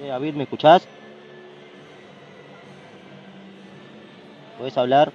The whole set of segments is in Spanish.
David, ¿me escuchás? ¿Podés hablar?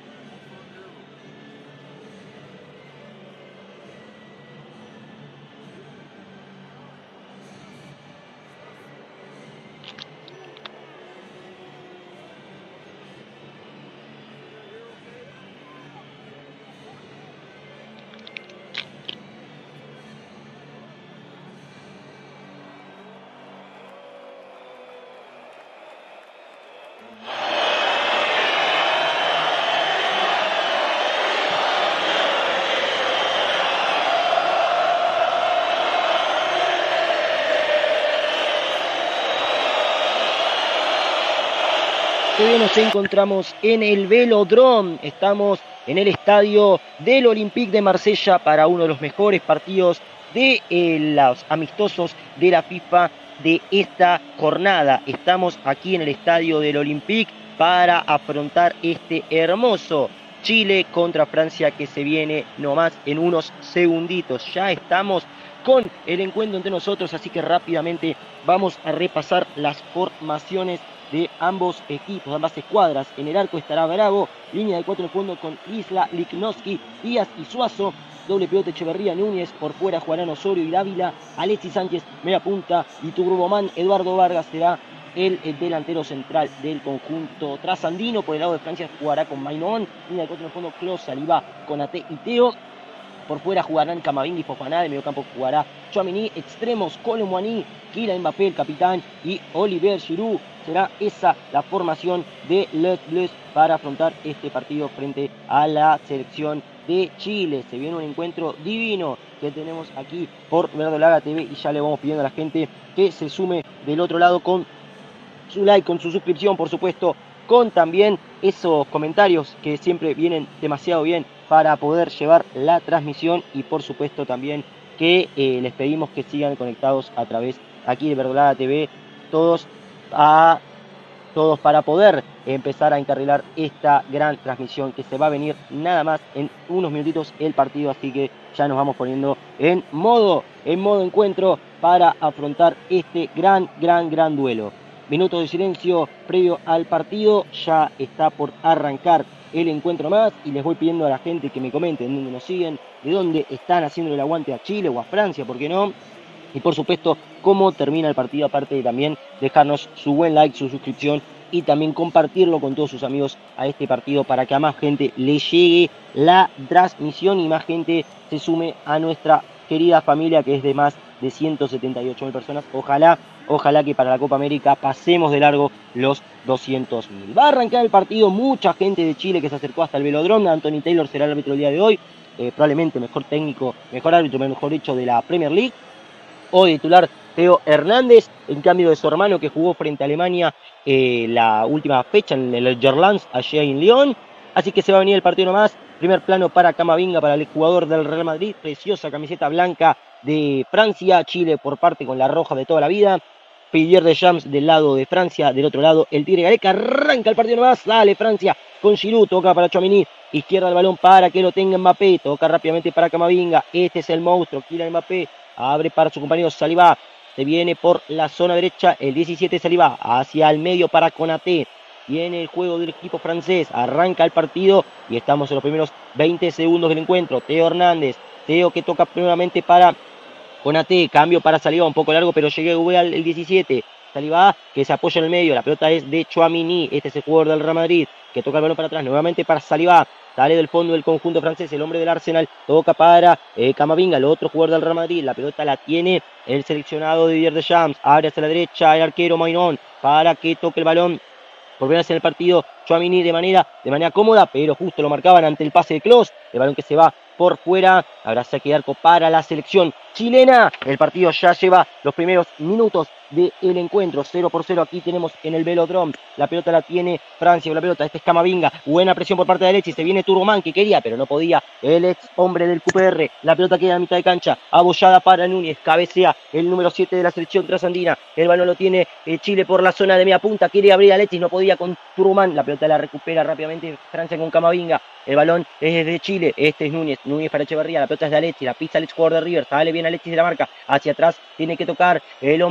Hoy nos encontramos en el Velodrome, estamos en el estadio del Olympique de Marsella para uno de los mejores partidos de los amistosos de la FIFA de esta jornada. Estamos aquí en el estadio del Olympique para afrontar este hermoso Chile contra Francia que se viene nomás en unos segunditos. Ya estamos con el encuentro entre nosotros, así que rápidamente vamos a repasar las formaciones de ambos equipos, ambas escuadras. En el arco estará Bravo, línea de 4 en el fondo con Isla, Lichnowsky, Díaz y Suazo. Doble pivote Echeverría, Núñez, por fuera Juarán Osorio y Dávila, Alexis Sánchez, media punta, y Turbomán, Eduardo Vargas será el delantero central del conjunto trasandino. Por el lado de Francia jugará con Mainón, línea de 4 en el fondo, Klose, Saliba, Konaté y Teo. Por fuera jugarán Camavinga y Fofana, de medio campo jugará Tchouaméni, extremos Kolo Muani, Kylian Mbappé, el capitán, y Olivier Giroud. Será esa la formación de Les Bleus para afrontar este partido frente a la selección de Chile. Se viene un encuentro divino que tenemos aquí por Verdolaga TV y ya le vamos pidiendo a la gente que se sume del otro lado con su like, con su suscripción, por supuesto, con también esos comentarios que siempre vienen demasiado bien para poder llevar la transmisión, y por supuesto también que les pedimos que sigan conectados a través aquí de Verdolaga TV, todos para poder empezar a encarrilar esta gran transmisión que se va a venir nada más en unos minutitos el partido, así que ya nos vamos poniendo en modo encuentro para afrontar este gran duelo. Minutos de silencio previo al partido, ya está por arrancar el encuentro más, y les voy pidiendo a la gente que me comenten dónde nos siguen, de dónde están haciendo el aguante a Chile o a Francia, ¿por qué no? Y por supuesto, cómo termina el partido, aparte de también dejarnos su buen like, su suscripción y también compartirlo con todos sus amigos a este partido para que a más gente le llegue la transmisión y más gente se sume a nuestra querida familia, que es de más de 178.000 personas. Ojalá que para la Copa América pasemos de largo los 200.000. Va a arrancar el partido, mucha gente de Chile que se acercó hasta el Velodrome. Anthony Taylor será el árbitro el día de hoy, probablemente mejor técnico, mejor árbitro, mejor hecho de la Premier League. Hoy titular Theo Hernández, en cambio de su hermano que jugó frente a Alemania la última fecha en el Gerlands, allá en Lyon. Así que se va a venir el partido nomás. Primer plano para Camavinga, para el jugador del Real Madrid. Preciosa camiseta blanca de Francia. Chile por parte con la roja de toda la vida. Didier Deschamps del lado de Francia. Del otro lado el Tigre Gareca. Arranca el partido nomás. Sale Francia con Giroud. Toca para Tchouaméni. Izquierda el balón para que lo tenga Mbappé. Toca rápidamente para Camavinga. Este es el monstruo. Kylian Mbappé. Abre para su compañero Saliba. Se viene por la zona derecha el 17 Saliba. Hacia el medio para Konaté. Viene el juego del equipo francés. Arranca el partido y estamos en los primeros 20 segundos del encuentro. Theo Hernández. Theo que toca primeramente para Konaté. Cambio para Saliba. Un poco largo, pero llega el 17. Saliba que se apoya en el medio. La pelota es de Tchouaméni. Este es el jugador del Real Madrid que toca el balón para atrás. Nuevamente para Saliba. Sale del fondo del conjunto francés, el hombre del Arsenal, toca para Camavinga, el otro jugador del Real Madrid. La pelota la tiene el seleccionado de Didier Deschamps. Abre hacia la derecha el arquero Mainón para que toque el balón. Por primera vez en el partido, Tchouaméni de manera cómoda, pero justo lo marcaban ante el pase de Klose. El balón que se va por fuera. Habrá saque de arco para la selección chilena. El partido ya lleva los primeros minutos del encuentro. 0-0 aquí tenemos en el Velodrome. La pelota la tiene Francia, la pelota, este es Camavinga. Buena presión por parte de Alexis. Se viene Turbomán que quería, pero no podía. El ex hombre del QPR. La pelota queda a mitad de cancha. Abollada para Núñez. Cabecea el número 7 de la selección trasandina. El balón lo tiene Chile por la zona de media punta. Quiere abrir a Alexis, no podía con Turbomán. La pelota la recupera rápidamente Francia con Camavinga. El balón es de Chile. Este es Núñez. Núñez para Echeverría. La pelota es de Alexis. La pisa Alexis, jugador de River. Sale bien Alexis de la marca. Hacia atrás tiene que tocar el hombre de la selección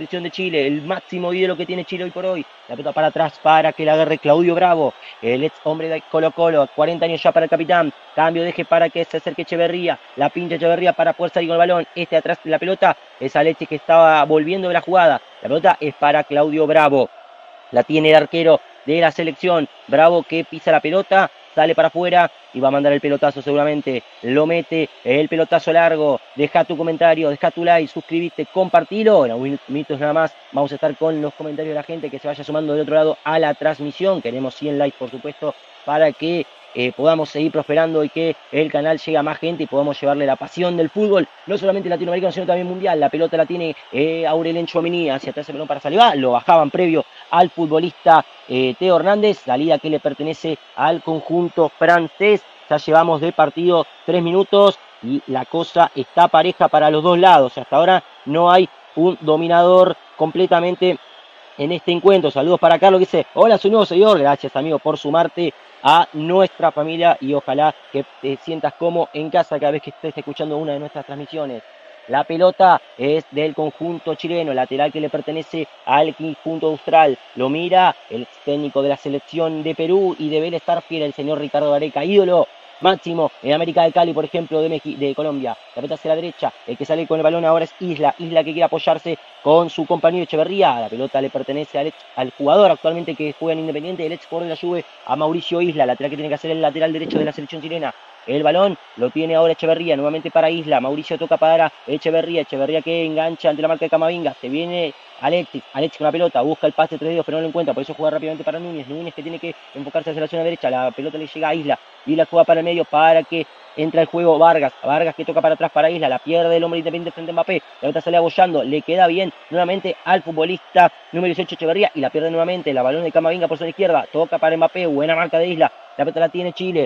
selección de Chile, el máximo ídolo que tiene Chile hoy por hoy. La pelota para atrás para que la agarre Claudio Bravo, el ex hombre de Colo Colo, 40 años ya para el capitán. Cambio de eje para que se acerque Echeverría, la pincha Echeverría para poder salir con el balón. Atrás de la pelota es Alexis que estaba volviendo de la jugada. La pelota es para Claudio Bravo. La tiene el arquero de la selección. Bravo que pisa la pelota, sale para afuera y va a mandar el pelotazo seguramente. Lo mete el pelotazo largo. Deja tu comentario, deja tu like, suscríbete, compartilo. En algunos minutos nada más vamos a estar con los comentarios de la gente que se vaya sumando del otro lado a la transmisión. Queremos 100 likes, por supuesto, para que podamos seguir prosperando y que el canal llegue a más gente y podamos llevarle la pasión del fútbol, no solamente latinoamericano, sino también mundial. La pelota la tiene Aurelien Tchouaméni, hacia atrás el balón para Saliba, lo bajaban previo al futbolista Theo Hernández, salida que le pertenece al conjunto francés. Ya llevamos de partido 3 minutos y la cosa está pareja para los dos lados. Hasta ahora no hay un dominador completamente en este encuentro. Saludos para Carlos que dice: hola, soy nuevo seguidor. Gracias, amigo, por sumarte a nuestra familia y ojalá que te sientas como en casa cada vez que estés escuchando una de nuestras transmisiones. La pelota es del conjunto chileno, lateral que le pertenece al conjunto austral. Lo mira el técnico de la selección de Perú y debe estar fiel el señor Ricardo Gareca, ídolo máximo en América de Cali, por ejemplo, de Colombia. La pelota hacia la derecha, el que sale con el balón ahora es Isla que quiere apoyarse con su compañero Echeverría. La pelota le pertenece al jugador actualmente que juega en Independiente, el ex jugador de la Juve, a Mauricio Isla, lateral que tiene que hacer el lateral derecho de la selección chilena. El balón lo tiene ahora Echeverría, nuevamente para Isla. Mauricio toca para Echeverría que engancha ante la marca de Camavinga. Se viene Alexis con la pelota, busca el pase 3 dedos, pero no lo encuentra, por eso juega rápidamente para Núñez que tiene que enfocarse hacia la zona derecha. La pelota le llega a Isla juega para el medio para que entra el juego Vargas que toca para atrás para Isla, la pierde el hombre independiente frente a Mbappé. La pelota sale abollando, le queda bien nuevamente al futbolista número 18 Echeverría y la pierde nuevamente. La balón de Camavinga por zona izquierda, toca para Mbappé, buena marca de Isla. La pelota la tiene Chile.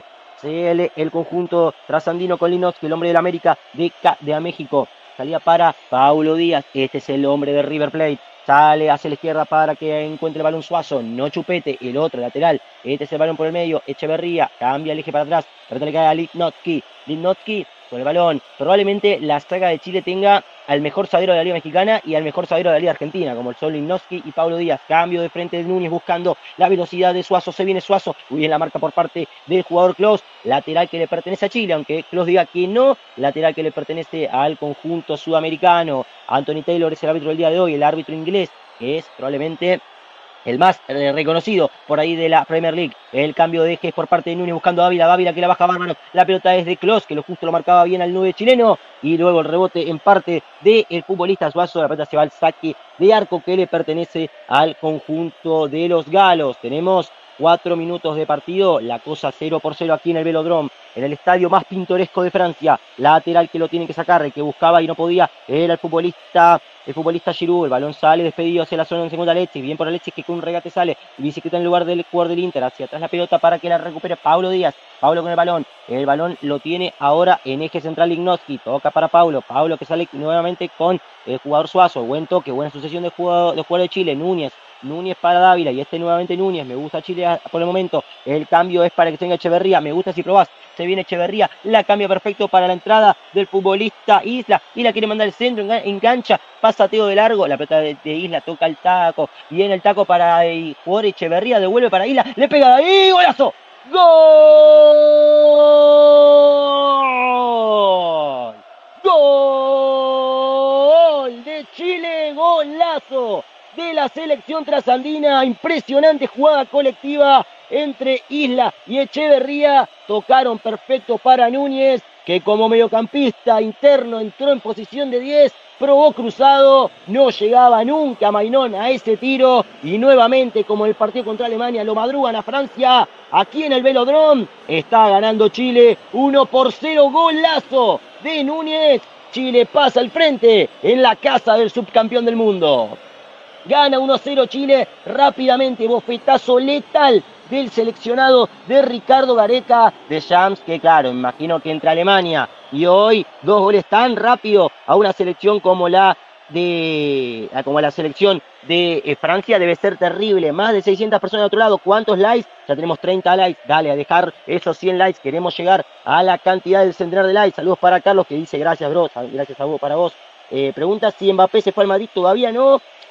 El conjunto trasandino con Linowski, el hombre del América de México. Salía para Paulo Díaz, este es el hombre de River Plate. Sale hacia la izquierda para que encuentre el balón Suazo, no Chupete, el otro lateral. Este es el balón por el medio, Echeverría, cambia el eje para atrás. La pelota le cae a Lichnowsky con el balón. Probablemente la saga de Chile tenga al mejor zaguero de la Liga Mexicana y al mejor zaguero de la Liga Argentina, como el Sol Lichnowsky y Paulo Díaz. Cambio de frente de Núñez buscando la velocidad de Suazo. Se viene Suazo. Muy bien la marca por parte del jugador Klose. Lateral que le pertenece a Chile, aunque Klose diga que no. Lateral que le pertenece al conjunto sudamericano. Anthony Taylor es el árbitro del día de hoy, el árbitro inglés, que es probablemente el más reconocido por ahí de la Premier League. El cambio de eje es por parte de Núñez buscando a Dávila que la baja bárbaro. La pelota es de Klose, que justo lo marcaba bien al 9 chileno. Y luego el rebote en parte del futbolista Suazo. La pelota se va al saque de arco que le pertenece al conjunto de los galos. Tenemos 4 minutos de partido, la cosa 0-0 aquí en el Velodrome, en el estadio más pintoresco de Francia. Lateral que lo tiene que sacar, el que buscaba y no podía, era el futbolista Giroud. El balón sale despedido hacia la zona en segunda Alexis, bien por Alexis que con un regate sale, bicicleta en lugar del jugador del Inter, hacia atrás la pelota para que la recupere Paulo Díaz. Paulo con el balón lo tiene ahora en eje central Lichnowsky, toca para Paulo que sale nuevamente con el jugador Suazo, buen toque, buena sucesión de jugadores de Chile. Núñez para Dávila y nuevamente Núñez. Me gusta Chile por el momento. El cambio es para que tenga Echeverría. Me gusta si probás. Se viene Echeverría. La cambia perfecto para la entrada del futbolista Isla. Isla quiere mandar el centro. Engancha. Pasateo de largo. La pelota de Isla toca el taco. Viene el taco para el jugador Echeverría. Devuelve para Isla. Le pega de ahí. ¡Golazo! ¡Gol! ¡Gol de Chile! ¡Golazo! De la selección trasandina, impresionante jugada colectiva entre Isla y Echeverría, tocaron perfecto para Núñez, que como mediocampista interno entró en posición de 10, probó cruzado, no llegaba nunca Mainón a ese tiro, y nuevamente como el partido contra Alemania lo madrugan a Francia, aquí en el Velodrome, está ganando Chile 1-0, golazo de Núñez. Chile pasa al frente en la casa del subcampeón del mundo. Gana 1-0 Chile rápidamente, bofetazo letal del seleccionado de Ricardo Gareca de Shams, que claro, imagino que entre Alemania y hoy 2 goles tan rápido a una selección como la selección de Francia debe ser terrible. Más de 600 personas de otro lado. ¿Cuántos likes? Ya tenemos 30 likes. Dale a dejar esos 100 likes. Queremos llegar a la cantidad del centenar de likes. Saludos para Carlos que dice gracias, bro. Gracias a vos, para vos. Pregunta si Mbappé se fue al Madrid. Todavía no.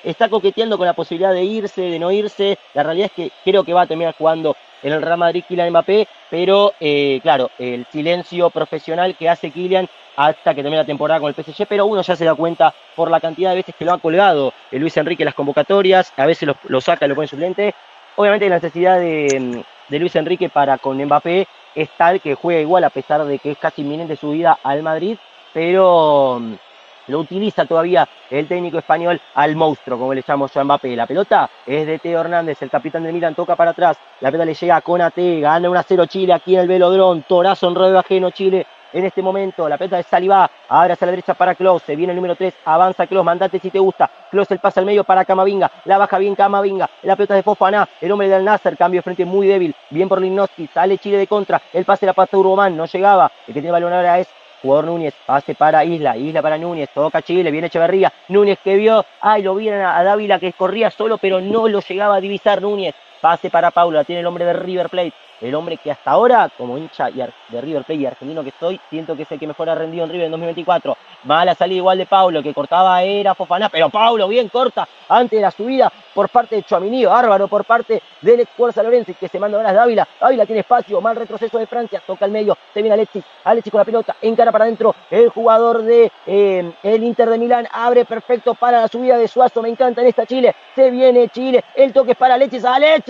está coqueteando con la posibilidad de irse, de no irse. La realidad es que creo que va a terminar jugando en el Real Madrid Kylian Mbappé, pero claro, el silencio profesional que hace Kylian hasta que termine la temporada con el PSG, pero uno ya se da cuenta por la cantidad de veces que lo ha colgado Luis Enrique en las convocatorias, a veces lo saca y lo pone suplente. Obviamente la necesidad de Luis Enrique para con Mbappé es tal que juega igual a pesar de que es casi inminente su ida al Madrid, pero lo utiliza todavía el técnico español al monstruo, como le llamo yo a Mbappé. La pelota es de Teo Hernández, el capitán del Milan, toca para atrás, la pelota le llega a Konaté, gana 1-0 Chile aquí en el Velodrón, torazo en ruedo ajeno Chile. En este momento, la pelota de Saliba, abre hacia la derecha para Klose, se viene el número 3, avanza Klose, mandate si te gusta, Klose el pase al medio para Camavinga, la baja bien Camavinga, la pelota de Fofana, el hombre del Nasser, cambio de frente muy débil, bien por Lignoski, sale Chile de contra, el pase de la pata Urban, no llegaba, el que tiene el balón ahora es jugador Núñez, pase para Isla para Núñez, toca Chile, viene Echeverría, Núñez que vio, lo vieron a Dávila que corría solo, pero no lo llegaba a divisar Núñez, pase para Paulo, la tiene el hombre de River Plate, el hombre que hasta ahora, como hincha de River Plate y argentino que estoy, siento que es el que mejor ha rendido en River en 2024. Mala salida igual de Paulo, que cortaba era Fofana, pero Paulo bien corta antes de la subida por parte de Tchouaméni, bárbaro por parte del ex Fuerza Lorenzi, que se manda ahora a Dávila. Dávila tiene espacio, mal retroceso de Francia, toca al medio, se viene Alexis con la pelota, encara para adentro, el jugador de el Inter de Milán, abre perfecto para la subida de Suazo, me encanta en esta Chile, se viene Chile, el toque es para Alexis,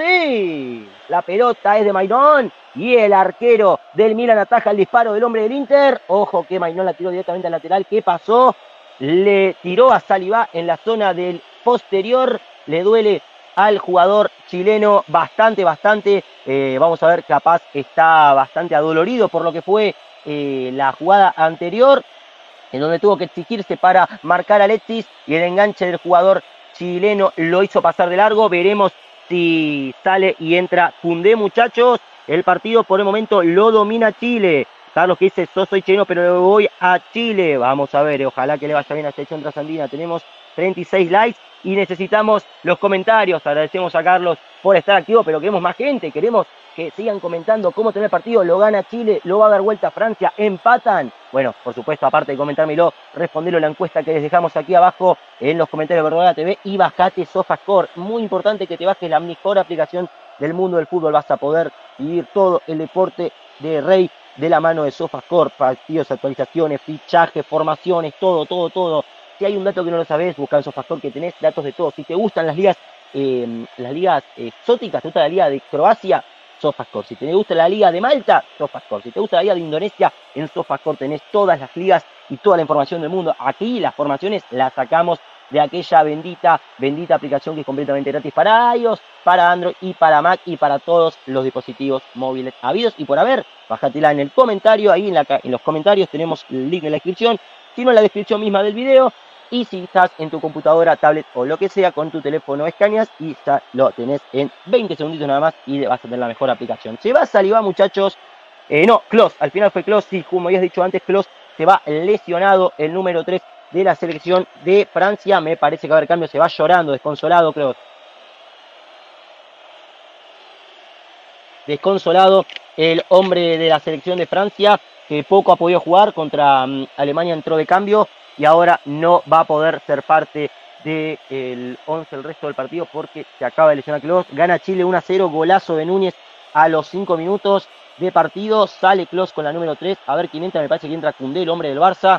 la pelota es de Maidón, y el arquero del Milan ataja el disparo del hombre del Inter. Ojo que Maidón la tiró directamente al lateral. ¿Qué pasó? Le tiró a Saliba en la zona del posterior. Le duele al jugador chileno bastante. Vamos a ver, capaz está bastante adolorido por lo que fue la jugada anterior, en donde tuvo que exigirse para marcar a Alexis, y el enganche del jugador chileno lo hizo pasar de largo. Veremos si sale y entra Koundé, muchachos. El partido por el momento lo domina Chile. Carlos que dice, soy chileno pero voy a Chile. Vamos a ver, ojalá que le vaya bien a selección trasandina. Tenemos 36 likes y necesitamos los comentarios. Agradecemos a Carlos por estar activo, pero queremos más gente. Queremos que sigan comentando cómo termina el partido. Lo gana Chile, lo va a dar vuelta a Francia, empatan. Bueno, por supuesto, aparte de comentármelo, respondelo a la encuesta que les dejamos aquí abajo en los comentarios de Verdadera TV y bajate SofaScore. Muy importante que te bajes la mejor aplicación del mundo del fútbol. Vas a poder vivir todo el deporte de Rey de la mano de SofaScore. Partidos, actualizaciones, fichajes, formaciones, todo. Si hay un dato que no lo sabés, busca en SofaScore que tenés datos de todo. Si te gustan las ligas exóticas, te gusta la liga de Croacia, SofaScore. Si te gusta la liga de Malta, SofaScore. Si te gusta la liga de Indonesia, en SofaScore tenés todas las ligas y toda la información del mundo. Aquí las formaciones las sacamos de aquella bendita aplicación que es completamente gratis para iOS, para Android y para Mac y para todos los dispositivos móviles habidos y por haber. Bájatela en el comentario, ahí en los comentarios tenemos el link en la descripción, sino en la descripción misma del video. Y si estás en tu computadora, tablet o lo que sea, con tu teléfono escaneas y ya lo tenés en 20 segunditos nada más y vas a tener la mejor aplicación. Se va Saliba, muchachos. No, Klose, al final fue Klose, sí, como habías dicho antes, Klose se va lesionado, el número 3 de la selección de Francia. Me parece que va a haber cambio, se va llorando, desconsolado, Klose. Desconsolado el hombre de la selección de Francia, que poco ha podido jugar contra Alemania, entró de cambio y ahora no va a poder ser parte del 11 el resto del partido porque se acaba de lesionar Klose. Gana Chile 1-0, golazo de Núñez a los 5 minutos de partido. Sale Klose con la número 3, a ver quién entra, me parece que entra Koundé, el hombre del Barça.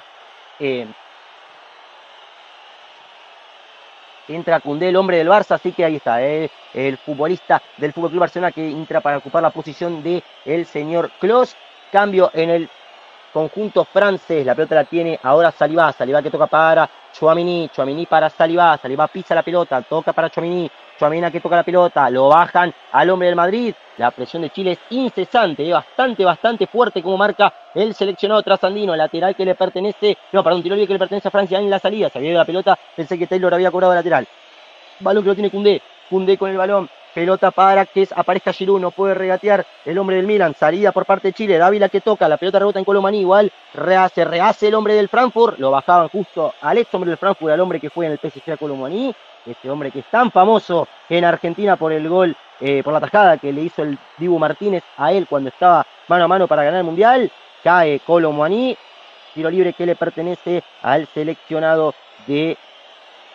Entra Koundé, el hombre del Barça, así que ahí está, el futbolista del FC Barcelona que entra para ocupar la posición de el señor Klose. Cambio en el conjunto francés, la pelota la tiene ahora Saliba que toca para Tchouaméni para Saliba pisa la pelota, toca para Tchouaméni que toca la pelota, lo bajan al hombre del Madrid. La presión de Chile es incesante, bastante fuerte como marca el seleccionado trasandino, lateral que le pertenece, tiro libre que le pertenece a Francia en la salida, salió de la pelota, pensé que Taylor había cobrado lateral. Balón que lo tiene Koundé con el balón, pelota para que aparezca Giroud, no puede regatear el hombre del Milan, salida por parte de Chile, Dávila que toca, la pelota rebota en Colomani, igual rehace el hombre del Frankfurt, lo bajaban justo al ex hombre del Frankfurt, al hombre que fue en el PSG a Colomani, este hombre que es tan famoso en Argentina por el gol, por la tajada que le hizo el Dibu Martínez a él cuando estaba mano a mano para ganar el Mundial. Cae Colomani, tiro libre que le pertenece al seleccionado de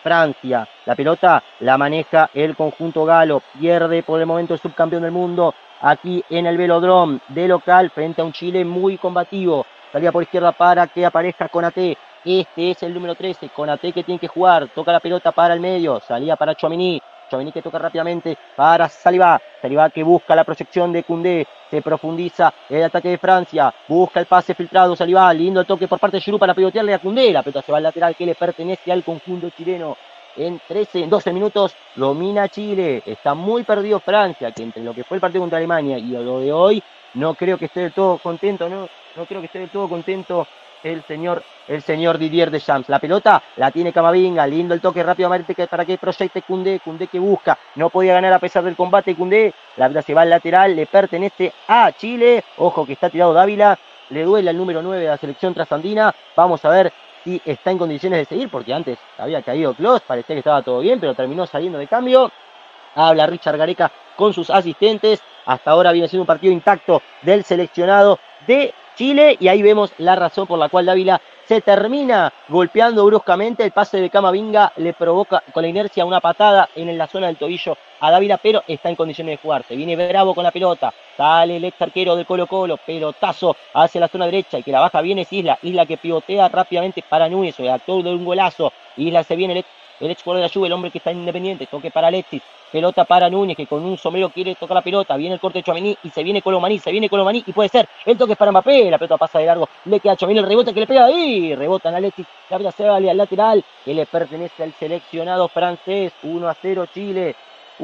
Francia. La pelota la maneja el conjunto galo, pierde por el momento el subcampeón del mundo aquí en el Velodrome de local frente a un Chile muy combativo. Salida por izquierda para que aparezca Konaté. Este es el número 13, Konaté que tiene que jugar, toca la pelota para el medio, salida para Tchouaméni. Tchouaméni que toca rápidamente para Saliba. Saliba que busca la proyección de Koundé. Se profundiza el ataque de Francia. Busca el pase filtrado. Saliba. Lindo el toque por parte de Giroud para pivotearle a Koundé. La pelota se va al lateral que le pertenece al conjunto chileno. En 12 minutos domina Chile. Está muy perdido Francia, que entre lo que fue el partido contra Alemania y lo de hoy, no creo que esté del todo contento, no creo que esté del todo contento el señor Didier Deschamps. La pelota la tiene Camavinga, lindo el toque rápidamente para que proyecte Koundé que busca, no podía ganar a pesar del combate Koundé, la pelota se va al lateral, le pertenece a Chile, ojo que está tirado Dávila, le duele al número 9 de la selección trasandina, vamos a ver si está en condiciones de seguir, porque antes había caído Klose, parecía que estaba todo bien, pero terminó saliendo de cambio. Habla Richard Gareca con sus asistentes, hasta ahora viene siendo un partido intacto del seleccionado de Chile, y ahí vemos la razón por la cual Dávila se termina golpeando bruscamente. El pase de Camavinga le provoca con la inercia una patada en la zona del tobillo a Dávila, pero está en condiciones de jugarse. Viene Bravo con la pelota, sale el ex arquero del Colo Colo, pelotazo hacia la zona derecha, y que la baja bien es Isla que pivotea rápidamente para Núñez, el actor de un golazo. Isla se viene el ex jugador de la Juve, el hombre que está en Independiente, toque para Alexis. Pelota para Núñez, que con un sombrero quiere tocar la pelota. Viene el corte de Tchouaméni y se viene Colomani y puede ser. El toque es para Mbappé, la pelota pasa de largo. Le queda a Tchouaméni el rebote que le pega ahí. Rebotan a Alexis, la pelota se va al lateral, que le pertenece al seleccionado francés. 1-0 Chile,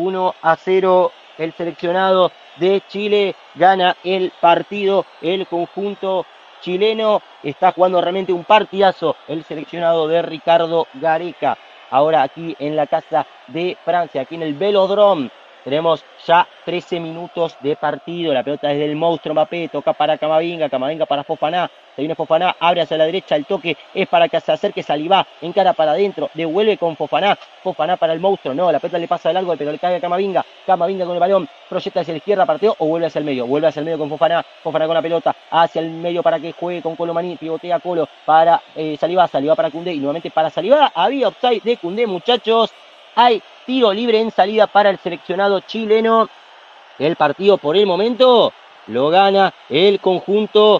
1-0 el seleccionado de Chile. Gana el partido el conjunto chileno. Está jugando realmente un partidazo el seleccionado de Ricardo Gareca. Ahora aquí en la casa de Francia, aquí en el Velodrome, tenemos ya 13 minutos de partido. La pelota desde el monstruo Mbappé, toca para Camavinga para Fofana. Se viene Fofana, abre hacia la derecha, el toque es para que se acerque Saliba, encara para adentro, devuelve con Fofana para el monstruo, no, la pelota le pasa de largo, pero le cae a Camavinga con el balón, proyecta hacia la izquierda, parteo o vuelve hacia el medio con Fofana con la pelota, hacia el medio para que juegue con Colomani, pivotea Colo para Saliba para Koundé y nuevamente para Saliba. Había offside de Koundé, muchachos, hay tiro libre en salida para el seleccionado chileno. El partido por el momento lo gana el conjunto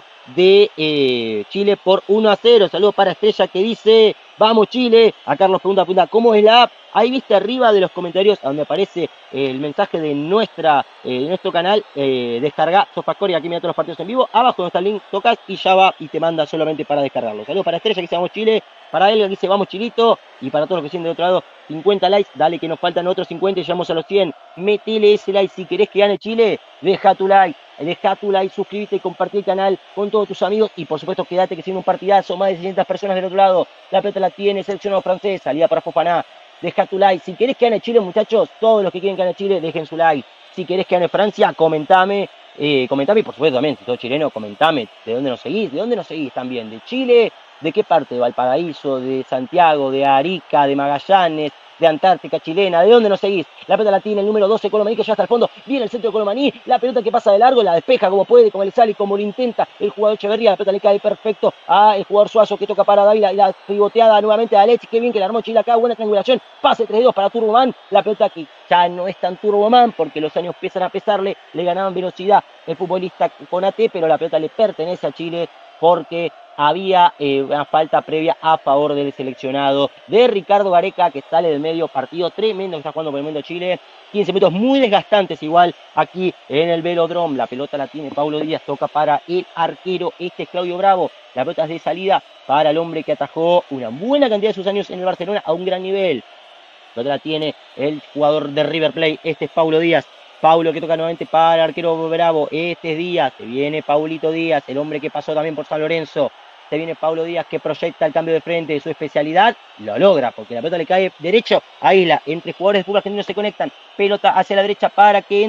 de Chile por 1-0. Saludos para Estrella que dice, vamos Chile. A Carlos pregunta, ¿cómo es la app? Ahí viste arriba de los comentarios donde aparece el mensaje de nuestro canal, descarga Sofascore, aquí mira todos los partidos en vivo. Abajo donde está el link, tocas y ya va y te manda solamente para descargarlo. Saludos para Estrella que dice, vamos Chile. Para él que dice, vamos Chilito. Y para todos los que siguen de otro lado, 50 likes, dale que nos faltan otros 50 y llegamos a los 100. Metele ese like si querés que gane Chile, deja tu like, suscríbete y compartí el canal con todos tus amigos y por supuesto quédate que sigue un partidazo, más de 600 personas del otro lado. La pelota la tiene seleccionado francés, salida para Fofana, deja tu like. Si querés que gane Chile, muchachos, todos los que quieren que gane Chile, dejen su like. Si querés que gane Francia, comentame y por supuesto también, si sos chileno, comentame de dónde nos seguís también, de Chile, de qué parte, de Valparaíso, de Santiago, de Arica, de Magallanes, de Antártica chilena, ¿de dónde nos seguís? La pelota la tiene el número 12, Colomani, que ya hasta el fondo, viene el centro de Colomani, la pelota que pasa de largo, la despeja como puede, como le sale, como lo intenta el jugador Echeverría, la pelota le cae perfecto a el jugador Suazo que toca para Dávila, y la pivoteada nuevamente a Alexis, qué bien que la armó Chile acá, buena triangulación, pase 3-2 para Turboman, la pelota que ya no es tan Turboman, porque los años empiezan a pesarle, le ganaban velocidad el futbolista Konaté, pero la pelota le pertenece a Chile, porque había una falta previa a favor del seleccionado de Ricardo Gareca, que sale del medio. Partido tremendo que está jugando por el momento Chile. 15 minutos muy desgastantes igual aquí en el Velodrome. La pelota la tiene Paulo Díaz, toca para el arquero, este es Claudio Bravo. La pelota es de salida para el hombre que atajó una buena cantidad de sus años en el Barcelona a un gran nivel. La pelota la tiene el jugador de River Plate, este es Paulo Díaz. Paulo que toca nuevamente para el arquero Bravo, este es Díaz, se viene Paulito Díaz, el hombre que pasó también por San Lorenzo. Se viene Paulo Díaz que proyecta el cambio de frente de su especialidad, lo logra porque la pelota le cae derecho a Isla, entre jugadores de fútbol argentino se conectan, pelota hacia la derecha para que entre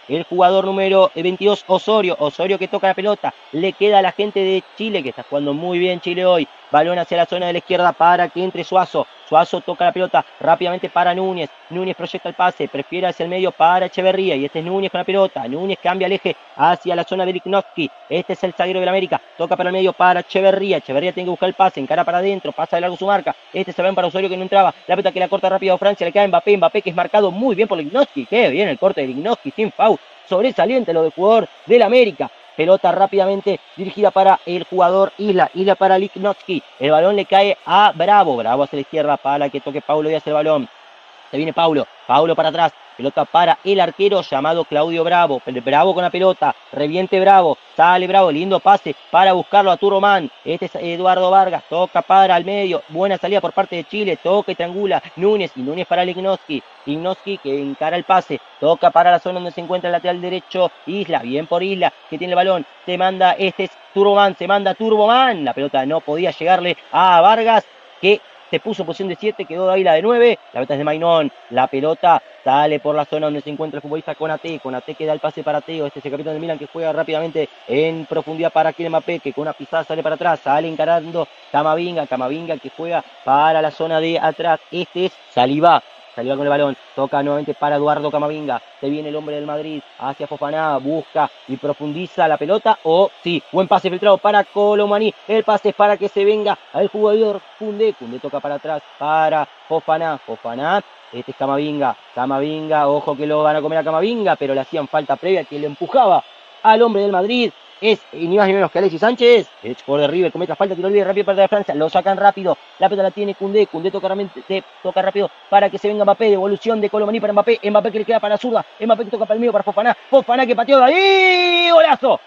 el jugador número 22, Osorio. Osorio que toca la pelota, le queda a la gente de Chile, que está jugando muy bien Chile hoy. Balón hacia la zona de la izquierda para que entre Suazo. Suazo toca la pelota rápidamente para Núñez. Núñez proyecta el pase, prefiere hacia el medio para Echeverría. Y este es Núñez con la pelota. Núñez cambia el eje hacia la zona de Lichnowsky. Este es el zaguero del América. Toca para el medio para Echeverría. Echeverría tiene que buscar el pase, encara para adentro, pasa de largo su marca. Este se va para Osorio que no entraba. La pelota que la corta rápido a Francia, le queda a Mbappé. Mbappé que es marcado muy bien por Lichnowsky. Qué bien el corte de Lichnowsky sin foul. Sobresaliente lo del jugador del América. Pelota rápidamente dirigida para el jugador Isla. Isla para Lichnowsky. El balón le cae a Bravo. Bravo hacia la izquierda para que toque Paulo Díaz el balón. Se viene Paulo. Paulo para atrás. Pelota para el arquero llamado Claudio Bravo. Bravo con la pelota. Reviente Bravo. Sale Bravo. Lindo pase para buscarlo a Turomán. Este es Eduardo Vargas. Toca para el medio. Buena salida por parte de Chile. Toca y triangula Núñez. Y Núñez para Lichnowsky. Lichnowsky que encara el pase. Toca para la zona donde se encuentra el lateral derecho. Isla. Bien por Isla. Que tiene el balón. Se manda. Este es Turomán. Se manda Turboman. La pelota no podía llegarle a Vargas. Que se puso en posición de 7, quedó ahí la de 9, la pelota es de Mainón, la pelota sale por la zona donde se encuentra el futbolista Konaté que da el pase para Teo, este es el capitán del Milan que juega rápidamente en profundidad para Kylian Mbappé, que con una pisada sale para atrás, sale encarando Camavinga que juega para la zona de atrás, este es Saliba con el balón, toca nuevamente para Eduardo Camavinga, se viene el hombre del Madrid hacia Fofana, busca y profundiza la pelota, sí, buen pase filtrado para Colomani, el pase es para que se venga al jugador Koundé toca para atrás para Fofana, este es Camavinga, ojo que lo van a comer a Camavinga, pero le hacían falta previa que le empujaba al hombre del Madrid, es ni más ni menos que Alexis Sánchez, el jugador de River comete falta, tiro libre rápido para Francia, lo sacan rápido, la pelota la tiene Koundé toca rápido para que se venga Mbappé, devolución de Colomani para Mbappé que le queda para la zurda, Mbappé que toca para el medio para Fofana que pateó de ahí, golazo,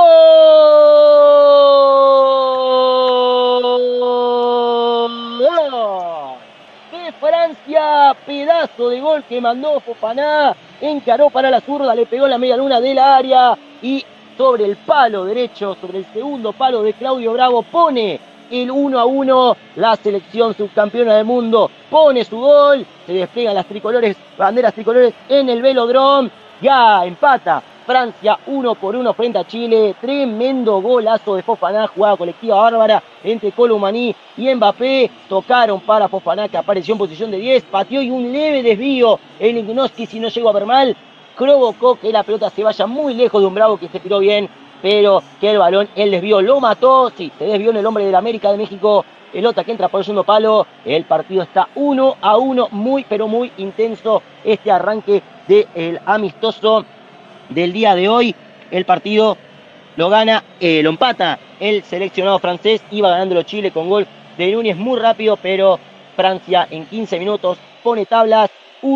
¡gol! De Francia, pedazo de gol que mandó Fofana, encaró para la zurda, le pegó la media luna del área y sobre el palo derecho, sobre el segundo palo de Claudio Bravo, pone el 1-1, la selección subcampeona del mundo pone su gol, se despliegan las banderas tricolores en el Velodrome, ya empata Francia 1-1 frente a Chile, tremendo golazo de Fofana, jugada colectiva bárbara entre Colomani y Mbappé, tocaron para Fofana que apareció en posición de 10, pateó y un leve desvío en Lichnowsky, si no llegó a ver mal, provocó que la pelota se vaya muy lejos de un Bravo que se tiró bien, pero que el balón, el desvío lo mató, sí, se desvió en el hombre de la América de México, pelota que entra por el segundo palo, el partido está 1-1, muy pero muy intenso este arranque del amistoso del día de hoy, el partido lo empata el seleccionado francés, iba ganándolo Chile con gol de Núñez muy rápido, pero Francia en 15 minutos pone tablas,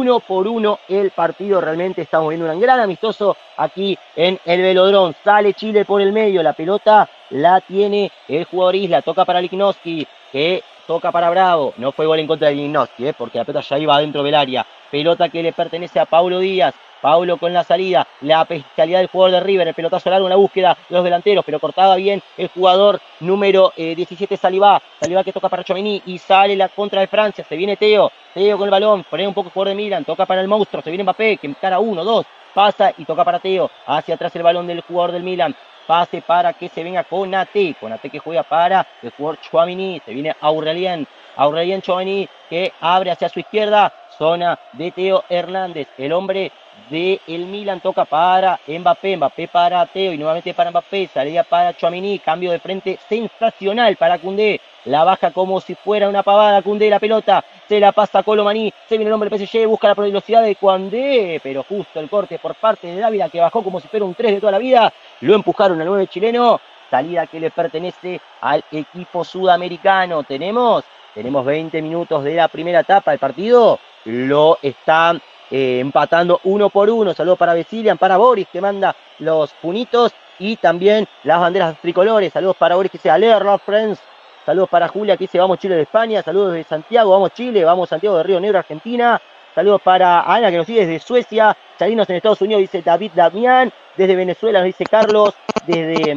1-1 el partido, realmente estamos viendo un gran amistoso aquí en el Velodrome, sale Chile por el medio, la pelota la tiene el jugador Isla, toca para Lichnowsky, que toca para Bravo, no fue gol en contra de Lichnowsky, porque la pelota ya iba dentro del área, pelota que le pertenece a Paulo Díaz, Paulo con la salida, la especialidad del jugador de River, el pelotazo largo en la búsqueda de los delanteros, pero cortaba bien el jugador número 17, Saliba que toca para Tchouaméni y sale la contra de Francia, se viene Teo con el balón, pone un poco el jugador de Milan, toca para el monstruo, se viene Mbappé, que encara 1, 2, pasa y toca para Teo, hacia atrás el balón del jugador del Milan, pase para que se venga Konaté que juega para el jugador Tchouaméni, se viene Aurelien Tchouaméni que abre hacia su izquierda, zona de Teo Hernández, el hombre de el Milan toca para Mbappé para Teo y nuevamente para Mbappé, salida para Tchouaméni, cambio de frente sensacional para Koundé, la baja como si fuera una pavada Koundé, la pelota, se la pasa a Colomani, se viene el hombre del PSG, busca la velocidad de Koundé, pero justo el corte por parte de Dávila que bajó como si fuera un 3 de toda la vida, lo empujaron al 9 chileno, salida que le pertenece al equipo sudamericano, tenemos 20 minutos de la primera etapa del partido, lo están empatando 1-1, saludos para Vesilian, para Boris que manda los punitos y también las banderas tricolores, saludos para Boris que dice Aller, love friends, saludos para Julia que dice vamos Chile de España, saludos de Santiago, vamos Chile, vamos Santiago de Río Negro, Argentina, saludos para Ana que nos sigue desde Suecia, Chalinos en Estados Unidos dice David Damián, desde Venezuela nos dice Carlos, desde,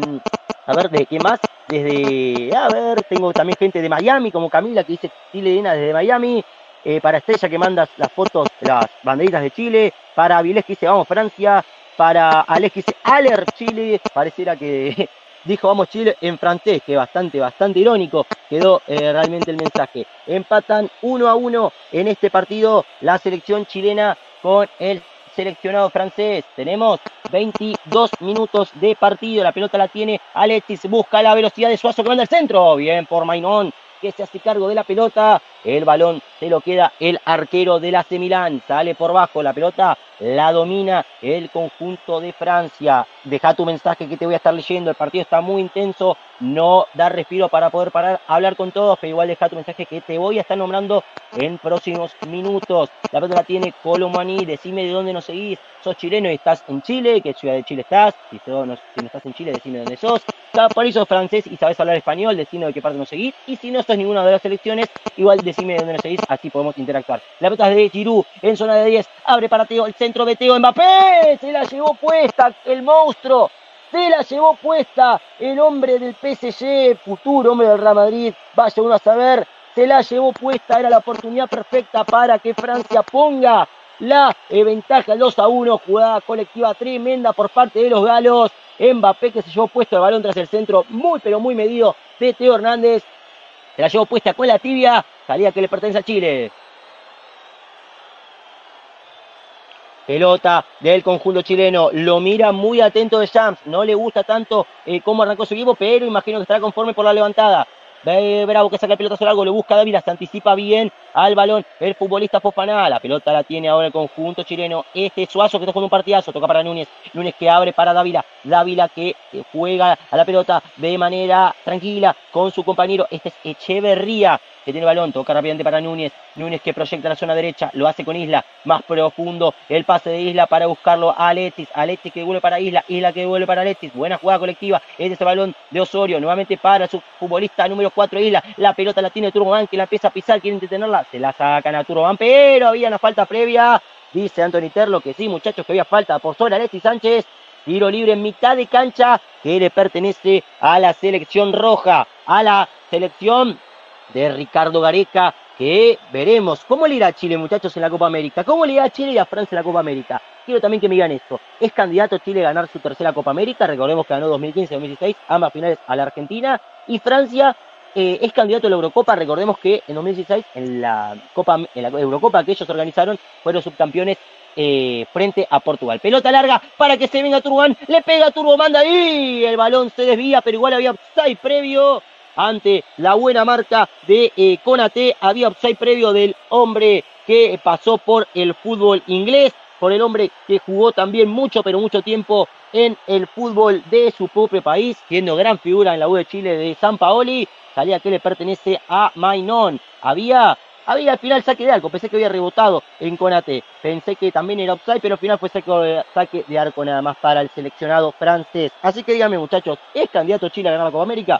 ¿de qué más? Tengo también gente de Miami como Camila que dice Chile desde Miami, para Estrella que manda las fotos, las banderitas de Chile, para Avilés que dice vamos Francia, para Alexis Aller. Chile pareciera que dijo vamos Chile en francés, que bastante irónico quedó realmente el mensaje. Empatan 1-1 en este partido la selección chilena con el seleccionado francés. Tenemos 22 minutos de partido. La pelota la tiene Alexis. Busca la velocidad de Suazo que manda al centro. Bien por Maynón, que se hace cargo de la pelota. El balón se lo queda el arquero del AC Milán. Sale por bajo. La pelota la domina el conjunto de Francia. Deja tu mensaje que te voy a estar leyendo. El partido está muy intenso. No da respiro para poder parar a hablar con todos. Pero igual deja tu mensaje que te voy a estar nombrando en próximos minutos. La pelota la tiene Kolo Muani. Decime de dónde nos seguís. Sos chileno y estás en Chile. ¿Qué ciudad de Chile estás? Si no estás en Chile, decime dónde sos. Por ahí sos francés y sabés hablar español. Decime de qué parte nos seguís. Y si no sos ninguna de las selecciones, igual decime de dónde nos seguís. Así podemos interactuar. La pelota es de Giroud en zona de 10. Abre para Teo. El centro de Teo. Mbappé. Se la llevó puesta el monstruo. Se la llevó puesta el hombre del PSG, futuro hombre del Real Madrid. Vaya uno a saber. Se la llevó puesta. Era la oportunidad perfecta para que Francia ponga la ventaja 2-1. Jugada colectiva tremenda por parte de los galos. Mbappé que se llevó puesto el balón tras el centro muy pero muy medido de Teo Hernández. Se la llevó puesta con la tibia. Salida que le pertenece a Chile. Pelota del conjunto chileno. Lo mira muy atento de Shams. No le gusta tanto cómo arrancó su equipo, pero imagino que estará conforme por la levantada. Bravo que saca el pelotazo largo, le busca Dávila, se anticipa bien al balón el futbolista Fofana. La pelota la tiene ahora el conjunto chileno. Suazo que está jugando un partidazo, toca para Núñez. Núñez que abre para Dávila. Dávila que juega a la pelota de manera tranquila con su compañero. Este es Echeverría que tiene el balón, toca rápidamente para Núñez. Núñez que proyecta la zona derecha, lo hace con Isla, más profundo el pase de Isla para buscarlo a Alexis. Alexis que devuelve para Isla, Isla que devuelve para Alexis. Buena jugada colectiva, este es el balón de Osorio, nuevamente para su futbolista número 4 Isla. La pelota la tiene Turboman que la empieza a pisar, quieren detenerla, se la sacan a Turboman, pero había una falta previa. Dice Anthony Terlo que sí, muchachos, que había falta por sobre Alexis Sánchez. Tiro libre en mitad de cancha que le pertenece a la selección roja, a la selección de Ricardo Gareca, que veremos cómo le irá a Chile, muchachos, en la Copa América. ¿Cómo le irá a Chile y a Francia en la Copa América? Quiero también que me digan esto. ¿Es candidato Chile a ganar su tercera Copa América? Recordemos que ganó 2015 y 2016, ambas finales a la Argentina. Y Francia es candidato a la Eurocopa. Recordemos que en 2016, en la Eurocopa que ellos organizaron, fueron subcampeones frente a Portugal. Pelota larga para que se venga Turboman. Le pega a Turboman de ahí. El balón se desvía, pero igual había offside previo. Ante la buena marca de Konaté, había offside previo del hombre que pasó por el fútbol inglés, por el hombre que jugó también mucho, pero mucho tiempo en el fútbol de su propio país, siendo gran figura en la U de Chile de Sampaoli. Salida que le pertenece a Maynón. Había al final saque de arco, pensé que había rebotado en Konaté, pensé que también era offside, pero al final fue saque de arco nada más para el seleccionado francés. Así que díganme, muchachos, ¿es candidato Chile a ganar la Copa América?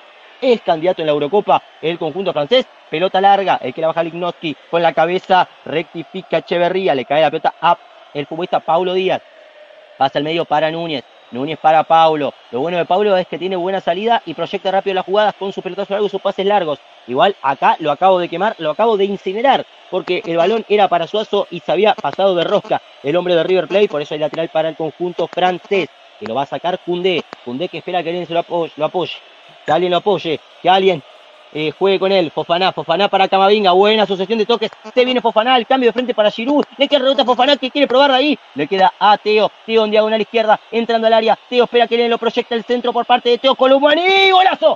Es candidato en la Eurocopa el conjunto francés. Pelota larga, el que la baja Lichnowsky con la cabeza, rectifica Echeverría, le cae la pelota a el futbolista Paulo Díaz. Pasa al medio para Núñez. Núñez para Paulo. Lo bueno de Paulo es que tiene buena salida y proyecta rápido las jugadas con su pelotazo largo y sus pases largos. Igual acá lo acabo de quemar, lo acabo de incinerar, porque el balón era para Suazo y se había pasado de rosca el hombre de River Plate, por eso hay lateral para el conjunto francés, que lo va a sacar Koundé. Koundé que espera que alguien se lo apoye. Que alguien lo apoye, que alguien juegue con él. Fofana para Camavinga, buena asociación de toques, se viene Fofana, el cambio de frente para Giroud, le queda rebota a Fofana que quiere probar ahí, le queda a Teo en diagonal izquierda, entrando al área, Teo espera que alguien lo proyecta el centro por parte de Teo Kolo Muani, golazo,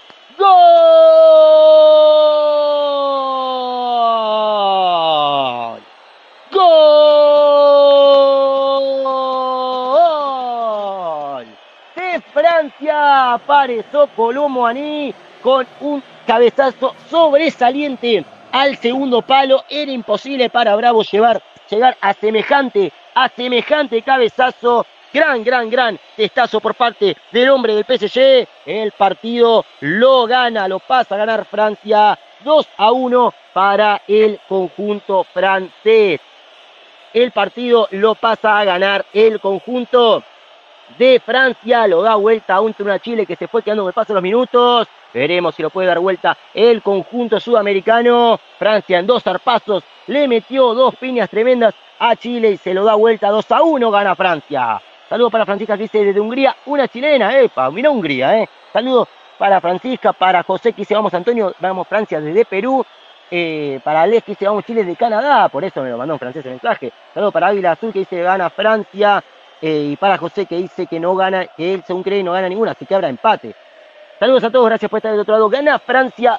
¡gol! ¡Gol! De Francia apareció Kolo Muani con un cabezazo sobresaliente al segundo palo. Era imposible para Bravo llegar a semejante cabezazo. Gran testazo por parte del hombre del PSG. El partido lo gana, lo pasa a ganar Francia 2-1 para el conjunto francés. El partido lo pasa a ganar el conjunto de Francia, lo da vuelta ante una Chile que se fue quedando con el paso de los minutos. Veremos si lo puede dar vuelta el conjunto sudamericano. Francia en 2 zarpazos le metió 2 piñas tremendas a Chile y se lo da vuelta 2-1, gana Francia. Saludos para Francisca que dice desde Hungría, una chilena, mira Hungría, Saludos para Francisca, para José que dice vamos Antonio, vamos Francia desde Perú. Para Alex que dice vamos Chile de Canadá, por eso me lo mandó en francés el mensaje. Saludos para Ávila Azul que dice gana Francia. Y para José que dice que no gana, que él según cree no gana ninguna, así que habrá empate. Saludos a todos, gracias por estar del otro lado. Gana Francia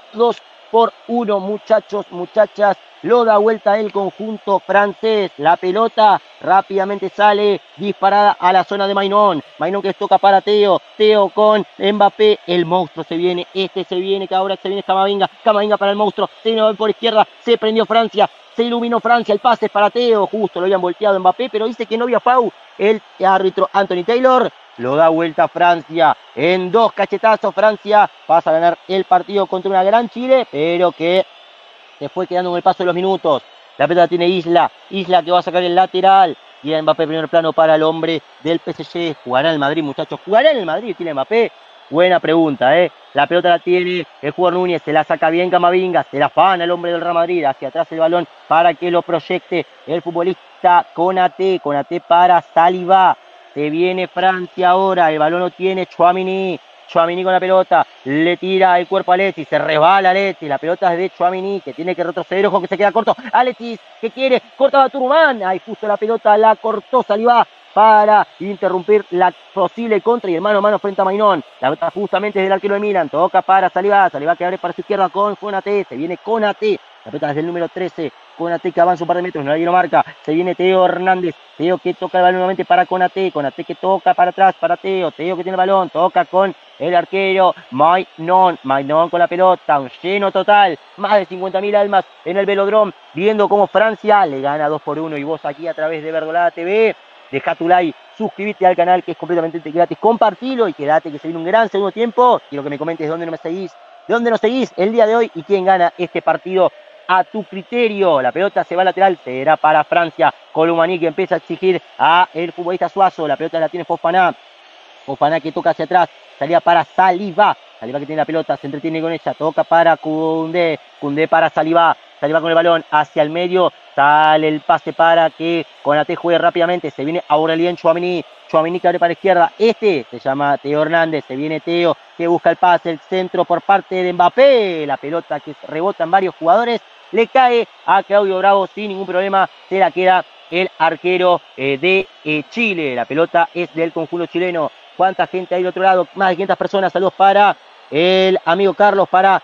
2-1, muchachos, muchachas. Lo da vuelta el conjunto francés. La pelota rápidamente sale disparada a la zona de Maignan. Maignan que toca para Teo. Teo con Mbappé. El monstruo se viene. Se viene, que ahora se viene Camavinga. Camavinga para el monstruo. Se viene por izquierda. Se prendió Francia. Se iluminó Francia. El pase es para Teo. Justo lo habían volteado Mbappé, pero dice que no había foul. El árbitro Anthony Taylor lo da vuelta Francia. En 2 cachetazos Francia pasa a ganar el partido contra una gran Chile, pero que se fue quedando con el paso de los minutos. La pelota tiene Isla. Isla que va a sacar el lateral. Y el Mbappé primer plano para el hombre del PSG. ¿Jugará en el Madrid, muchachos? ¿Jugará en el Madrid? Tiene Mbappé. Buena pregunta, La pelota la tiene el jugador Núñez. Se la saca bien Camavinga. Se la afana el hombre del Real Madrid. Hacia atrás el balón para que lo proyecte el futbolista Konaté. Konaté para Saliba. Se viene Francia ahora. El balón lo tiene Tchouaméni. Tchouaméni con la pelota, le tira el cuerpo a Alexis, se resbala Alexis, la pelota es de Tchouaméni, que tiene que retroceder, ojo que se queda corto, Alexis, que quiere, corta a Turumán, ahí justo la pelota la cortó Saliba para interrumpir la posible contra y el mano a mano frente a Maignan. La pelota justamente desde el arquero de Milan, toca para Saliba, Saliba que abre para su izquierda con Konaté, se viene Konaté, la pelota desde el número 13, Konaté que avanza un par de metros, nadie lo marca, se viene Teo Hernández, Teo que toca el balón nuevamente para Konaté, Konaté que toca para atrás para Teo, Teo que tiene el balón, toca con el arquero Maignan, Maignan con la pelota, un lleno total, más de 50.000 almas en el Velodrome, viendo cómo Francia le gana 2-1 y vos aquí a través de Verdolada TV, deja tu like, suscríbete al canal que es completamente gratis, compartilo y quédate que se viene un gran segundo tiempo, quiero que me comentes de dónde no me seguís, de dónde nos seguís el día de hoy y quién gana este partido a tu criterio. La pelota se va lateral, será para Francia, Colomani que empieza a exigir a el futbolista Suazo, la pelota la tiene Fofana, Fofana que toca hacia atrás, salía para Saliba, Saliba que tiene la pelota, se entretiene con ella, toca para Koundé, Koundé para Saliba, Saliba con el balón hacia el medio, sale el pase para que Konaté juegue rápidamente, se viene Aurélien Tchouaméni, Tchouaméni que abre para la izquierda, se llama Teo Hernández, se viene Teo que busca el pase, el centro por parte de Mbappé, la pelota que rebota en varios jugadores, le cae a Claudio Bravo sin ningún problema, se la queda el arquero de Chile, la pelota es del conjunto chileno. ¿Cuánta gente hay del otro lado? Más de 500 personas. Saludos para el amigo Carlos, para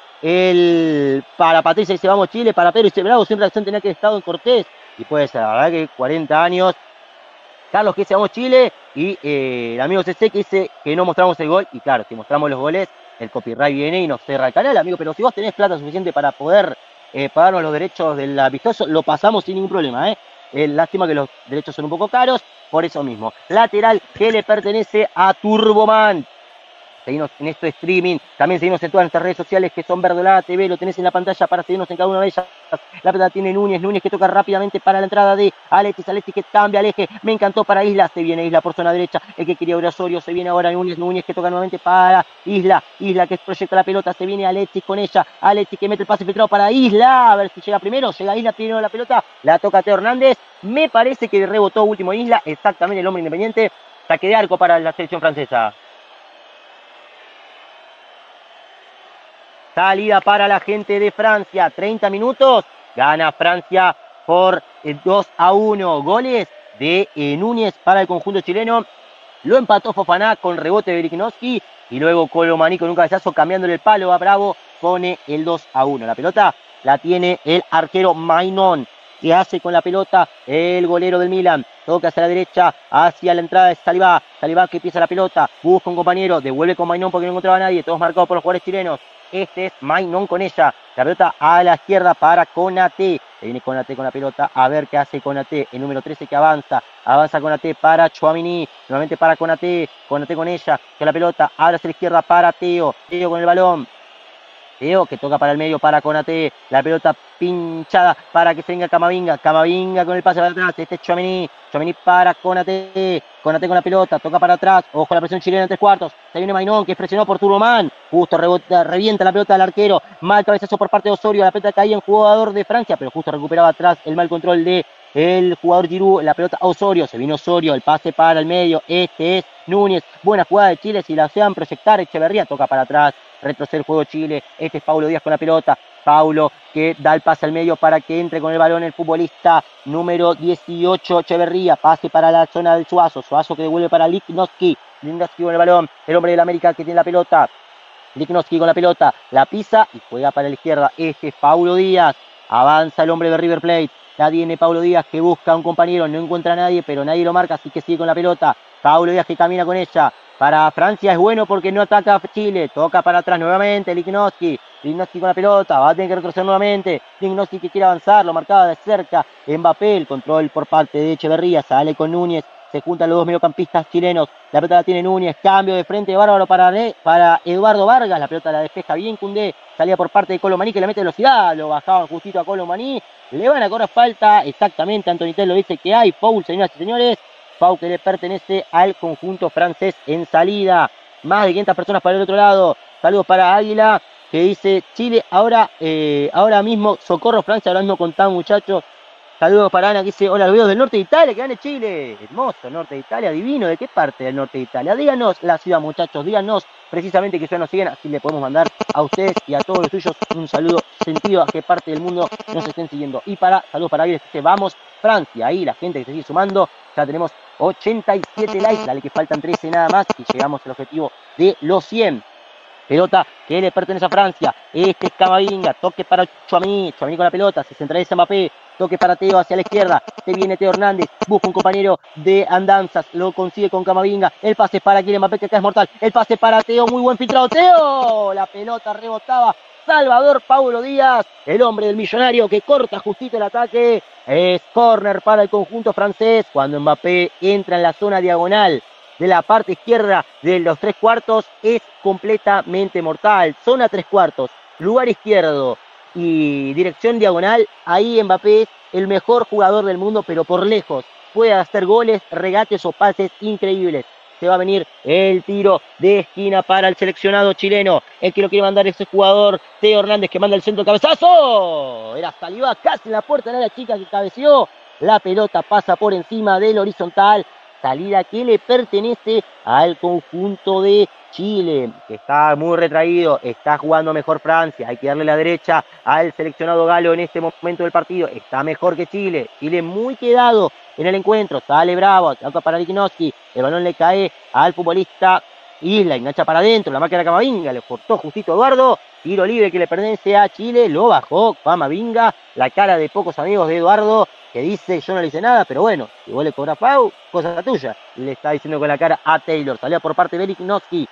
Patricia dice vamos Chile, para Pedro dice Bravo, siempre acción tenía que haber estado en Cortés. Y puede ser, la verdad que 40 años. Carlos que dice vamos Chile. Y el amigo CC que dice que no mostramos el gol. Y claro, si mostramos los goles, el copyright viene y nos cerra el canal, amigo. Pero si vos tenés plata suficiente para poder pagarnos los derechos del amistoso, lo pasamos sin ningún problema, lástima que los derechos son un poco caros, por eso mismo. Lateral que le pertenece a Turboman. Seguimos en este streaming, también seguimos en todas nuestras redes sociales que son Verdolada TV, lo tenés en la pantalla para seguirnos en cada una de ellas. La pelota tiene Núñez, Núñez que toca rápidamente para la entrada de Alexis, Alexis que cambia al eje, me encantó para Isla, se viene Isla por zona derecha, el que quería Osorio, se viene ahora Núñez, Núñez que toca nuevamente para Isla, Isla que proyecta la pelota, se viene Alexis con ella, Alexis que mete el pase filtrado para Isla, a ver si llega primero, llega Isla primero la pelota, la toca Teo Hernández, me parece que rebotó último Isla, exactamente el hombre independiente, saque de arco para la selección francesa. Salida para la gente de Francia, 30 minutos, gana Francia por 2-1, goles de Núñez para el conjunto chileno, lo empató Fofana con rebote de Beliknowski y luego Colomani con un cabezazo cambiándole el palo a Bravo, pone el 2-1, la pelota la tiene el arquero Maignan, que hace con la pelota el golero del Milan, toca hacia la derecha, hacia la entrada de Saliba, Saliba que pisa la pelota, busca un compañero, devuelve con Maignan porque no encontraba a nadie, todos marcados por los jugadores chilenos. Este es Maignan con ella. La pelota a la izquierda para Konaté. Se viene Konaté con la pelota. A ver qué hace Konaté. El número 13 que avanza. Avanza Konaté para Tchouaméni. Nuevamente para Konaté. Konaté con ella. Con la pelota. Abre hacia la izquierda para Teo. Teo con el balón. Teo que toca para el medio para Konaté. La pelota pinchada para que se venga Camavinga. Camavinga con el pase para atrás. Este es Tchouaméni. Tchouaméni para Konaté. Konaté con la pelota. Toca para atrás. Ojo la presión chilena en 3/4. Se viene Maignan que presionó por Turboman. Justo rebota, revienta la pelota del arquero. Mal cabezazo por parte de Osorio. La pelota caía en jugador de Francia. Pero justo recuperaba atrás el mal control de el jugador Giroud, la pelota a Osorio, se vino Osorio, el pase para el medio, este es Núñez, buena jugada de Chile, si la sean proyectar, Echeverría toca para atrás, retrocede el juego Chile, este es Paulo Díaz con la pelota, Paulo que da el pase al medio para que entre con el balón el futbolista número 18, Echeverría, pase para la zona del Suazo, Suazo que devuelve para Lichnowsky, Lichnowsky con el balón, el hombre del América que tiene la pelota, Lichnowsky con la pelota, la pisa y juega para la izquierda, este es Paulo Díaz, avanza el hombre de River Plate, ya viene Paulo Díaz que busca a un compañero, no encuentra a nadie, pero nadie lo marca, así que sigue con la pelota, Paulo Díaz que camina con ella, para Francia es bueno porque no ataca a Chile, toca para atrás nuevamente, Lichnowsky con la pelota, va a tener que retroceder nuevamente, Lichnowsky que quiere avanzar, lo marcaba de cerca, Mbappé, el control por parte de Echeverría, sale con Núñez, se juntan los dos mediocampistas chilenos, la pelota la tiene Núñez, cambio de frente de Bárbaro para Eduardo Vargas, la pelota la despeja bien Koundé, salía por parte de Colomaní que le mete velocidad, lo bajaban justito a Colomaní, le van a cobrar falta, exactamente, Antonitel lo dice que hay, foul, señoras y señores, foul que le pertenece al conjunto francés en salida, más de 500 personas para el otro lado, saludos para Águila, que dice Chile, ahora mismo, socorro Francia, ahora mismo contán muchachos, saludos para Ana que dice, hola, los videos del norte de Italia, que gane Chile. Hermoso, norte de Italia, divino. ¿De qué parte del norte de Italia? Díganos la ciudad, muchachos, díganos precisamente que ya nos siguen, así le podemos mandar a ustedes y a todos los tuyos un saludo sentido a qué parte del mundo nos estén siguiendo. Y saludos para Aguirre, que dice, vamos Francia, ahí la gente que se sigue sumando, ya tenemos 87 likes, dale que faltan 13 nada más y llegamos al objetivo de los 100. Pelota que le pertenece a Francia. Este es Camavinga. Toque para Tchouaméni. Tchouaméni con la pelota. Se centraliza Mbappé. Toque para Teo hacia la izquierda. Se viene Teo Hernández. Busca un compañero de andanzas. Lo consigue con Camavinga. El pase para Kylian Mbappé que acá es mortal. El pase para Teo. Muy buen filtrado. Teo. La pelota rebotaba. Salvador Paulo Díaz. El hombre del millonario que corta justito el ataque. Es córner para el conjunto francés. Cuando Mbappé entra en la zona diagonal de la parte izquierda de los 3/4 es completamente mortal. Zona 3/4, lugar izquierdo y dirección diagonal, ahí Mbappé es el mejor jugador del mundo, pero por lejos. Puede hacer goles, regates o pases increíbles. Se va a venir el tiro de esquina para el seleccionado chileno. El que lo quiere mandar es el jugador Teo Hernández que manda el centro cabezazo. Era Saliba casi en la puerta de la chica que cabeceó. La pelota pasa por encima del horizontal. Salida que le pertenece al conjunto de Chile, que está muy retraído, está jugando mejor Francia, hay que darle la derecha al seleccionado galo en este momento del partido, está mejor que Chile, Chile muy quedado en el encuentro, sale Bravo, toca para Lichnowsky, el balón le cae al futbolista Isla, engancha para adentro, la máquina Camavinga, le cortó justito a Eduardo, tiro libre que le pertenece a Chile, lo bajó Camavinga, la cara de pocos amigos de Eduardo, que dice, yo no le hice nada, pero bueno, si vos le cobras foul, cosa tuya, le está diciendo con la cara a Taylor, salía por parte de Lichnowsky,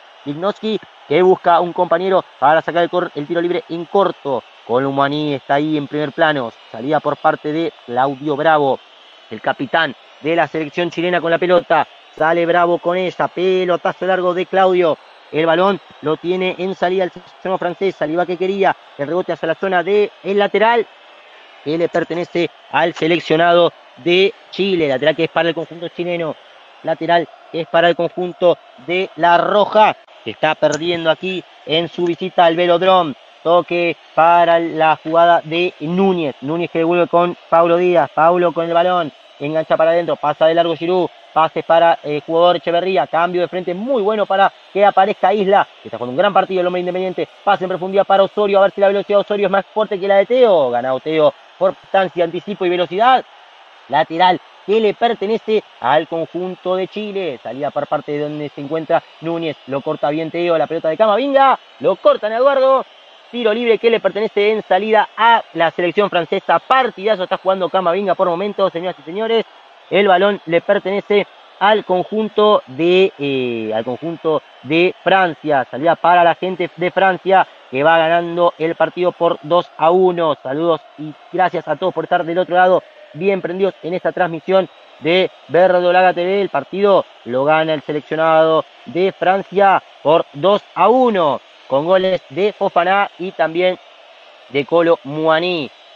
que busca un compañero para sacar el tiro libre en corto, Colomaní está ahí en primer plano, salida por parte de Claudio Bravo, el capitán de la selección chilena con la pelota, sale Bravo con ella, pelotazo largo de Claudio, el balón lo tiene en salida el seleccionado francés, Saliba que quería, el rebote hacia la zona del lateral, que le pertenece al seleccionado de Chile, lateral que es para el conjunto chileno, lateral que es para el conjunto de La Roja, que está perdiendo aquí en su visita al Velodrome, toque para la jugada de Núñez que devuelve con Paulo Díaz, Paulo con el balón, engancha para adentro, pasa de largo Giroud, pase para el jugador Echeverría, cambio de frente muy bueno para que aparezca Isla, que está jugando un gran partido el hombre independiente, pase en profundidad para Osorio, a ver si la velocidad de Osorio es más fuerte que la de Teo, ganado Teo por distancia, anticipo y velocidad, lateral que le pertenece al conjunto de Chile, salida por parte de donde se encuentra Núñez, lo corta bien Teo, la pelota de Camavinga, lo cortan a Eduardo, tiro libre que le pertenece en salida a la selección francesa, partidazo está jugando Camavinga por momentos, señoras y señores, el balón le pertenece al conjunto de Francia, salida para la gente de Francia, que va ganando el partido por 2-1. Saludos y gracias a todos por estar del otro lado, bien prendidos en esta transmisión de Verdolaga TV. El partido lo gana el seleccionado de Francia por 2-1, con goles de Fofana y también de Colo Muani.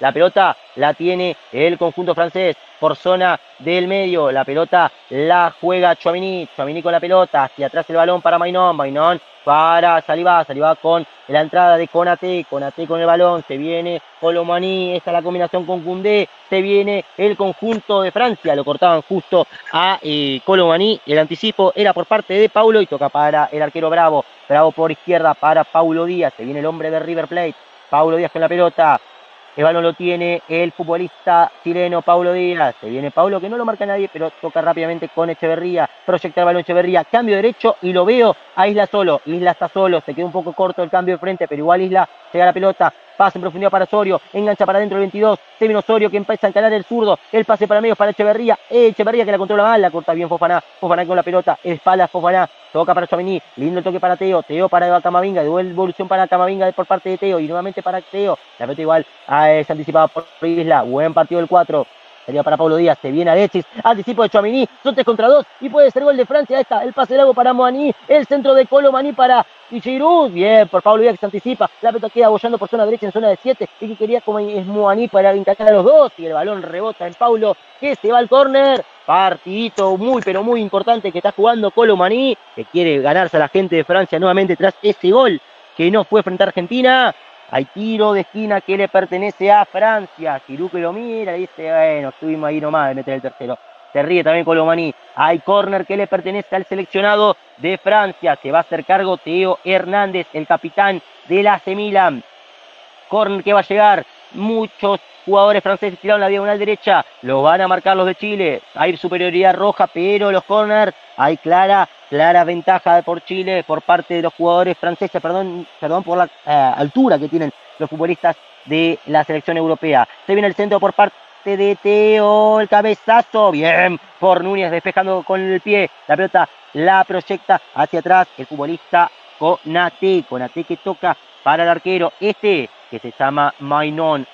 La pelota la tiene el conjunto francés por zona del medio. La pelota la juega Tchouaméni. Tchouaméni con la pelota. Hacia atrás el balón para Maignan. Maignan para Saliba. Saliba con la entrada de Konaté. Konaté con el balón. Se viene Kolo Muani. Esta es la combinación con Koundé. Se viene el conjunto de Francia. Lo cortaban justo a Kolo Muani. El anticipo era por parte de Paulo y toca para el arquero Bravo. Bravo por izquierda para Paulo Díaz. Se viene el hombre de River Plate. Paulo Díaz con la pelota. El balón lo tiene el futbolista chileno Paulo Díaz. Se viene Paulo, que no lo marca nadie, pero toca rápidamente con Echeverría. Proyecta el balón Echeverría. Cambio derecho y lo veo a Isla solo. Isla está solo. Se queda un poco corto el cambio de frente, pero igual Isla llega a la pelota. Pase en profundidad para Osorio. Engancha para adentro el 22. Se viene Osorio que empieza a encarar el zurdo. El pase para medio para Echeverría. Echeverría que la controla mal. La corta bien Fofana. Fofana con la pelota. Espalda Fofana. Toca para Tchouaméni. Lindo toque para Teo. Teo para Camavinga. Devolución para Camavinga por parte de Teo. Y nuevamente para Teo. La pelota igual es anticipada por Isla. Buen partido del 4. Sería para Paulo Díaz. Se viene Alexis. Anticipo de Tchouaméni. Son 3 contra 2. Y puede ser gol de Francia. Ahí está. El pase largo para Muani. El centro de Kolo Muani para Giroud. Bien por Paulo Díaz que se anticipa. La pelota queda bollando por zona derecha en zona de 7. Y que quería como es Muani para encajar a los dos. Y el balón rebota en Paulo. Que se va al córner. Partidito muy pero muy importante que está jugando Kolo Muani. Que quiere ganarse a la gente de Francia nuevamente tras ese gol que no fue frente a Argentina. Hay tiro de esquina que le pertenece a Francia. Giroud que lo mira y dice, bueno, estuvimos ahí nomás de meter el tercero. Se ríe también Kolo Muani. Hay córner que le pertenece al seleccionado de Francia. Se va a hacer cargo Theo Hernández, el capitán del AC Milan. Córner que va a llegar. Muchos jugadores franceses tiraron la diagonal derecha. Lo van a marcar los de Chile. Hay superioridad roja, pero los corners hay clara ventaja por Chile por parte de los jugadores franceses. Perdón por la altura que tienen los futbolistas de la selección europea. Se viene el centro por parte de Teo, el cabezazo, bien por Núñez despejando con el pie, la pelota la proyecta hacia atrás el futbolista Konaté que toca para el arquero, que se llama Maignan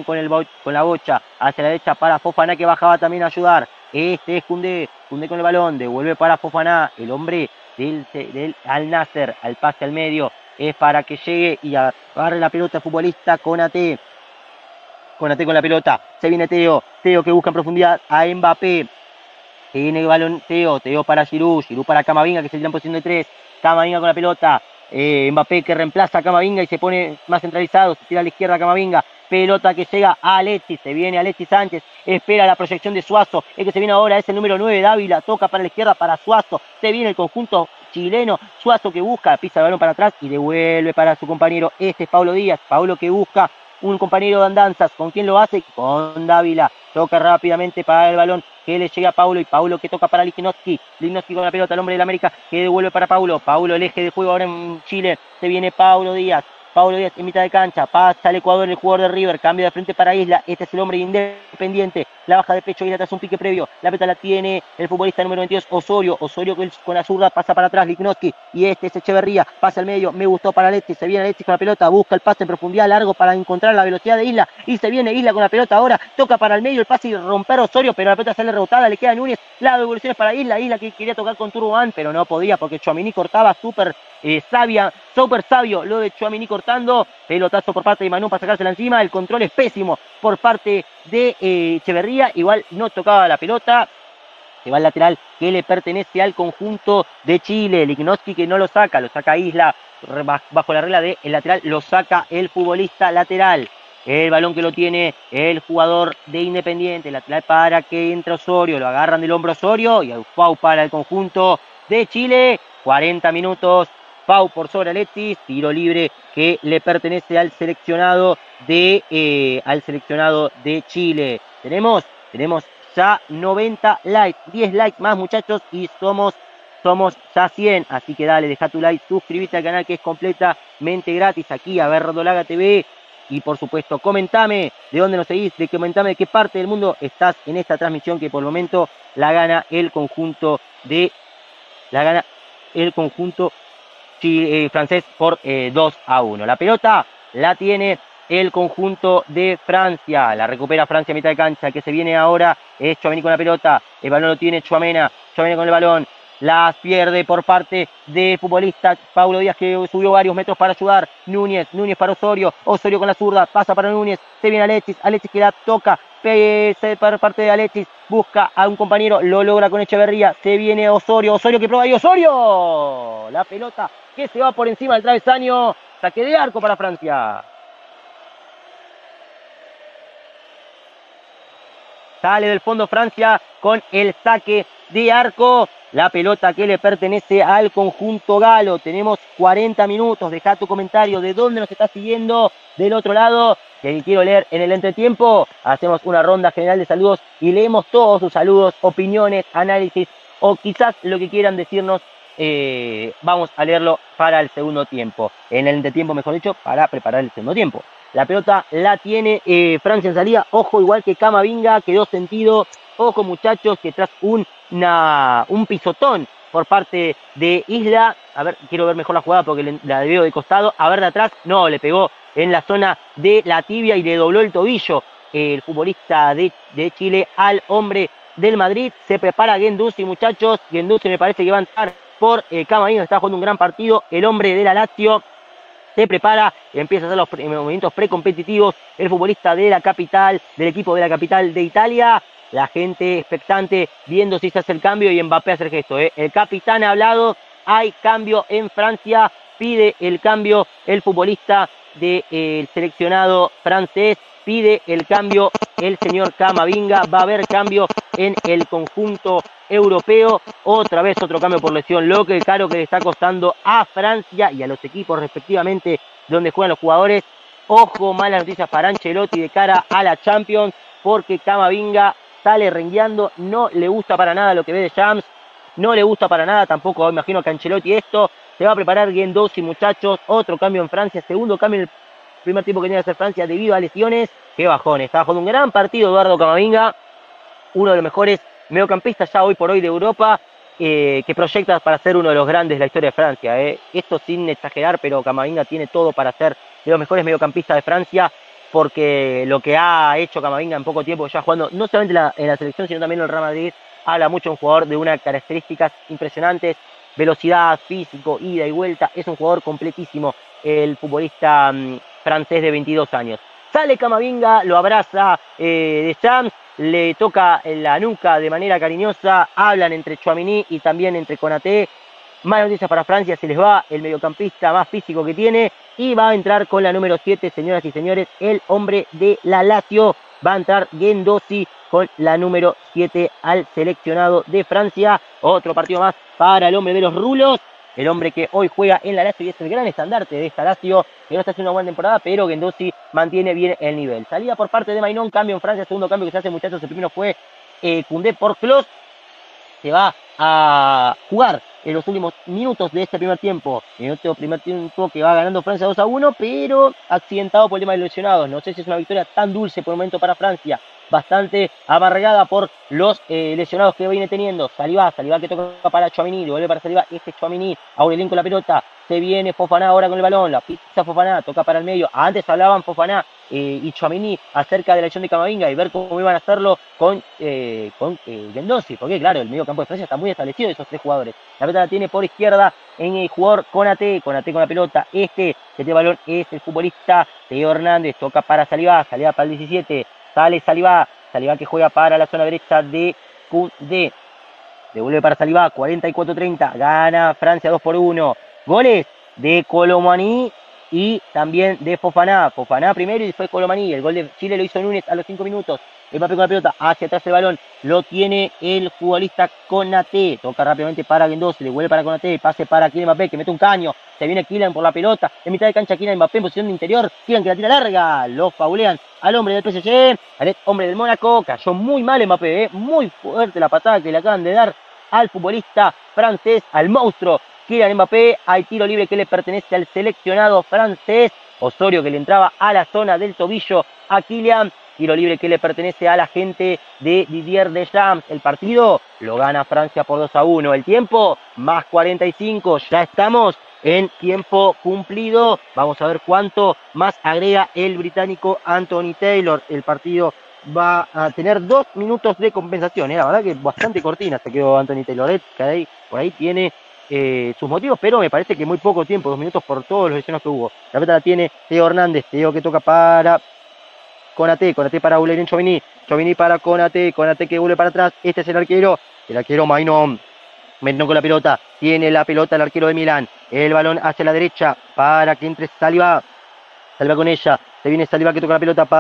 con la bocha hacia la derecha para Fofana que bajaba también a ayudar. Es Koundé con el balón, devuelve para Fofana, el hombre del Al Nasser, al pase al medio, es para que llegue y agarre la pelota el futbolista Konaté con la pelota, se viene Teo que busca en profundidad a Mbappé, tiene el balón Teo para Giroud para Camavinga que se tira en posición de 3, Camavinga con la pelota, Mbappé que reemplaza a Camavinga y se pone más centralizado, se tira a la izquierda Camavinga, pelota que llega a Alexis, se viene Alexis Sánchez, espera la proyección de Suazo, el que se viene ahora es el número 9 Dávila, toca para la izquierda para Suazo, se viene el conjunto chileno, Suazo que busca, pisa el balón para atrás y devuelve para su compañero, es Paulo Díaz, Paulo que busca un compañero de andanzas, ¿con quién lo hace? Con Dávila, toca rápidamente para el balón que le llega a Paulo y Paulo que toca para Lichnowsky con la pelota, el hombre del América que devuelve para Paulo, el eje de juego ahora en Chile, se viene Paulo Díaz en mitad de cancha, pasa al Ecuador el jugador de River, cambia de frente para Isla, este es el hombre independiente, la baja de pecho, Isla tras un pique previo, la pelota la tiene el futbolista número 22, Osorio con la zurda pasa para atrás, Lichnowsky, y este es Echeverría, pasa al medio, me gustó para Alexis, se viene Alexis con la pelota, busca el pase en profundidad largo para encontrar la velocidad de Isla, y se viene Isla con la pelota ahora, toca para el medio el pase y romper Osorio, pero la pelota sale rebotada, le queda a Núñez, la devolución es para Isla que quería tocar con Turboán, pero no podía porque Tchouaméni cortaba súper sabio lo de Tchouaméni cortando, pelotazo por parte de Manu para sacársela encima, el control es pésimo por parte de Echeverría, igual no tocaba la pelota, se va al lateral que le pertenece al conjunto de Chile, Lichnowsky que no lo saca Isla, bajo la regla del lateral lo saca el futbolista lateral, el balón que lo tiene el jugador de Independiente, lateral para que entre Osorio, lo agarran del hombro Osorio y Pau para el conjunto de Chile, 40 minutos, Pau por sobre Alexis, tiro libre que le pertenece al seleccionado de Chile. Tenemos ya 90 likes, 10 likes más muchachos y somos ya 100, así que dale, deja tu like, suscríbete al canal que es completamente gratis aquí a Verdolaga TV y por supuesto comentame de dónde nos seguís, comentame de qué parte del mundo estás en esta transmisión que por el momento la gana el conjunto francés por 2-1. La pelota la tiene el conjunto de Francia, la recupera Francia a mitad de cancha, que se viene ahora es Tchouaméni con la pelota, el balón lo tiene Tchouaméni con el balón, las pierde por parte del futbolista Paulo Díaz, que subió varios metros para ayudar. Núñez para Osorio, Osorio con la zurda, pasa para Núñez, se viene Alexis que la toca, por parte de Alexis, busca a un compañero, lo logra con Echeverría, se viene Osorio que prueba ahí, Osorio, la pelota que se va por encima del travesaño, saque de arco para Francia. Sale del fondo Francia con el saque de arco. La pelota que le pertenece al conjunto galo. Tenemos 40 minutos. Deja tu comentario de dónde nos está siguiendo del otro lado, que quiero leer en el entretiempo. Hacemos una ronda general de saludos y leemos todos sus saludos, opiniones, análisis o quizás lo que quieran decirnos. Vamos a leerlo para el segundo tiempo. En el entretiempo, mejor dicho, para preparar el segundo tiempo. La pelota la tiene Francia en salida. Ojo, igual que Camavinga, quedó sentido. Ojo, muchachos, que tras un pisotón por parte de Isla. A ver, quiero ver mejor la jugada porque la veo de costado. A ver, de atrás. No, le pegó en la zona de la tibia y le dobló el tobillo el futbolista de Chile al hombre del Madrid. Se prepara Guendouzi, muchachos. Guendouzi me parece que va a entrar por Camavinga, que está jugando un gran partido. El hombre de la Lazio se prepara, empieza a hacer los movimientos precompetitivos, el futbolista de la capital, del equipo de la capital de Italia, la gente expectante viendo si se hace el cambio y Mbappé hace el gesto. El capitán ha hablado, hay cambio en Francia, pide el cambio el futbolista del seleccionado francés, pide el cambio el señor Camavinga, va a haber cambio en el conjunto europeo, otra vez otro cambio por lesión, lo que caro que le está costando a Francia y a los equipos respectivamente donde juegan los jugadores. Ojo, malas noticias para Ancelotti de cara a la Champions, porque Camavinga sale rengueando, no le gusta para nada lo que ve de Shams, no le gusta para nada, tampoco imagino que Ancelotti esto. Se va a preparar Guendouzi, muchachos, otro cambio en Francia, segundo cambio en el primer tiempo que tiene que hacer Francia debido a lesiones. Qué bajón, está jugando un gran partido Eduardo Camavinga, uno de los mejores mediocampistas ya hoy por hoy de Europa, que proyecta para ser uno de los grandes de la historia de Francia. Esto sin exagerar, pero Camavinga tiene todo para ser de los mejores mediocampistas de Francia, porque lo que ha hecho Camavinga en poco tiempo, ya jugando no solamente en la selección, sino también en el Real Madrid, habla mucho de un jugador de unas características impresionantes, velocidad, físico, ida y vuelta, es un jugador completísimo, el futbolista francés de 22 años. Sale Camavinga, lo abraza de Shams, le toca la nuca de manera cariñosa, hablan entre Tchouaméni y también entre Konaté. Más noticias para Francia, se les va el mediocampista más físico que tiene y va a entrar con la número 7, señoras y señores, el hombre de la Lazio. Va a entrar Guendouzi con la número 7 al seleccionado de Francia. Otro partido más para el hombre de los rulos, el hombre que hoy juega en la Lazio y es el gran estandarte de esta Lazio, que no está haciendo una buena temporada, pero Guendouzi mantiene bien el nivel. Salida por parte de Maignan, cambio en Francia, segundo cambio que se hace, muchachos, el primero fue Koundé por Klose. Se va a jugar en los últimos minutos de este primer tiempo. En este primer tiempo que va ganando Francia 2-1, pero accidentado por el tema de lesionados. No sé si es una victoria tan dulce por el momento para Francia. Bastante amargada por los lesionados que viene teniendo. Saliba que toca para Tchouaméni, le vuelve para Saliba, Tchouaméni, Aurelien con la pelota, se viene Fofana ahora con el balón, la pizza Fofana, toca para el medio. Antes hablaban Fofana y Tchouaméni acerca de la acción de Camavinga y ver cómo iban a hacerlo con Guendouzi, porque claro, el medio campo de Francia está muy establecido de esos tres jugadores. La pelota la tiene por izquierda en el jugador Konaté con la pelota, que tiene balón es el futbolista Theo Hernández, toca para Saliba para el 17, sale Saliba que juega para la zona derecha de Koundé, devuelve para Saliba, 44-30, gana Francia 2-1, goles de Colomani y también de Fofana primero y después Colomani. El gol de Chile lo hizo Núñez a los 5 minutos. Mbappé con la pelota, hacia atrás el balón, lo tiene el futbolista Konaté, toca rápidamente para Guendouzi, le vuelve para Konaté, pase para Kylian Mbappé que mete un caño, se viene Kylian por la pelota, en mitad de cancha Kylian Mbappé en posición de interior, Kylian que la tira larga, lo faulean al hombre del PSG, al hombre del Mónaco, cayó muy mal Mbappé, muy fuerte la patada que le acaban de dar al futbolista francés, al monstruo Kylian Mbappé. Hay tiro libre que le pertenece al seleccionado francés, Osorio que le entraba a la zona del tobillo a Kylian, tiro libre que le pertenece a la gente de Didier Deschamps. El partido lo gana Francia por 2-1, el tiempo más 45, ya estamos en tiempo cumplido. Vamos a ver cuánto más agrega el británico Anthony Taylor. El partido va a tener 2 minutos de compensación. La verdad que bastante cortina se quedó Anthony Taylor, que por ahí tiene sus motivos, pero me parece que muy poco tiempo, 2 minutos por todos los lesiones que hubo. La pelota la tiene Teo Hernández, Teo que toca para Konate para Ulerin Tchouaméni para Konate que vuelve para atrás, este es el arquero Maignan con la pelota, tiene la pelota el arquero de Milán, el balón hacia la derecha para que entre Saliba con ella, se viene Saliba que toca la pelota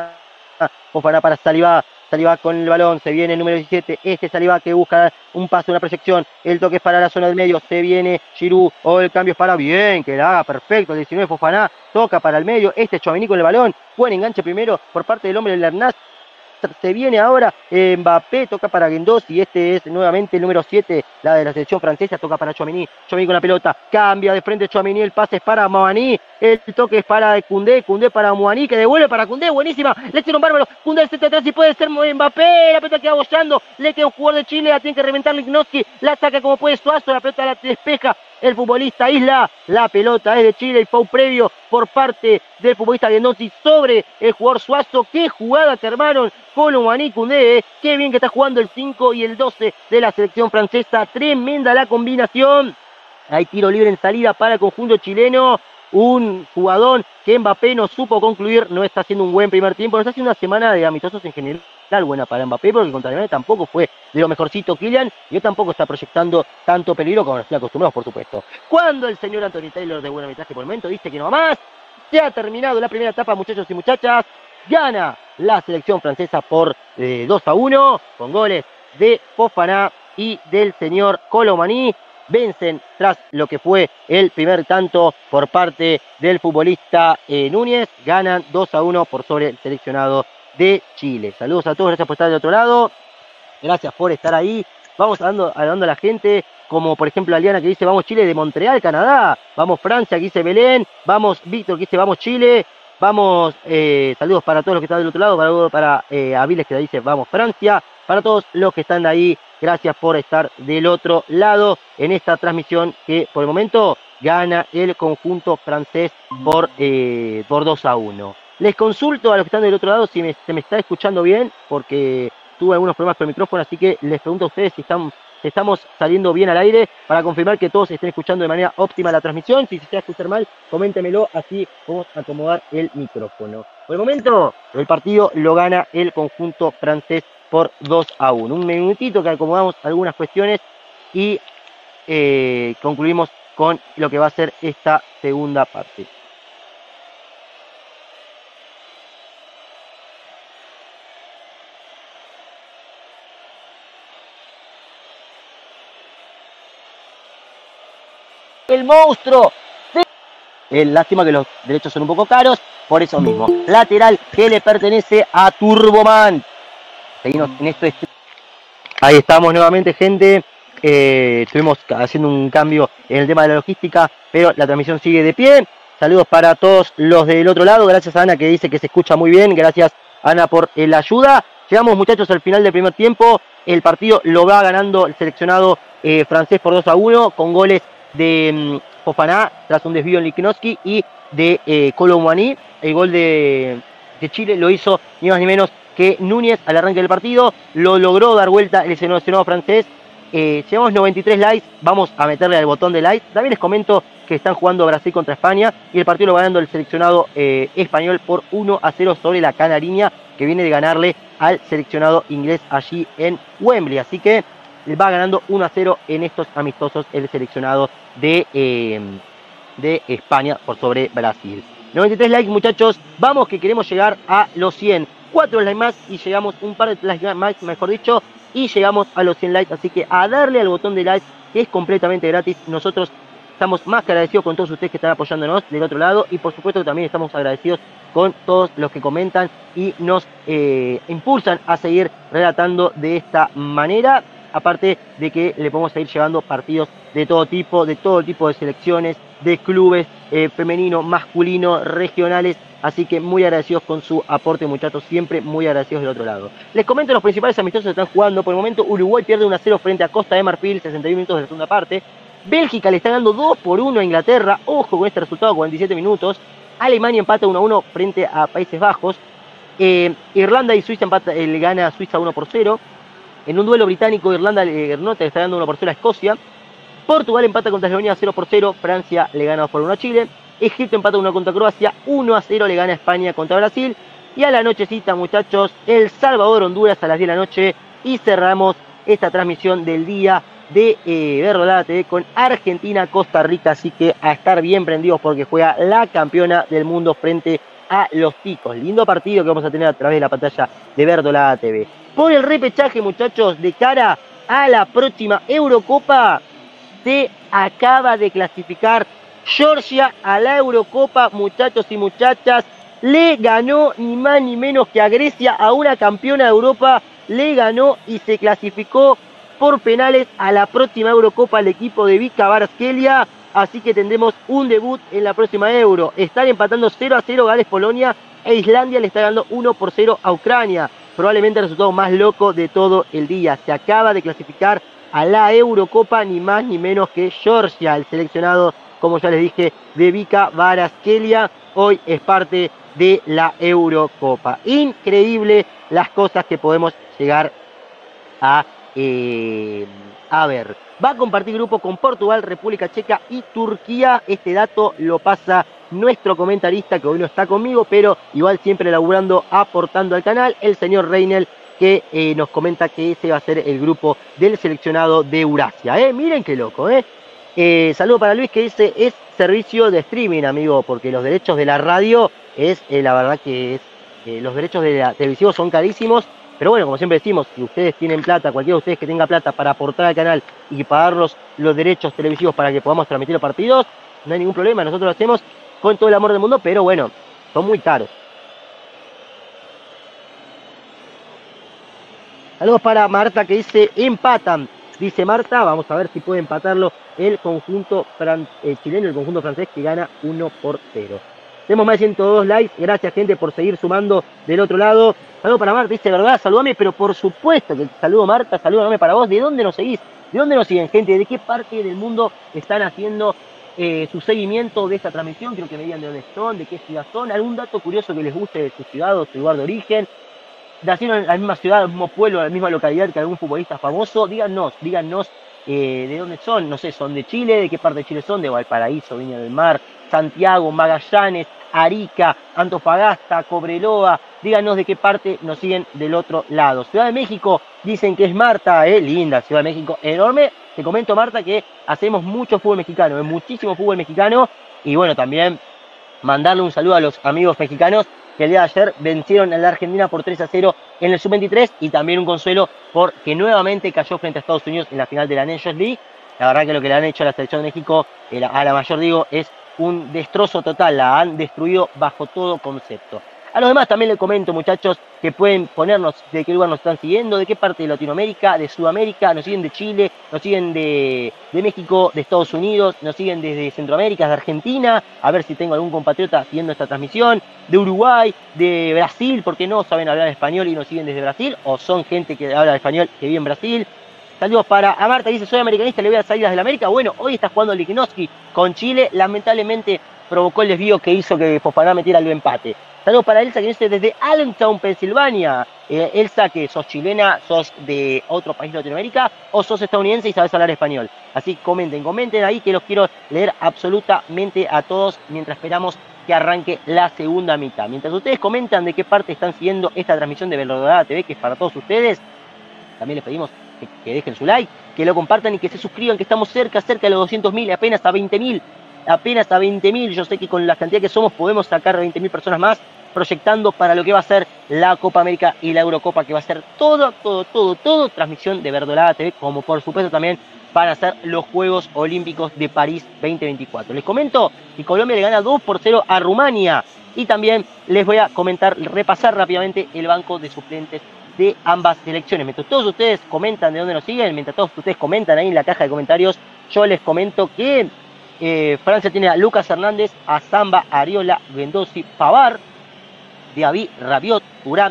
para Saliba con el balón, se viene el número 17, este Saliba que busca un pase, una proyección, el toque es para la zona del medio, se viene Giroud, o el cambio es para, bien, que la haga perfecto, el 19 Fofana, toca para el medio, este Tchouaméni con el balón, buen enganche primero por parte del hombre del Lernaz, se viene ahora Mbappé, toca para Guendouzi y este es nuevamente el número 7, la de la selección francesa, toca para Tchouaméni con la pelota, cambia de frente Tchouaméni, el pase es para Mouani, el toque es para Koundé para Mouani, que devuelve para Koundé, buenísima, le hicieron bárbaro, Koundé el centro atrás y puede ser Mbappé, la pelota queda bollando, le queda un jugador de Chile, la tiene que reventar Lichnowsky, la saca como puede Suazo, la pelota la despeja el futbolista Isla, la pelota es de Chile, y foul previo por parte del futbolista Guendouzi sobre el jugador Suazo. Qué jugada que armaron Colomani Koundé, qué bien que está jugando el 5 y el 12 de la selección francesa, tremenda la combinación. Hay tiro libre en salida para el conjunto chileno, un jugador que Mbappé no supo concluir, no está haciendo un buen primer tiempo, no está haciendo una semana de amistosos en general buena para Mbappé, porque contra Alemania tampoco fue de lo mejorcito Kylian, y él tampoco está proyectando tanto peligro como nos estoy acostumbrados, por supuesto. Cuando el señor Anthony Taylor de buen arbitraje por el momento dice que no más, se ha terminado la primera etapa, muchachos y muchachas, gana la selección francesa por 2-1, con goles de Fofana y del señor Colomani, vencen tras lo que fue el primer tanto por parte del futbolista Núñez, ganan 2-1 por sobre el seleccionado de Chile. Saludos a todos, gracias por estar del otro lado, gracias por estar ahí. Vamos hablando a la gente, como por ejemplo Aliana que dice vamos Chile de Montreal, Canadá, vamos Francia que dice Belén, vamos Víctor que dice vamos Chile, vamos, saludos para todos los que están del otro lado, para Aviles que dice vamos Francia, para todos los que están ahí, gracias por estar del otro lado en esta transmisión que por el momento gana el conjunto francés por 2-1. Les consulto a los que están del otro lado si se me está escuchando bien, porque tuve algunos problemas con el micrófono, así que les pregunto a ustedes si estamos saliendo bien al aire, para confirmar que todos estén escuchando de manera óptima la transmisión. Si se está escuchando mal, coméntemelo, así vamos a acomodar el micrófono. Por el momento, el partido lo gana el conjunto francés por 2-1. Un minutito que acomodamos algunas cuestiones y concluimos con lo que va a ser esta segunda parte. El monstruo. Lástima que los derechos son un poco caros, por eso mismo. Lateral que le pertenece a Turboman. Seguimos en esto. Ahí estamos nuevamente, gente. Estuvimos haciendo un cambio en el tema de la logística, pero la transmisión sigue de pie. Saludos para todos los del otro lado. Gracias a Ana que dice que se escucha muy bien. Gracias Ana por la ayuda. Llegamos, muchachos, al final del primer tiempo. El partido lo va ganando el seleccionado francés por 2-1 con goles de Fofana tras un desvío en Lichnowsky y de Colomani. El gol de Chile lo hizo ni más ni menos que Núñez al arranque del partido. Lo logró dar vuelta el seleccionado francés. Llevamos 93 likes, vamos a meterle al botón de like. También les comento que están jugando Brasil contra España y el partido lo va ganando el seleccionado español por 1-0 sobre la Canariña, que viene de ganarle al seleccionado inglés allí en Wembley. Así que va ganando 1-0 en estos amistosos el seleccionado de España por sobre Brasil. 93 likes, muchachos, vamos que queremos llegar a los 100. 4 likes más y llegamos, un par de likes más, mejor dicho, y llegamos a los 100 likes. Así que a darle al botón de like, que es completamente gratis. Nosotros estamos más que agradecidos con todos ustedes que están apoyándonos del otro lado, y por supuesto también estamos agradecidos con todos los que comentan y nos impulsan a seguir relatando de esta manera. Aparte de que le podemos seguir llevando partidos de todo tipo de selecciones, de clubes, femenino, masculino, regionales. Así que muy agradecidos con su aporte, muchachos, siempre muy agradecidos del otro lado. Les comento los principales amistosos que están jugando. Por el momento Uruguay pierde 1-0 frente a Costa de Marfil, 61 minutos de la segunda parte. Bélgica le está dando 2-1 a Inglaterra, ojo con este resultado, 47 minutos. Alemania empata 1-1 frente a Países Bajos. Irlanda y Suiza le gana a Suiza 1-0. En un duelo británico, Irlanda Norte le está dando 1-0 a Escocia. Portugal empata contra Eslovenia 0-0. Francia le gana 2-1 a Chile. Egipto empata 1 contra Croacia. 1-0 le gana España contra Brasil. Y a la nochecita, muchachos, El Salvador, Honduras a las 10 de la noche. Y cerramos esta transmisión del día de Verdolada TV con Argentina, Costa Rica. Así que a estar bien prendidos porque juega la campeona del mundo frente a los ticos. Lindo partido que vamos a tener a través de la pantalla de Verdolada TV. Por el repechaje, muchachos, de cara a la próxima Eurocopa, se acaba de clasificar Georgia a la Eurocopa, muchachos y muchachas. Le ganó ni más ni menos que a Grecia, a una campeona de Europa. Le ganó y se clasificó por penales a la próxima Eurocopa el equipo de Vika Kvaratskhelia. Así que tendremos un debut en la próxima Euro. Están empatando 0-0 Gales-Polonia e Islandia le está dando 1-0 a Ucrania. Probablemente el resultado más loco de todo el día. Se acaba de clasificar a la Eurocopa ni más ni menos que Georgia, el seleccionado, como ya les dije, de Vika Kvaratskhelia. Hoy es parte de la Eurocopa. Increíble las cosas que podemos llegar a ver. Va a compartir grupo con Portugal, República Checa y Turquía. Este dato lo pasa nuestro comentarista, que hoy no está conmigo, pero igual siempre laburando, aportando al canal, el señor Reinel, que nos comenta que ese va a ser el grupo del seleccionado de Eurasia. Miren qué loco, saludo para Luis, que dice, es servicio de streaming, amigo, porque los derechos de la radio es, la verdad que es, los derechos de la televisión son carísimos. Pero bueno, como siempre decimos, si ustedes tienen plata, cualquiera de ustedes que tenga plata para aportar al canal y pagarnos los derechos televisivos para que podamos transmitir los partidos, no hay ningún problema, nosotros lo hacemos con todo el amor del mundo, pero bueno, son muy caros. Saludos para Marta, que dice, empatan. Dice Marta, vamos a ver si puede empatarlo el conjunto chileno, el conjunto francés, que gana 1-0. Tenemos más de 102 likes. Gracias, gente, por seguir sumando del otro lado. Saludos para Marta, dice, ¿verdad? Saludame, pero por supuesto que saludo, Marta, saludame para vos. ¿De dónde nos seguís? ¿De dónde nos siguen, gente? ¿De qué parte del mundo están haciendo su seguimiento de esta transmisión? Quiero que me digan de dónde son, de qué ciudad son. ¿Algún dato curioso que les guste de su ciudad o su lugar de origen? ¿Nacieron en la misma ciudad, el mismo pueblo, en la misma localidad que algún futbolista famoso? Díganos de dónde son. No sé, ¿son de Chile? ¿De qué parte de Chile son? De Valparaíso, Viña del Mar, Santiago, Magallanes, Arica, Antofagasta, Cobreloa. Díganos de qué parte nos siguen del otro lado. Ciudad de México, dicen que es Marta, linda Ciudad de México, enorme. Te comento, Marta, que hacemos mucho fútbol mexicano, muchísimo fútbol mexicano. Y bueno, también mandarle un saludo a los amigos mexicanos que el día de ayer vencieron a la Argentina por 3-0 en el Sub-23, y también un consuelo porque nuevamente cayó frente a Estados Unidos en la final de la Nations League. La verdad que lo que le han hecho a la selección de México, a la mayor digo, es un destrozo total, la han destruido bajo todo concepto. A los demás también les comento, muchachos, que pueden ponernos de qué lugar nos están siguiendo, de qué parte de Latinoamérica, de Sudamérica, nos siguen de Chile, nos siguen de México, de Estados Unidos, nos siguen desde Centroamérica, de Argentina, a ver si tengo algún compatriota siguiendo esta transmisión, de Uruguay, de Brasil, porque no saben hablar español y nos siguen desde Brasil, o son gente que habla español que vive en Brasil. Saludos para Marta, dice, soy americanista, le voy a salir desde la América. Bueno, hoy está jugando Lichnowsky con Chile, lamentablemente provocó el desvío que hizo que Fofana metiera el empate. Saludos para Elsa, que dice desde Allentown, Pensilvania. Elsa, que sos chilena, sos de otro país de Latinoamérica, o sos estadounidense y sabes hablar español. Así comenten ahí, que los quiero leer absolutamente a todos mientras esperamos que arranque la segunda mitad. Mientras ustedes comentan de qué parte están siguiendo esta transmisión de Verdolada TV, que es para todos ustedes, también les pedimos que dejen su like, que lo compartan y que se suscriban, que estamos cerca de los 200.000, apenas a 20.000. Yo sé que con la cantidad que somos podemos sacar a 20.000 personas más, proyectando para lo que va a ser la Copa América y la Eurocopa, que va a ser todo transmisión de Verdolada TV, como por supuesto también van a ser los Juegos Olímpicos de París 2024. Les comento que Colombia le gana 2-0 a Rumania, y también les voy a repasar rápidamente el banco de suplentes de ambas selecciones. Mientras todos ustedes comentan de dónde nos siguen, mientras todos ustedes comentan ahí en la caja de comentarios, yo les comento que Francia tiene a Lucas Hernández, a Samba, Ariola, Guendouzi, Pavard, Diaby, Rabiot,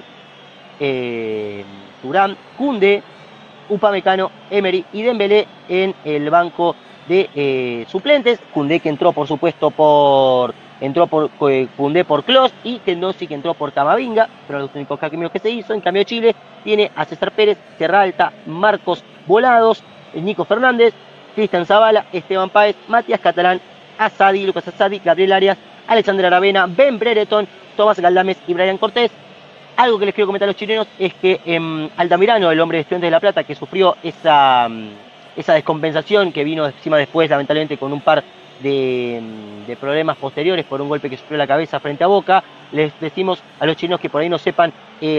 Turán, Koundé, Upamecano, Emery y Dembélé en el banco de suplentes. Koundé, que entró por supuesto por entró por Koundé por Klose y Kendossi que entró por Camavinga, pero los únicos cambios que se hizo. En cambio Chile tiene a César Pérez, Serralta, Marcos Volados, Nico Fernández, Cristian Zavala, Esteban Páez, Matías Catalán, Asadi, Lucas Asadi, Gabriel Arias, Alexander Aravena, Ben Brereton, Tomás Galdames y Brian Cortés. Algo que les quiero comentar a los chilenos es que Altamirano, el hombre de Estudiantes de La Plata, que sufrió esa descompensación que vino encima después, lamentablemente, con un par de problemas posteriores por un golpe que sufrió en la cabeza frente a Boca, les decimos a los chilenos que por ahí no sepan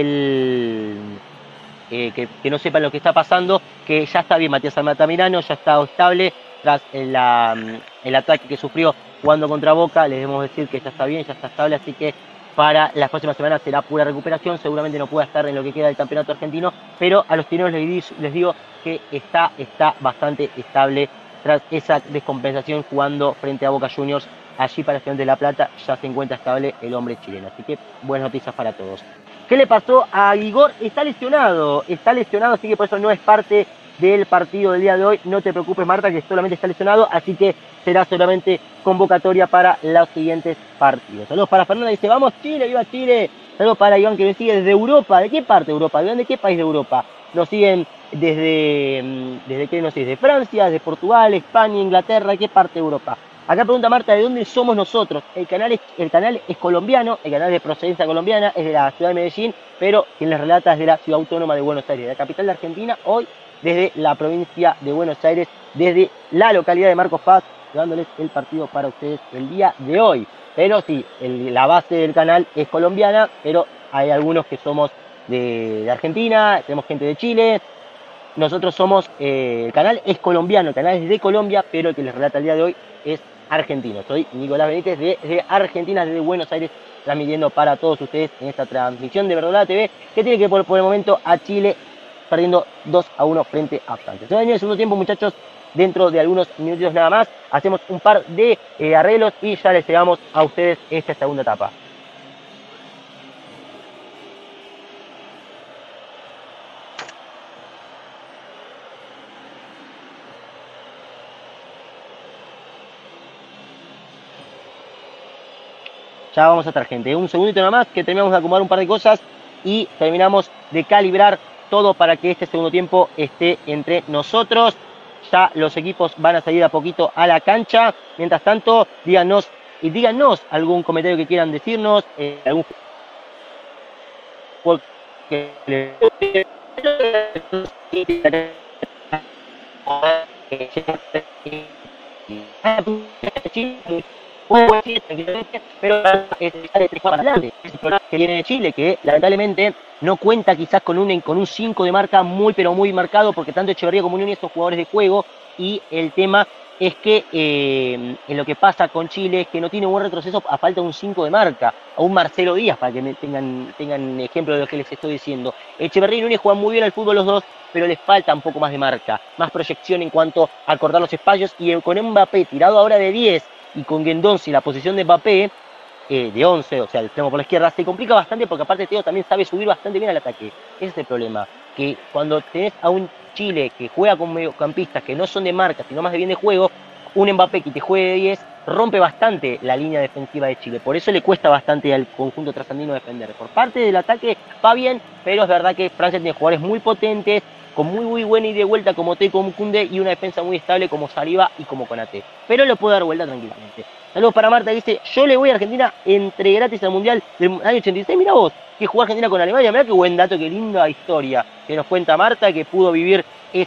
que no sepan lo que está pasando, que ya está bien Matías Altamirano, ya está estable tras el ataque que sufrió jugando contra Boca. Les debemos decir que ya está bien, ya está estable, así que para las próximas semanas será pura recuperación. Seguramente no pueda estar en lo que queda del campeonato argentino, pero a los chilenos les digo que está bastante estable tras esa descompensación jugando frente a Boca Juniors. Allí para Estudiantes de La Plata ya se encuentra estable el hombre chileno, así que buenas noticias para todos. ¿Qué le pasó a Igor? Está lesionado, así que por eso no es parte del partido del día de hoy. No te preocupes, Marta, que solamente está lesionado, así que será solamente convocatoria para los siguientes partidos. Saludos para Fernanda, dice, vamos Chile, viva Chile. Saludos para Iván, que me sigue desde Europa. ¿De qué parte de Europa? ¿De qué país de Europa? Nos siguen desde qué, no sé, desde Francia, desde Portugal, España, Inglaterra. ¿De qué parte de Europa? Acá pregunta Marta, ¿de dónde somos nosotros? El canal es colombiano, el canal de procedencia colombiana, es de la ciudad de Medellín, pero quien les relata es de la ciudad autónoma de Buenos Aires, de la capital de Argentina, hoy desde la provincia de Buenos Aires, desde la localidad de Marcos Paz, llevándoles el partido para ustedes el día de hoy. Pero sí, la base del canal es colombiana, pero hay algunos que somos de Argentina, tenemos gente de Chile. Nosotros somos, el canal es colombiano, el canal es de Colombia, pero el que les relata el día de hoy es argentino. Soy Nicolás Benítez de Argentina, desde Buenos Aires, transmitiendo para todos ustedes en esta transmisión de Verdolaga TV, que tiene que por el momento a Chile perdiendo 2-1 frente a Francia. Se va a venir el segundo tiempo, muchachos, dentro de algunos minutos nada más. Hacemos un par de arreglos y ya les llegamos a ustedes esta segunda etapa. Ya vamos a estar, gente. Un segundito nada más que terminamos de acomodar un par de cosas y terminamos de calibrar todo para que este segundo tiempo esté entre nosotros. Ya los equipos van a salir a poquito a la cancha. Mientras tanto, díganos algún comentario que quieran decirnos, algún juego que les pero es de tres para adelante. Es el problema que viene de Chile, que lamentablemente no cuenta quizás con un 5 de marca muy pero muy marcado, porque tanto Echeverría como Núñez son jugadores de juego, y el tema es que en lo que pasa con Chile es que no tiene un buen retroceso a falta de un 5 de marca, a un Marcelo Díaz, para que tengan ejemplo de lo que les estoy diciendo. Echeverría y Núñez juegan muy bien al fútbol los dos, pero les falta un poco más de marca, más proyección en cuanto a cortar los espacios, y con Mbappé tirado ahora de 10 y con Guendouzi la posición de Mbappé de 11, o sea, el extremo por la izquierda, se complica bastante, porque aparte Teo también sabe subir bastante bien al ataque. Ese es el problema, que cuando tenés a un Chile que juega con mediocampistas que no son de marca, sino más de bien de juego, un Mbappé que te juegue de 10 rompe bastante la línea defensiva de Chile. Por eso le cuesta bastante al conjunto trasandino defender. Por parte del ataque va bien, pero es verdad que Francia tiene jugadores muy potentes, con muy buena ida y vuelta como Teo, como Koundé, y una defensa muy estable como Saliba y como Konaté. Pero lo puede dar vuelta tranquilamente. Saludos para Marta, que dice, yo le voy a Argentina, entré gratis al Mundial del año 86. Mira vos, que jugó Argentina con Alemania. Mirá qué buen dato, qué linda historia que nos cuenta Marta, que pudo vivir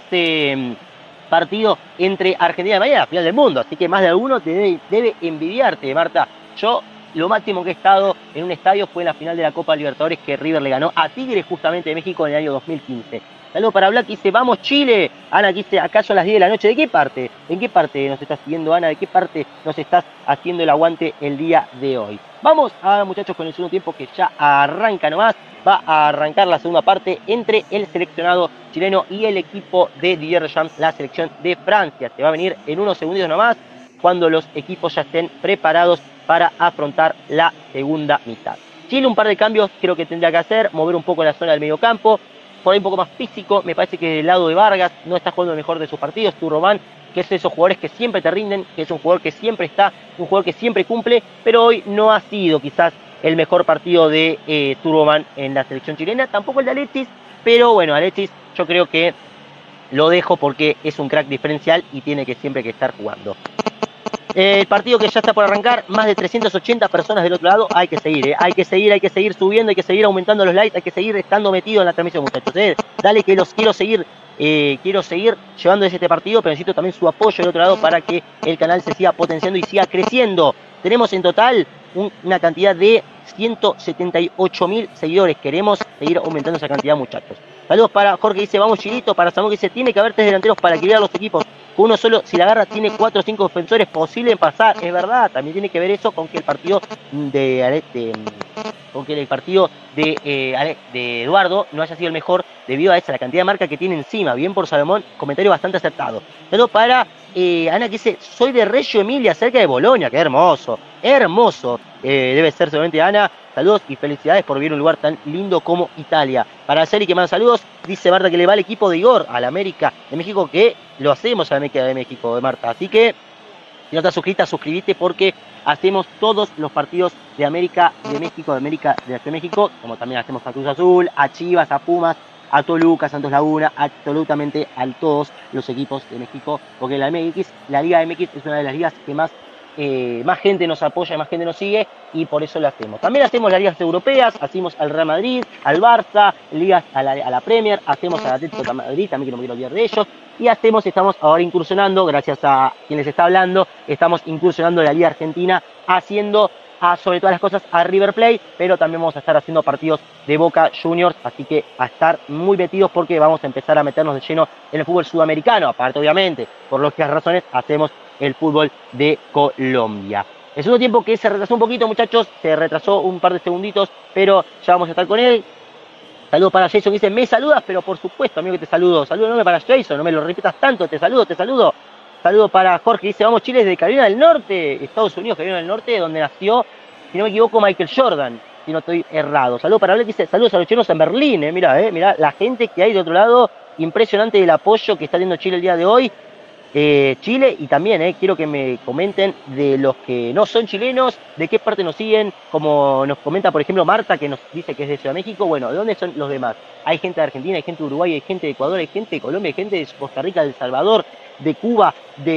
este partido entre Argentina y Alemania en la final del mundo. Así que más de alguno te debe envidiarte, Marta. Yo lo máximo que he estado en un estadio fue en la final de la Copa Libertadores, que River le ganó a Tigres justamente de México en el año 2015. Saludos para Black, dice, vamos Chile. Ana, dice, acá son las 10 de la noche. ¿De qué parte? ¿En qué parte nos estás siguiendo, Ana? ¿De qué parte nos estás haciendo el aguante el día de hoy? Vamos a, muchachos, con el segundo tiempo, que ya arranca nomás. Va a arrancar la segunda parte entre el seleccionado chileno y el equipo de Didier Deschamps, la selección de Francia. Se va a venir en unos segundos nomás, cuando los equipos ya estén preparados para afrontar la segunda mitad. Chile, un par de cambios creo que tendría que hacer, mover un poco la zona del medio campo, por ahí un poco más físico. Me parece que del lado de Vargas no está jugando el mejor de sus partidos. Turromán que es esos jugadores que siempre te rinden, que es un jugador que siempre está, un jugador que siempre cumple, pero hoy no ha sido quizás el mejor partido de Turboman en la selección chilena, tampoco el de Alexis, pero bueno, Alexis yo creo que lo dejo porque es un crack diferencial y tiene que siempre que estar jugando. El partido que ya está por arrancar, más de 380 personas del otro lado, hay que seguir, hay que seguir subiendo, hay que seguir aumentando los likes, hay que seguir estando metido en la transmisión, muchachos. Dale que los quiero seguir llevándoles este partido, pero necesito también su apoyo del otro lado para que el canal se siga potenciando y siga creciendo. Tenemos en total una cantidad de 178.000 seguidores, queremos seguir aumentando esa cantidad, muchachos. Saludos para Jorge, dice vamos Chilito, para Samuel, que dice tiene que haber 3 delanteros para equilibrar los equipos. Uno solo, si la agarra, tiene 4 o 5 defensores, posible pasar, es verdad. También tiene que ver eso con que el partido de Eduardo no haya sido el mejor debido a esa la cantidad de marca que tiene encima. Bien por Salomón, comentario bastante acertado. Pero para Ana, que dice soy de Reggio Emilia, cerca de Bolonia. Qué hermoso, hermoso. Debe ser seguramente Ana. Saludos y felicidades por vivir un lugar tan lindo como Italia. Para Celi, que manda saludos, dice Marta que le va al equipo de Igor, a la América de México, que lo hacemos a la América de México, de Marta. Así que, si no estás suscrita, suscríbete porque hacemos todos los partidos de América de México, de América de México, como también hacemos a Cruz Azul, a Chivas, a Pumas, a Toluca, Santos Laguna, absolutamente a todos los equipos de México, porque la Liga MX es una de las ligas que más gente nos apoya, más gente nos sigue y por eso lo hacemos. También hacemos las ligas europeas, hacemos al Real Madrid, al Barça, ligas a la Premier, hacemos al Atlético de Madrid, también que no me quiero olvidar de ellos, y estamos ahora incursionando, gracias a quien les está hablando, estamos incursionando en la Liga Argentina, haciendo sobre todas las cosas a River Plate, pero también vamos a estar haciendo partidos de Boca Juniors, así que a estar muy metidos porque vamos a empezar a meternos de lleno en el fútbol sudamericano, aparte obviamente, por lógicas razones, hacemos el fútbol de Colombia. El segundo tiempo que se retrasó un poquito, muchachos, se retrasó un par de segunditos, pero ya vamos a estar con él. Saludos para Jason, que dice, me saludas, pero por supuesto, amigo, que te saludo. Saludos no para Jason, no me lo repitas tanto, te saludo. Saludos para Jorge, dice, vamos Chile desde Carolina del Norte, Estados Unidos, Carolina del Norte, donde nació, si no me equivoco, Michael Jordan, si no estoy errado. Saludos para Blake, que dice, saludos a los chilenos en Berlín, mirá, la gente que hay de otro lado, impresionante el apoyo que está teniendo Chile el día de hoy. Chile, y también quiero que me comenten de los que no son chilenos, de qué parte nos siguen, como nos comenta por ejemplo Marta, que nos dice que es de Ciudad de México. Bueno, ¿de dónde son los demás? Hay gente de Argentina, hay gente de Uruguay, hay gente de Ecuador, hay gente de Colombia, hay gente de Costa Rica, de El Salvador, de Cuba,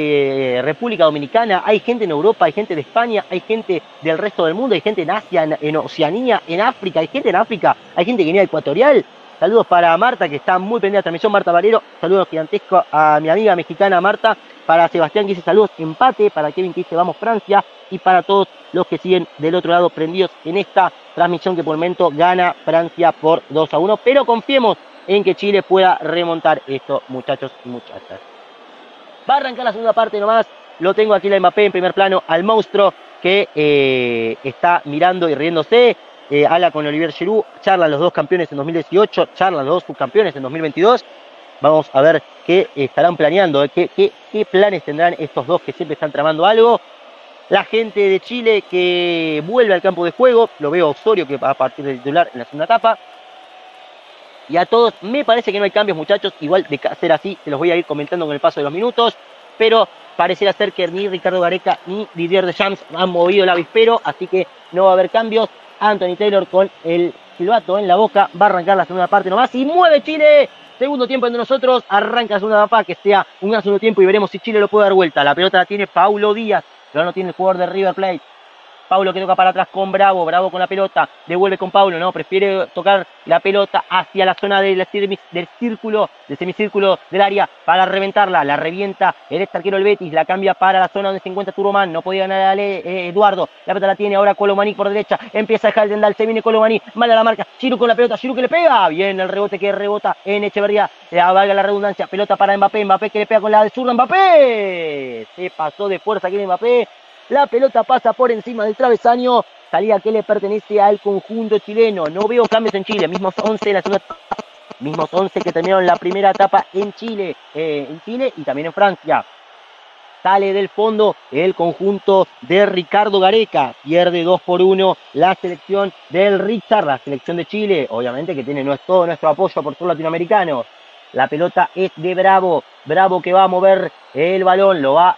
de República Dominicana, hay gente en Europa, hay gente de España, hay gente del resto del mundo, hay gente en Asia, en Oceanía, en África, hay gente en África, hay gente de Guinea Ecuatorial. Saludos para Marta, que está muy prendida de la transmisión, Marta Valero. Saludos gigantescos a mi amiga mexicana Marta. Para Sebastián, que dice saludos, empate. Para Kevin, que dice vamos Francia. Y para todos los que siguen del otro lado prendidos en esta transmisión, que por el momento gana Francia por 2-1. Pero confiemos en que Chile pueda remontar esto, muchachos y muchachas. Va a arrancar la segunda parte nomás. Lo tengo aquí la Mbappé en primer plano, al monstruo que está mirando y riéndose. Habla con Olivier Giroud, charlan los dos campeones en 2018, charlan los dos subcampeones en 2022. Vamos a ver qué estarán planeando, qué planes tendrán estos dos que siempre están tramando algo. La gente de Chile que vuelve al campo de juego, lo veo a Osorio que va a partir del titular en la segunda etapa. Y a todos, me parece que no hay cambios, muchachos, igual de ser así, se los voy a ir comentando con el paso de los minutos, pero pareciera ser que ni Ricardo Gareca ni Didier Deschamps han movido el avispero, así que no va a haber cambios. Anthony Taylor con el silbato en la boca, va a arrancar la segunda parte nomás y mueve Chile. Segundo tiempo entre nosotros, arranca la segunda etapa, que sea un gran segundo tiempo y veremos si Chile lo puede dar vuelta. La pelota la tiene Paulo Díaz, pero no tiene el jugador de River Plate. Paulo que toca para atrás con Bravo, Bravo con la pelota, devuelve con Paulo, no, prefiere tocar la pelota hacia la zona del círculo, del semicírculo del área para reventarla, la revienta el arquero del Betis, la cambia para la zona donde se encuentra Turomán, no podía ganar a Eduardo, la pelota la tiene ahora Colomani por derecha, empieza a dejar el tendal, se viene Colomani, mala la marca, Giroud con la pelota, Giroud que le pega, bien el rebote que rebota en Echeverría, valga la redundancia, pelota para Mbappé, Mbappé que le pega con la de zurda, Mbappé, se pasó de fuerza aquí Mbappé. La pelota pasa por encima del travesaño, salida que le pertenece al conjunto chileno. No veo cambios en Chile, mismos 11 en la segunda etapa, mismos 11 que terminaron la primera etapa en Chile y también en Francia. Sale del fondo el conjunto de Ricardo Gareca, pierde 2-1 la selección del Richard, la selección de Chile, obviamente que tiene todo nuestro apoyo por todos los latinoamericanos. La pelota es de Bravo. Bravo que va a mover el balón, lo va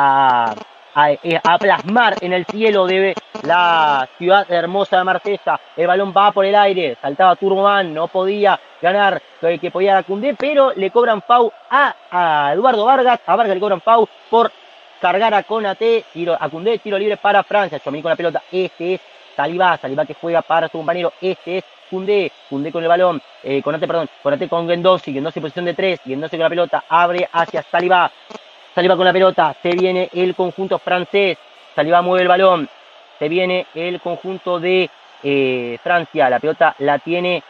a plasmar en el cielo de la ciudad hermosa de Marsella. El balón va por el aire, saltaba Turboman, no podía ganar, que podía dar Koundé, pero le cobran foul a Eduardo Vargas. A Vargas le cobran foul por cargar a Konaté, a Koundé, tiro libre para Francia. Tchouaméni con la pelota, este es Saliba que juega para su compañero, este es Koundé con el balón, Konaté con Guendouzi en posición de 3, Guendouzi con la pelota, abre hacia Saliba con la pelota, se viene el conjunto francés, Saliba mueve el balón, se viene el conjunto de Francia, la pelota la tiene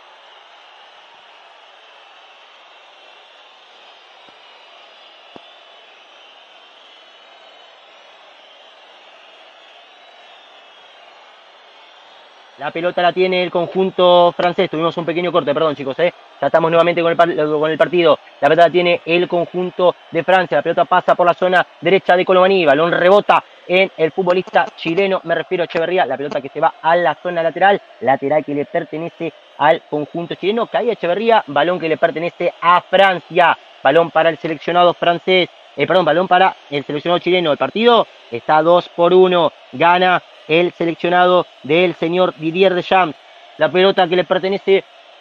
el conjunto francés. Tuvimos un pequeño corte, perdón chicos, Ya estamos nuevamente con el partido. La pelota la tiene el conjunto de Francia. La pelota pasa por la zona derecha de Colomani. Balón rebota en el futbolista chileno, me refiero a Echeverría. La pelota que se va a la zona lateral que le pertenece al conjunto chileno. Cae Echeverría, balón que le pertenece a Francia. Balón para el seleccionado francés. Balón para el seleccionado chileno. El partido está 2-1. Gana el seleccionado del señor Didier Deschamps. La pelota que le pertenece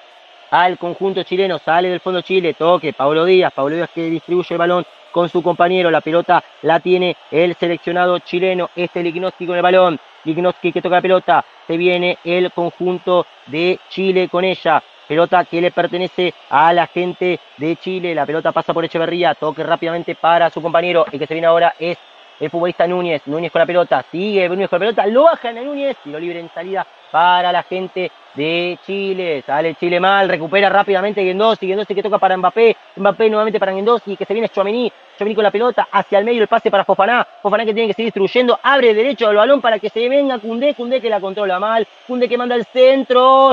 al conjunto chileno, sale del fondo Chile, toque, Pablo Díaz que distribuye el balón con su compañero, la pelota la tiene el seleccionado chileno, Lichnowsky con el balón, Lichnowsky que toca la pelota, se viene el conjunto de Chile con ella, pelota que le pertenece a la gente de Chile, la pelota pasa por Echeverría, toque rápidamente para su compañero, el que se viene ahora es el futbolista Núñez con la pelota, sigue Núñez con la pelota, lo bajan a Núñez, tiro libre en salida para la gente de Chile, sale Chile mal, recupera rápidamente Guendouzi que toca para Mbappé nuevamente para Guendouzi, que se viene Tchouaméni con la pelota hacia el medio, el pase para Fofana que tiene que seguir distribuyendo, abre derecho el balón para que se venga Koundé que la controla mal, Koundé que manda el centro,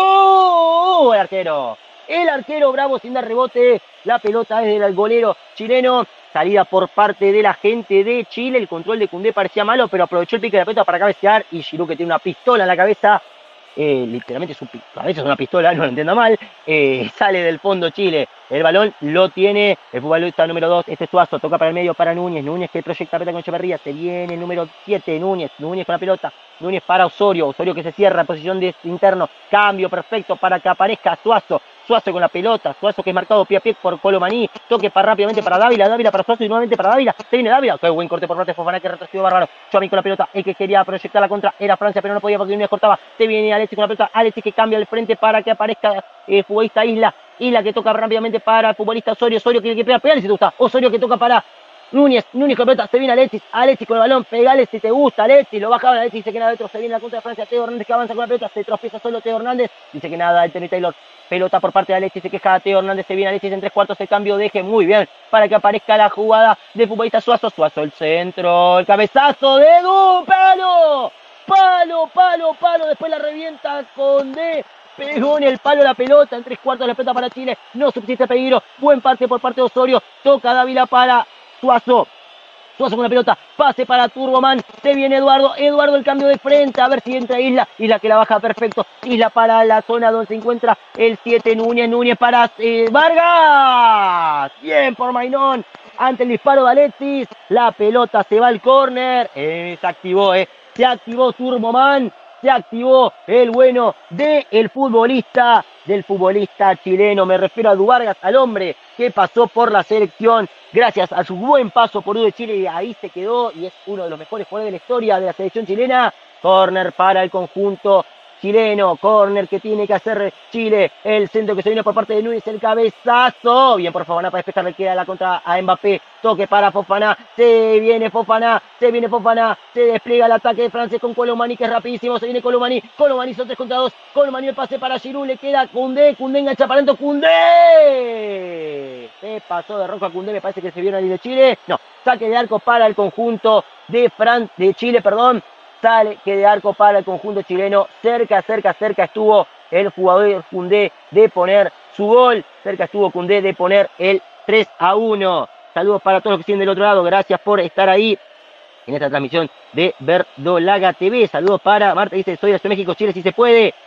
Giroud, el arquero Bravo sin dar rebote, la pelota es del golero chileno, salida por parte de la gente de Chile, el control de Koundé parecía malo, pero aprovechó el pique de la pelota para cabecear, y Giroud que tiene una pistola en la cabeza, literalmente su cabeza es una pistola, no lo entiendo mal, sale del fondo Chile, el balón lo tiene el futbolista número 2, Suazo, toca para el medio para Núñez que proyecta pelota con Echeverría, se viene el número 7, Núñez con la pelota, Núñez para Osorio que se cierra en posición de interno, cambio perfecto para que aparezca Suazo con la pelota, Suazo que es marcado pie a pie por Colomani, toque rápidamente para Dávila para Suazo y nuevamente para Dávila, se viene Dávila, qué buen corte por parte de Fofana que retrocedió bárbaro, Tchouaméni con la pelota, el que quería proyectar la contra era Francia pero no podía porque Núñez cortaba, se viene Alexis con la pelota, Alexis que cambia el frente para que aparezca el futbolista Isla que toca rápidamente para el futbolista Osorio que tiene que pegar, pegale si te gusta, Osorio que toca para Núñez con la pelota, se viene Alexis con el balón, pegale si te gusta, Alexis, lo baja Alexis, dice que nada adentro, se viene la contra de Francia, Teo Hernández que avanza con la pelota, se tropieza solo Teo Hernández, dice que nada, el Tony Taylor, pelota por parte de Alexis, se queja Teo Hernández, se viene Alexis en 3/4, el cambio deje muy bien, para que aparezca la jugada de futbolista Suazo, el centro, el cabezazo de Edu, palo, después la revienta Koundé, pegó en el palo la pelota, en 3/4 la pelota para Chile, no subsiste peligro, buen parte por parte de Osorio, toca Dávila para Suazo con la pelota, pase para Turboman, se viene Eduardo el cambio de frente, a ver si entra Isla que la baja perfecto, Isla para la zona donde se encuentra el 7, Núñez para Vargas, bien por Mainón, ante el disparo de Alexis, la pelota se va al córner, se activó Turboman, se activó el bueno del futbolista chileno, me refiero a Edu Vargas, al hombre que pasó por la selección, gracias a su buen paso por U de Chile, y ahí se quedó, y es uno de los mejores jugadores de la historia de la selección chilena, córner para el conjunto chileno, córner que tiene que hacer Chile, el centro que se viene por parte de Núñez, el cabezazo, bien por Fofana para despejar, le queda la contra a Mbappé, toque para Fofana, se viene Fofana, se despliega el ataque de Francia con Colomani que es rapidísimo, se viene Colomani son 3/2, Colomani el pase para Giroud, le queda Koundé engancha para adentro, Koundé, se pasó de rojo a Koundé, me parece que se vio en el de Chile, no, saque de arco para el conjunto de Chile, sale que de arco para el conjunto chileno, cerca estuvo el jugador Koundé de poner su gol, cerca estuvo Koundé de poner el 3-1, saludos para todos los que siguen del otro lado, gracias por estar ahí en esta transmisión de Verdolaga TV, saludos para Marta, dice soy de México, Chile si se puede,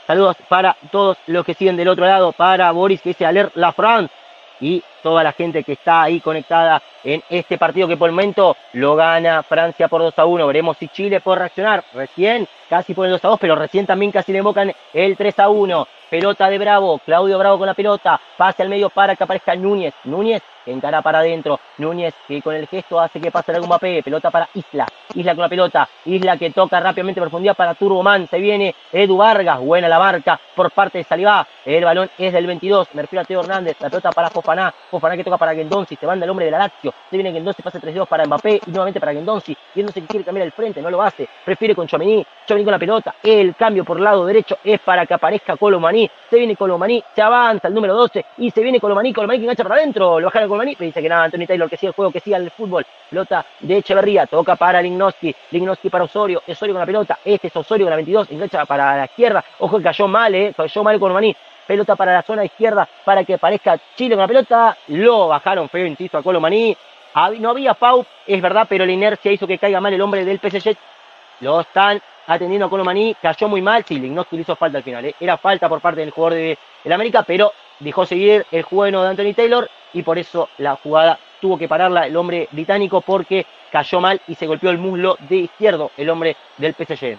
Saludos para todos los que siguen del otro lado, para Boris que dice Alert la France y toda la gente que está ahí conectada en este partido que por el momento lo gana Francia por 2-1. Veremos si Chile puede reaccionar. Recién casi por el 2-2, pero recién también casi le invocan el 3-1. Pelota de Bravo, Claudio Bravo con la pelota, pase al medio para que aparezca Núñez. Núñez que encara para adentro, Núñez que con el gesto hace que pase algún Mbappé, pelota para Isla, Isla con la pelota, Isla que toca rápidamente profundidad para Turboman, se viene Edu Vargas, buena la marca por parte de Salivá, el balón es del 22, me refiero a Teo Hernández, la pelota para Fofana, Fofana que toca para Guendouzi, se manda el hombre de la Lazio, se viene Guendouzi, pase 3-2 para Mbappé y nuevamente para Guendouzi, Guendouzi que quiere cambiar el frente, no lo hace, prefiere con Tchouaméni, Tchouaméni con la pelota, el cambio por el lado derecho es para que aparezca Colomani, se viene Colomani, se avanza el número 12 y se viene Colomani, Colomani que engancha para adentro, lo baja Colomani, pero dice que nada, Anthony Taylor, que siga el juego, que siga el fútbol, pelota de Echeverría, toca para Lignoski, Lignoski para Osorio, Osorio con la pelota, este es Osorio con la 22, engancha para la izquierda, ojo que cayó mal Colomani, pelota para la zona izquierda, para que aparezca Chile con la pelota, lo bajaron feo, insisto, a Colomani, no había foul, es verdad, pero la inercia hizo que caiga mal el hombre del PSG, lo están atendiendo a Colomani, cayó muy mal, sí, Lignoski le hizo falta al final, era falta por parte del jugador del América, pero dejó seguir el juego de Anthony Taylor y por eso la jugada tuvo que pararla el hombre británico porque cayó mal y se golpeó el muslo de izquierdo el hombre del PSG.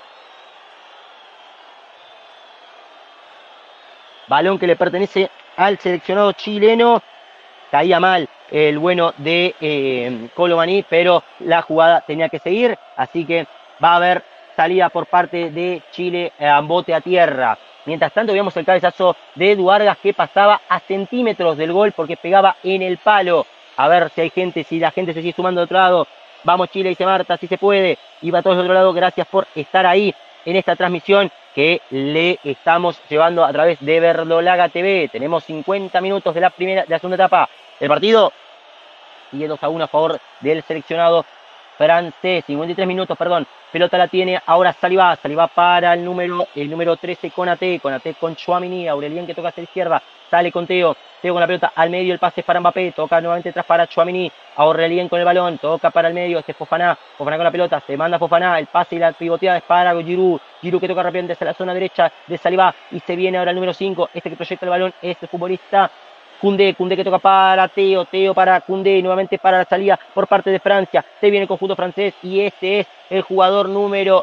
Balón que le pertenece al seleccionado chileno, caía mal el bueno de Colomani, pero la jugada tenía que seguir, así que va a haber salida por parte de Chile a bote a tierra. Mientras tanto vemos el cabezazo de Edu Vargas que pasaba a centímetros del gol porque pegaba en el palo. A ver si hay gente, si la gente se sigue sumando de otro lado. Vamos Chile, dice Marta, si se puede. Y para todos de otro lado, gracias por estar ahí en esta transmisión que le estamos llevando a través de Verdolaga TV. Tenemos 50 minutos de la segunda etapa del partido. Sigue 2-1 a favor del seleccionado francés, 53 minutos, perdón, pelota la tiene ahora Salivá para el número 13 Konaté con Tchouaméni, Aurelien que toca hacia la izquierda, sale con Teo con la pelota al medio, el pase para Mbappé, toca nuevamente atrás para Tchouaméni, Aurelien con el balón, toca para el medio, Fofana con la pelota, se manda Fofana, el pase y la pivoteada es para Giroud que toca rápidamente hacia la zona derecha de Salivá y se viene ahora el número 5, este que proyecta el balón es el futbolista Koundé que toca para Teo para Koundé, nuevamente para la salida por parte de Francia, se viene el conjunto francés y este es el jugador número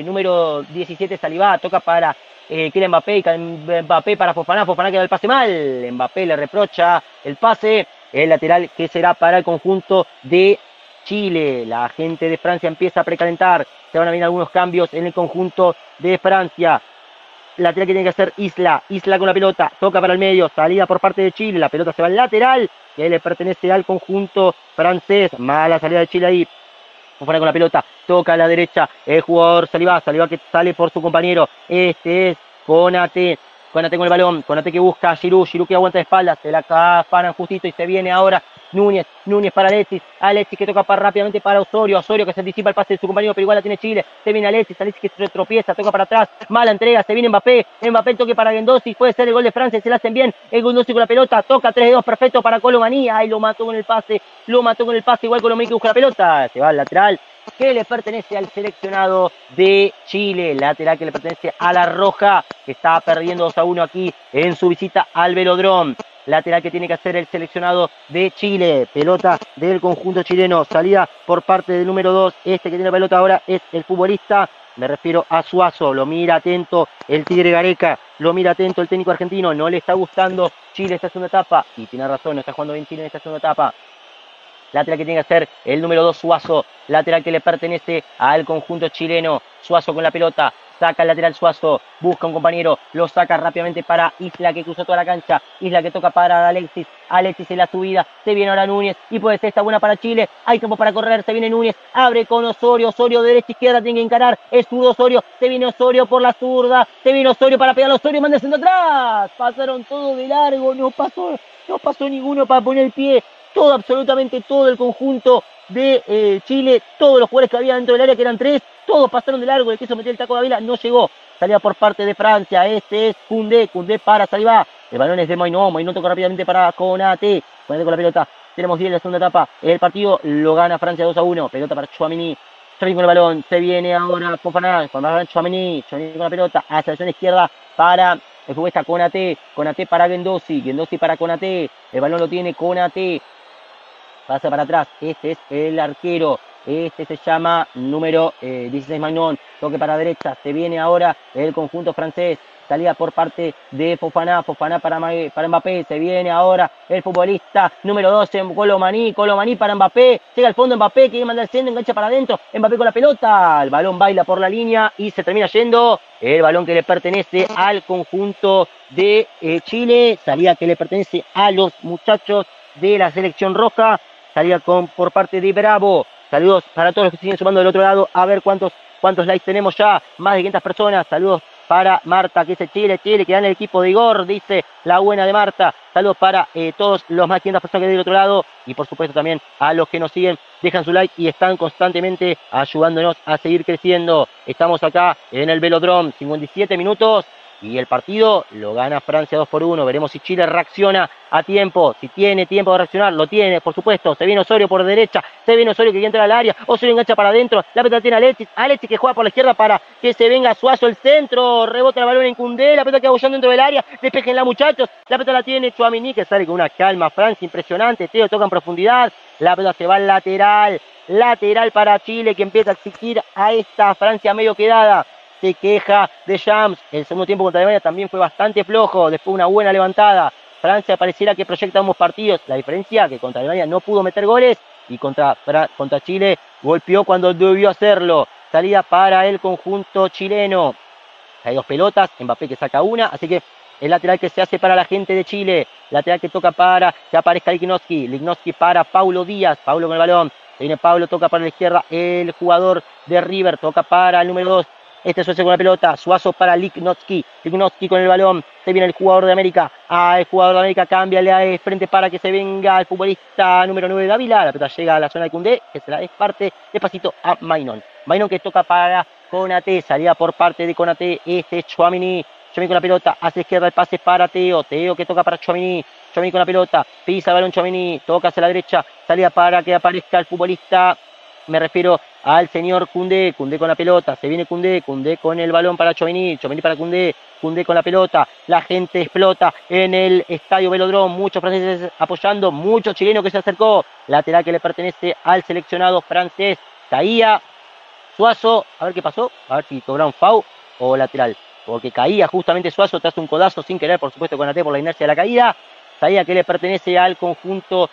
17, Salivá, toca para Kylian Mbappé para Fofana que da el pase mal, Mbappé le reprocha el pase, el lateral que será para el conjunto de Chile, la gente de Francia empieza a precalentar, se van a venir algunos cambios en el conjunto de Francia. Lateral que tiene que hacer Isla con la pelota, toca para el medio, salida por parte de Chile, la pelota se va al lateral, que le pertenece al conjunto francés, mala salida de Chile ahí, fuera con la pelota, toca a la derecha, el jugador Salivá que sale por su compañero, este es Konaté con el balón, Konaté que busca a Giroud que aguanta de espaldas, se la afanan justito y se viene ahora Núñez para Alexis que toca rápidamente para Osorio que se anticipa el pase de su compañero, pero igual la tiene Chile, se viene Alexis que se tropieza, toca para atrás, mala entrega, se viene Mbappé el toque para Guendouzi, puede ser el gol de Francia, se la hacen bien, el Guendouzi con la pelota, toca 3-2, perfecto para Colomani, ahí lo mató con el pase, igual Colomani que busca la pelota, se va al lateral, que le pertenece al seleccionado de Chile, lateral que le pertenece a la Roja, que está perdiendo 2-1 aquí en su visita al Velodrome. Lateral que tiene que hacer el seleccionado de Chile, pelota del conjunto chileno, salida por parte del número 2, este que tiene la pelota ahora es el futbolista, me refiero a Suazo, lo mira atento el Tigre Gareca, lo mira atento el técnico argentino, no le está gustando Chile esta segunda etapa, y tiene razón, no está jugando bien Chile en esta segunda etapa. Lateral que tiene que hacer el número 2 Suazo, lateral que le pertenece al conjunto chileno, Suazo con la pelota, saca el lateral Suazo, busca un compañero, lo saca rápidamente para Isla que cruzó toda la cancha, Isla que toca para Alexis en la subida, se viene ahora Núñez y puede ser esta buena para Chile, hay tiempo para correr, se viene Núñez, abre con Osorio derecha izquierda, tiene que encarar, es zurdo Osorio, se viene Osorio por la zurda, se viene Osorio para pegar a Osorio, manda el centro atrás, pasaron todo de largo, no pasó ninguno para poner el pie, absolutamente todo el conjunto de Chile, todos los jugadores que había dentro del área, que eran 3, todos pasaron de largo, el que quiso meter el taco de Ávila no llegó, salida por parte de Francia, este es Koundé para Salivá, el balón es de Moinó toca rápidamente para Konaté con la pelota, tenemos 10 en la segunda etapa, el partido lo gana Francia 2-1, pelota para Tchouaméni Tchouaméni con el balón, se viene ahora Fofana, con el balón Tchouaméni con la pelota, hacia la izquierda para el futbolista Konaté para Guendouzi para Konaté, el balón lo tiene Konaté, pasa para atrás, este es el arquero, este se llama número 16 Magnon, toque para derecha, se viene ahora el conjunto francés, salida por parte de Fofana para Mbappé, se viene ahora el futbolista número 12, Colomani para Mbappé, llega al fondo Mbappé, quiere mandar el centro, engancha para adentro, Mbappé con la pelota, el balón baila por la línea y se termina yendo, el balón que le pertenece al conjunto de Chile, salida que le pertenece a los muchachos de la selección roja, salida por parte de Bravo. Saludos para todos los que siguen sumando del otro lado. A ver cuántos likes tenemos ya. Más de 500 personas. Saludos para Marta, que dice Chile, que gana el equipo de Igor, dice la buena de Marta. Saludos para todos los más de 500 personas que hay del otro lado. Y por supuesto también a los que nos siguen, dejan su like y están constantemente ayudándonos a seguir creciendo. Estamos acá en el Velodrome, 57 minutos. Y el partido lo gana Francia 2-1. Veremos si Chile reacciona a tiempo. Si tiene tiempo de reaccionar, lo tiene, por supuesto. Se viene Osorio por derecha. Se viene Osorio que quiere entrar al área. Osorio engancha para adentro. La pelota tiene Alexis. Alexis que juega por la izquierda para que se venga Suazo el centro. Rebota el balón en Koundé. La pelota queda bollando dentro del área. Despejenla, muchachos. La pelota la tiene Tchouaméni que sale con una calma. Francia impresionante. Teo toca en profundidad. La pelota se va al lateral. Lateral para Chile que empieza a exigir a esta Francia medio quedada. Se queja de Shams. El segundo tiempo contra Alemania también fue bastante flojo. Después una buena levantada. Francia pareciera que proyecta ambos partidos. La diferencia que contra Alemania no pudo meter goles. Y contra Chile golpeó cuando debió hacerlo. Salida para el conjunto chileno. Hay dos pelotas. Mbappé que saca una. Así que el lateral que se hace para la gente de Chile. Lateral que toca para que aparezca Lichnowsky. Lichnowsky para Paulo Díaz. Paulo con el balón. Se viene Paulo, toca para la izquierda. El jugador de River toca para el número 2. Este Suazo con la pelota, Suazo para Lichnowsky con el balón, se viene el jugador de América, el jugador de América cambia de frente para que se venga el futbolista número 9 Dávila, la pelota llega a la zona de Koundé, que se la desparte despacito a Maignan que toca para Konaté, salida por parte de Konaté, este es Tchouaméni con la pelota, hacia izquierda el pase para Teo que toca para Tchouaméni con la pelota, pisa el balón Tchouaméni, toca hacia la derecha, salida para que aparezca el futbolista, me refiero al señor Koundé con la pelota, se viene Koundé con el balón para Tchouaméni para Koundé con la pelota, la gente explota en el estadio Velodrome, muchos franceses apoyando, muchos chilenos que se acercó, lateral que le pertenece al seleccionado francés, caía Suazo, a ver qué pasó, a ver si cobraron foul o lateral, porque caía justamente Suazo tras un codazo sin querer, por supuesto Konaté por la inercia de la caída, caída que le pertenece al conjunto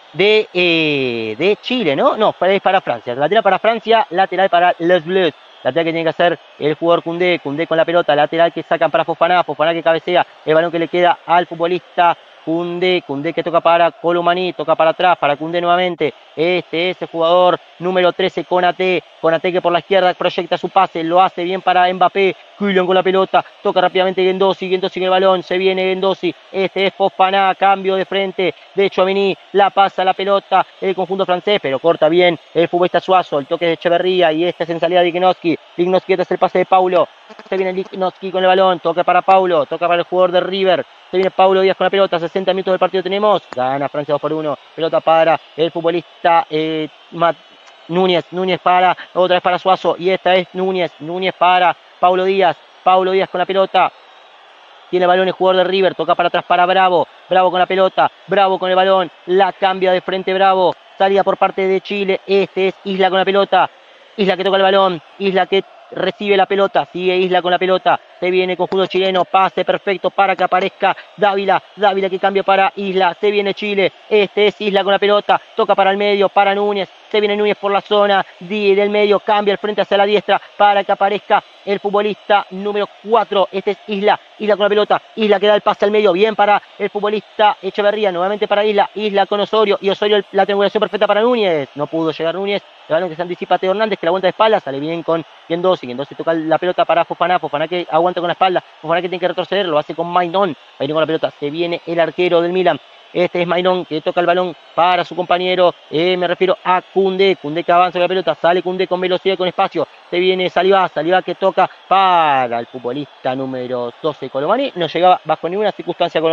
de Chile, ¿no? No, es para Francia. Lateral para Francia, lateral para Les Bleus. Lateral que tiene que hacer el jugador Koundé con la pelota. Lateral que sacan para Fofana que cabecea. El balón que le queda al futbolista Koundé que toca para Colomani, toca para atrás, para Koundé nuevamente. Este es el jugador número 13, Konaté que por la izquierda proyecta su pase, lo hace bien para Mbappé. Kylian con la pelota, toca rápidamente Guendouzi en el balón, se viene Guendouzi, este es Fofana, cambio de frente de Tchouaméni, la pasa la pelota, el conjunto francés, pero corta bien el futbolista Suazo, el toque de Echeverría y esta es en salida de Lichnowsky, este es el pase de Paulo, se viene Lichnowsky con el balón, toca para Paulo, toca para el jugador de River, se viene Paulo Díaz con la pelota, 60 minutos del partido tenemos, gana Francia 2-1, pelota para el futbolista Núñez para, otra vez para Suazo, y esta es Núñez para Paulo Díaz con la pelota, tiene el balón el jugador de River, toca para atrás para Bravo con la pelota, Bravo con el balón, la cambia de frente Bravo, salida por parte de Chile, este es Isla con la pelota, Isla que toca el balón, Isla que recibe la pelota, sigue Isla con la pelota, se viene el conjunto chileno, pase perfecto para que aparezca Dávila que cambia para Isla, se viene Chile, este es Isla con la pelota, toca para el medio, para Núñez, se viene Núñez por la zona del medio, cambia el frente hacia la diestra para que aparezca el futbolista número 4, este es Isla con la pelota, Isla que da el pase al medio, bien para el futbolista Echeverría, nuevamente para Isla con Osorio, y Osorio la triangulación perfecta para Núñez, no pudo llegar Núñez, el balón que se anticipa a Teo Hernández, que la aguanta de espalda, sale bien con Guendouzi toca la pelota para Fofana que aguanta con la espalda, Fofana que tiene que retroceder, lo hace con Maignan con la pelota, se viene el arquero del Milan, este es Maignan que toca el balón para su compañero, me refiero a Koundé que avanza con la pelota, sale Koundé con velocidad, con espacio, se viene Saliba que toca para el futbolista número 12 Colomani, no llegaba bajo ninguna circunstancia Colomani,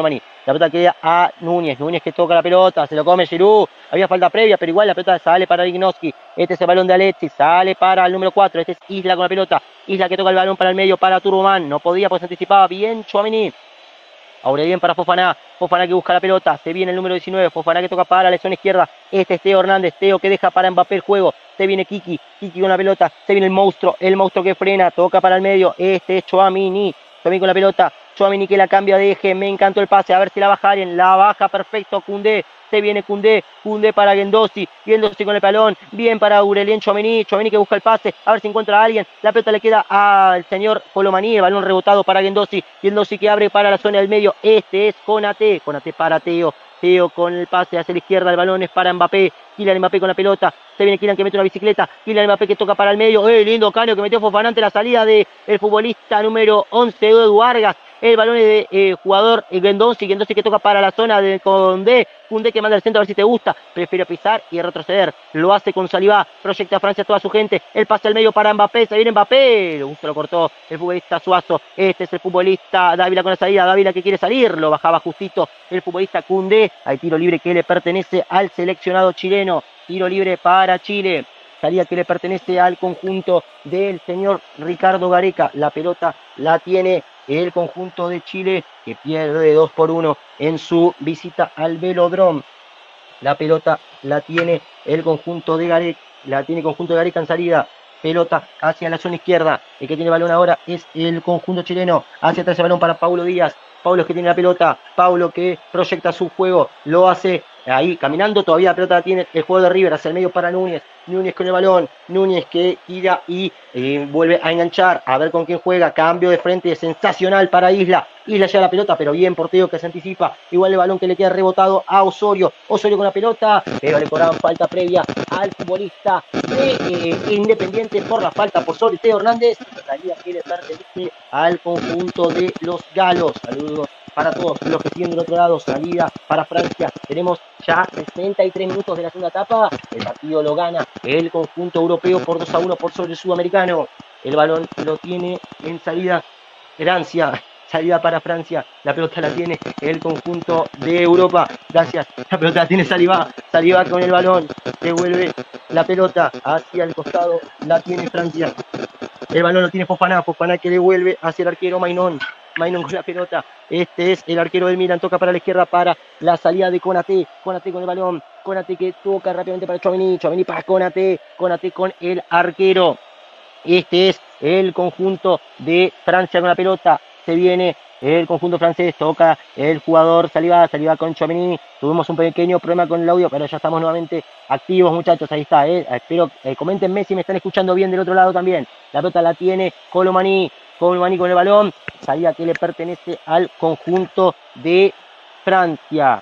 La pelota queda a Núñez. Núñez que toca la pelota. Se lo come Giroud. Había falta previa, pero igual la pelota sale para Ignoski. Este es el balón de Alexis. Sale para el número 4. Este es Isla con la pelota. Isla que toca el balón para el medio para Turboman. No podía, pues anticipaba bien Tchouaméni. Aurelien para Fofana. Fofana que busca la pelota. Se viene el número 19. Fofana que toca para la zona izquierda. Este es Teo Hernández. Teo que deja para Mbappé el juego. Se viene Kiki. Kiki con la pelota. Se viene el monstruo. El monstruo que frena. Toca para el medio. Este es Tchouaméni. Tchouaméni con la pelota. Tchouaméni que la cambia de eje. Me encantó el pase. A ver si la baja alguien. La baja perfecto. Koundé. Se viene Koundé. Koundé para Guendouzi. Guendouzi con el balón. Bien para Aurelien Tchouaméni. Tchouaméni que busca el pase. A ver si encuentra a alguien. La pelota le queda al señor Colomani. El balón rebotado para Guendouzi. Guendouzi que abre para la zona del medio. Este es Konaté. Konaté para Teo. Teo con el pase hacia la izquierda. El balón es para Mbappé. Kylian Mbappé con la pelota. Se viene Kylian que mete una bicicleta. Kylian Mbappé que toca para el medio. Lindo caño que metió Fofana ante la salida del futbolista número 11, Edu Vargas. El balón es de jugador Guendouzi. Guendouzi que toca para la zona de Koundé. Koundé que manda al centro a ver si te gusta. Prefiere pisar y retroceder. Lo hace con Saliba. Proyecta a Francia toda su gente. El pase al medio para Mbappé. Se viene Mbappé. Se lo cortó el futbolista Suazo. Este es el futbolista Dávila con la salida. Dávila que quiere salir. Lo bajaba justito el futbolista Koundé. Hay tiro libre que le pertenece al seleccionado chileno. Tiro libre para Chile. Salida que le pertenece al conjunto del señor Ricardo Gareca. La pelota la tiene el conjunto de Chile que pierde 2-1 en su visita al Velodrome. La pelota la tiene el conjunto de Gareca. La tiene el conjunto de Gareca en salida. Pelota hacia la zona izquierda. El que tiene balón ahora es el conjunto chileno. Hacia atrás el balón para Paulo Díaz. Paulo que tiene la pelota. Paulo que proyecta su juego. Lo hace ahí caminando. Todavía la pelota la tiene el jugador de River. Hacia el medio para Núñez. Núñez con el balón. Núñez que tira y vuelve a enganchar. A ver con quién juega. Cambio de frente sensacional para Isla. Isla lleva la pelota, pero bien por Teo que se anticipa. Igual el balón que le queda rebotado a Osorio. Osorio con la pelota, pero le cobraban falta previa al futbolista de Independiente por la falta por sobre Teo Hernández. Salida que le pertenece al conjunto de los galos. Saludos para todos los que siguen del otro lado. Salida para Francia. Tenemos ya 63 minutos de la segunda etapa. El partido lo gana el conjunto europeo por 2-1 por sobre el sudamericano. El balón lo tiene en salida Francia. Salida para Francia, la pelota la tiene el conjunto de Europa, gracias, la pelota la tiene Saliba, Saliba con el balón, devuelve la pelota hacia el costado, la tiene Francia, el balón lo tiene Fofana, Fofana que devuelve hacia el arquero Mainón, Mainón con la pelota, este es el arquero del Milan, toca para la izquierda para la salida de Konaté, Konaté con el balón, Konaté que toca rápidamente para Tchouaméni, Tchouaméni para Konaté, Konaté con el arquero, este es el conjunto de Francia con la pelota. Se viene el conjunto francés, toca el jugador Saliba, Saliba con Tchouaméni. Tuvimos un pequeño problema con el audio, pero ya estamos nuevamente activos, muchachos. Ahí está, espero coméntenme si me están escuchando bien del otro lado también. La pelota la tiene Colomani, Colomani con el balón. Salida que le pertenece al conjunto de Francia.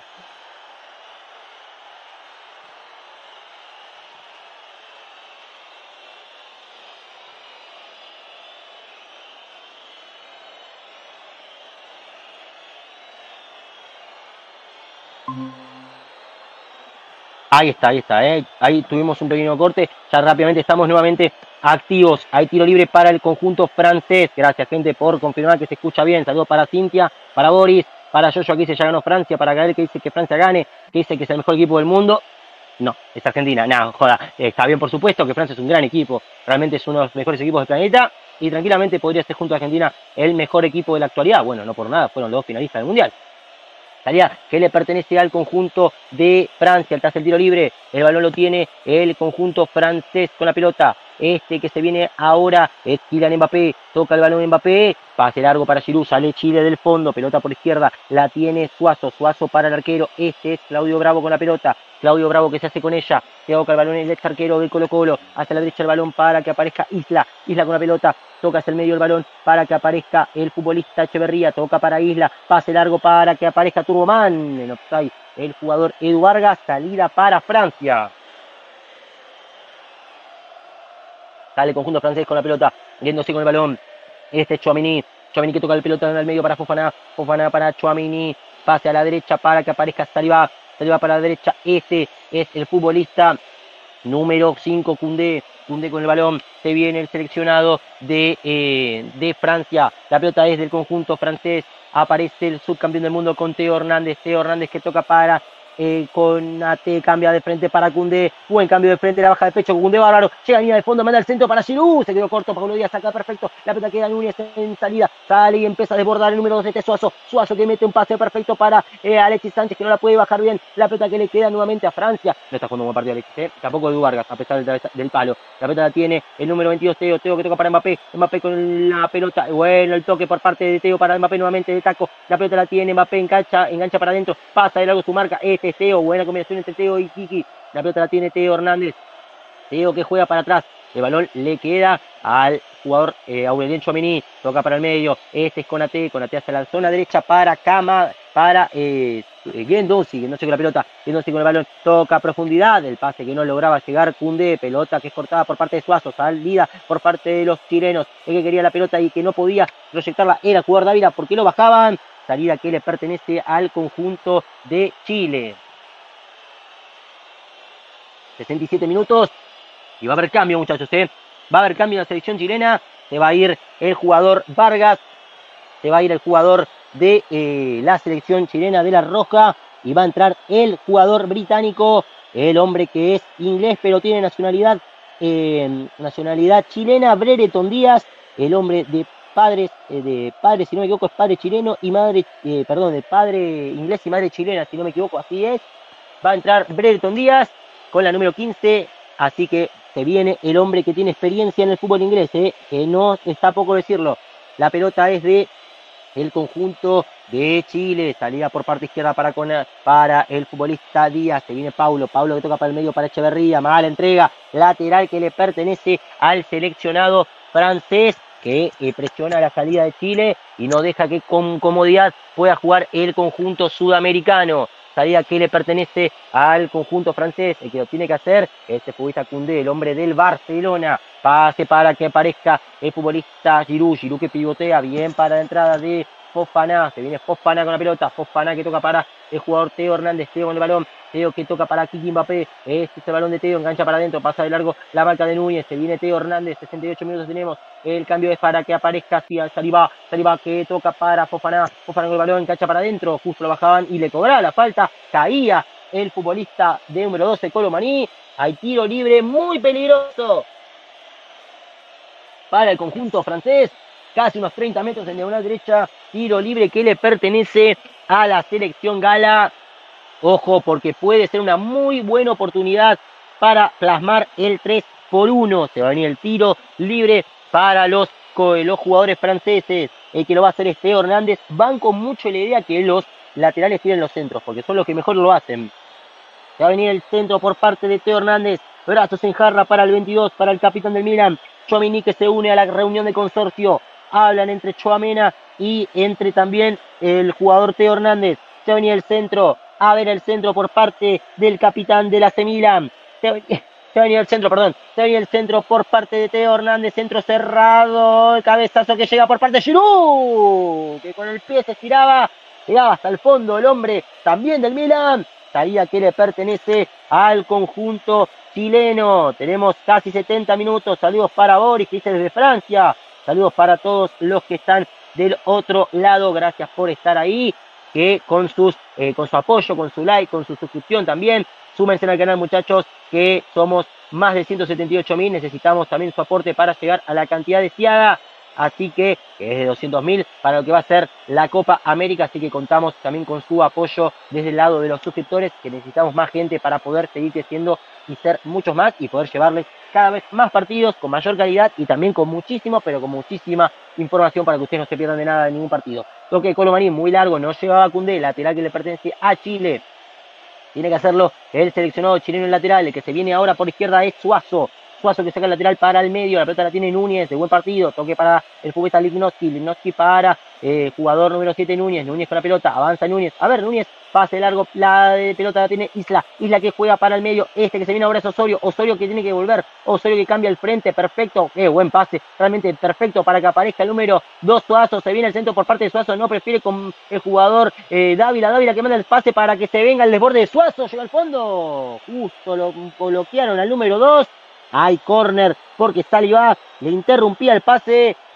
Ahí está, ahí tuvimos un pequeño corte, ya rápidamente estamos nuevamente activos, hay tiro libre para el conjunto francés, gracias gente por confirmar que se escucha bien, saludos para Cintia, para Boris, para Yoyo que dice ya ganó Francia, para Gael que dice que Francia gane, que dice que es el mejor equipo del mundo, no, es Argentina, no, joda, está bien por supuesto que Francia es un gran equipo, realmente es uno de los mejores equipos del planeta, y tranquilamente podría ser junto a Argentina el mejor equipo de la actualidad, bueno, no por nada, fueron los dos finalistas del Mundial. Salida que le pertenece al conjunto de Francia, tras el tiro libre, el balón lo tiene el conjunto francés con la pelota, este que se viene ahora es Kylian Mbappé, toca el balón Mbappé, pase largo para Giroud, sale Chile del fondo, pelota por izquierda, la tiene Suazo, Suazo para el arquero, este es Claudio Bravo con la pelota, Claudio Bravo que se hace con ella, se toca el balón el ex arquero del Colo Colo, hacia la derecha el balón para que aparezca Isla, Isla con la pelota, toca hacia el medio el balón para que aparezca el futbolista Echeverría, toca para Isla, pase largo para que aparezca Turboman, en offside el jugador Edu Vargas, salida para Francia. Sale el conjunto francés con la pelota, yéndose con el balón, este es Tchouaméni, Tchouaméni que toca el pelota en el medio para Fofana, Fofana para Tchouaméni, pase a la derecha para que aparezca Saliba, Saliba para la derecha, este es el futbolista número 5, Koundé, Koundé con el balón, se viene el seleccionado de Francia, la pelota es del conjunto francés, aparece el subcampeón del mundo con Teo Hernández que toca para Konate, cambia de frente para Koundé, buen cambio de frente, la baja de pecho, Koundé bárbaro, llega a línea de fondo, manda al centro para Giroud, se quedó corto, Paulo Díaz saca perfecto, la pelota queda Núñez en salida, sale y empieza a desbordar el número 2 de Suazo, Suazo que mete un pase perfecto para Alexis Sánchez, que no la puede bajar bien, la pelota que le queda nuevamente a Francia, no está jugando un buen partido Alexis, tampoco Edu Vargas, a pesar del palo, la pelota la tiene el número 22 Teo que toca para Mbappé con la pelota, bueno, el toque por parte de Teo para Mbappé nuevamente de taco, la pelota la tiene Mbappé, engancha para adentro, pasa de largo su marca, Teo, buena combinación entre Teo y Kiki, la pelota la tiene Teo Hernández, Teo que juega para atrás, el balón le queda al jugador Aurelien Tchouaméni, toca para el medio, es Konate hacia la zona derecha para Guendouzi con la pelota, Guendouzi con el balón, toca a profundidad, el pase que no lograba llegar Koundé, pelota que es cortada por parte de Suazo, salida por parte de los chilenos, el que quería la pelota y que no podía proyectarla era el jugador Dávila, porque lo bajaban, salida que le pertenece al conjunto de Chile. 67 minutos y va a haber cambio, muchachos, va a haber cambio en la selección chilena, se va a ir el jugador Vargas, se va a ir el jugador de la selección chilena de la Roja y va a entrar el jugador británico, el hombre que es inglés pero tiene nacionalidad chilena, Brereton Díaz, el hombre de padres, si no me equivoco, es padre chileno y madre, de padre inglés y madre chilena, si no me equivoco, así es. Va a entrar Brereton Díaz con la número 15, así que se viene el hombre que tiene experiencia en el fútbol inglés, que no está poco decirlo. La pelota es de el conjunto de Chile, salida por parte izquierda para el futbolista Díaz, se viene Paulo que toca para el medio para Echeverría, mala entrega, lateral que le pertenece al seleccionado francés, que presiona la salida de Chile y no deja que con comodidad pueda jugar el conjunto sudamericano. Salida que le pertenece al conjunto francés, el que lo tiene que hacer este futbolista Koundé, el hombre del Barcelona, pase para que aparezca el futbolista Giroud que pivotea bien para la entrada de Fofana, se viene Fofana con la pelota, Fofana que toca para el jugador Teo Hernández, Teo con el balón, Teo que toca para Kiki Mbappé, este es el balón de Teo, engancha para adentro, pasa de largo la marca de Núñez, se viene Teo Hernández, 68 minutos tenemos, el cambio es para que aparezca hacia Saliba que toca para Fofana con el balón, engancha para adentro, justo lo bajaban y le cobraba la falta, caía el futbolista de número 12, Kolo Muani, hay tiro libre muy peligroso para el conjunto francés, casi unos 30 metros en diagonal derecha, tiro libre que le pertenece a la selección gala. Ojo, porque puede ser una muy buena oportunidad para plasmar el 3-1. Se va a venir el tiro libre para los jugadores franceses. El que lo va a hacer es Teo Hernández. Van con mucho la idea que los laterales tiren los centros, porque son los que mejor lo hacen. Se va a venir el centro por parte de Teo Hernández. Brazos en jarra para el 22, para el capitán del Milan. Tchouaméni que se une a la reunión de consorcio. Hablan entre Tchouaméni y entre también el jugador Teo Hernández. Se va a venir el centro. A ver el centro por parte del capitán del AC Milan. Se va a venir el centro, perdón. Se va a venir el centro por parte de Teo Hernández. Centro cerrado. El cabezazo que llega por parte de Giroud, que con el pie se estiraba. Llegaba hasta el fondo el hombre también del Milan. Salida que le pertenece al conjunto chileno. Tenemos casi 70 minutos. Saludos para Boris, que dice desde Francia. Saludos para todos los que están del otro lado. Gracias por estar ahí. Que con su apoyo, con su like, con su suscripción también. Súmense al canal, muchachos, que somos más de 178.000. Necesitamos también su aporte para llegar a la cantidad deseada. Así que es de 200.000 para lo que va a ser la Copa América, así que contamos también con su apoyo desde el lado de los suscriptores, que necesitamos más gente para poder seguir creciendo y ser muchos más y poder llevarles cada vez más partidos con mayor calidad y también con muchísima información para que ustedes no se pierdan de nada de ningún partido. Toque de Kolo Muani muy largo, no llevaba a Koundé, lateral que le pertenece a Chile. Tiene que hacerlo el seleccionado chileno en lateral, el que se viene ahora por izquierda es Suazo. Suazo que saca el lateral para el medio, la pelota la tiene Núñez, de buen partido, toque para el futbolista Lichnowsky para jugador número 7 Núñez con la pelota, avanza Núñez, a ver Núñez, pase largo, la pelota la tiene Isla que juega para el medio, que se viene ahora es Osorio que tiene que volver, Osorio que cambia el frente, perfecto, qué buen pase, realmente perfecto para que aparezca el número 2 Suazo, se viene el centro por parte de Suazo, no prefiere con el jugador Dávila que manda el pase para que se venga el desborde de Suazo, llega al fondo, justo lo bloquearon al número 2, hay córner porque Saliba le interrumpía el pase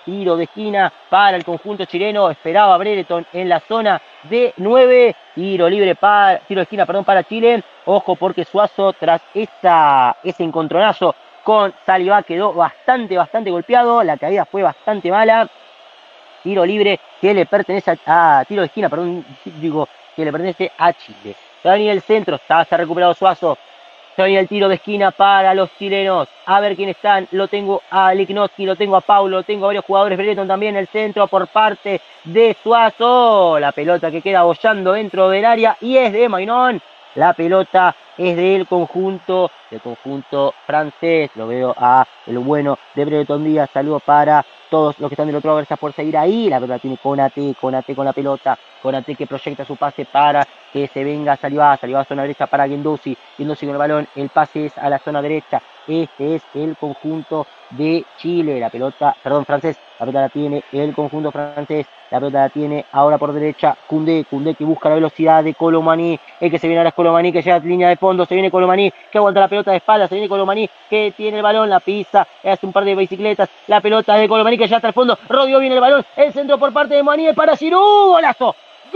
tiro de esquina para el conjunto chileno, esperaba Brereton en la zona de 9, tiro de esquina, perdón, para Chile. Ojo porque Suazo, tras ese encontronazo con Saliba, quedó bastante golpeado, la caída fue bastante mala. Tiro libre que le pertenece tiro de esquina, perdón, digo, que le pertenece a Chile. Se va a venir el centro, se ha recuperado Suazo. Se va a venir el tiro de esquina para los chilenos. A ver quién están. Lo tengo a Lichnowsky, lo tengo a Paulo, lo tengo a varios jugadores. Brereton también, el centro por parte de Suazo. La pelota que queda bollando dentro del área y es de Maignan. La pelota es del conjunto francés. Lo veo a el bueno de Brereton Díaz. Saludos para todos los que están del otro lado, gracias por seguir ahí. La pelota tiene Konaté con la pelota. Konaté que proyecta su pase para que se venga Saliba a zona derecha para Guendouzi con el balón. El pase es a la zona derecha. Este es el conjunto de Chile. La pelota, perdón, francés. La pelota la tiene el conjunto francés. La pelota la tiene ahora por derecha Koundé que busca la velocidad de Colomani. El que se viene ahora es Colomani, que llega a línea de fondo. Se viene Colomani, que aguanta la pelota de espalda. Se viene Colomani, que tiene el balón, la pisa, hace un par de bicicletas. La pelota es de Colomani, que ya está al fondo. Rodeó bien el balón. El centro por parte de Maní para Giroud. ¡Golazo!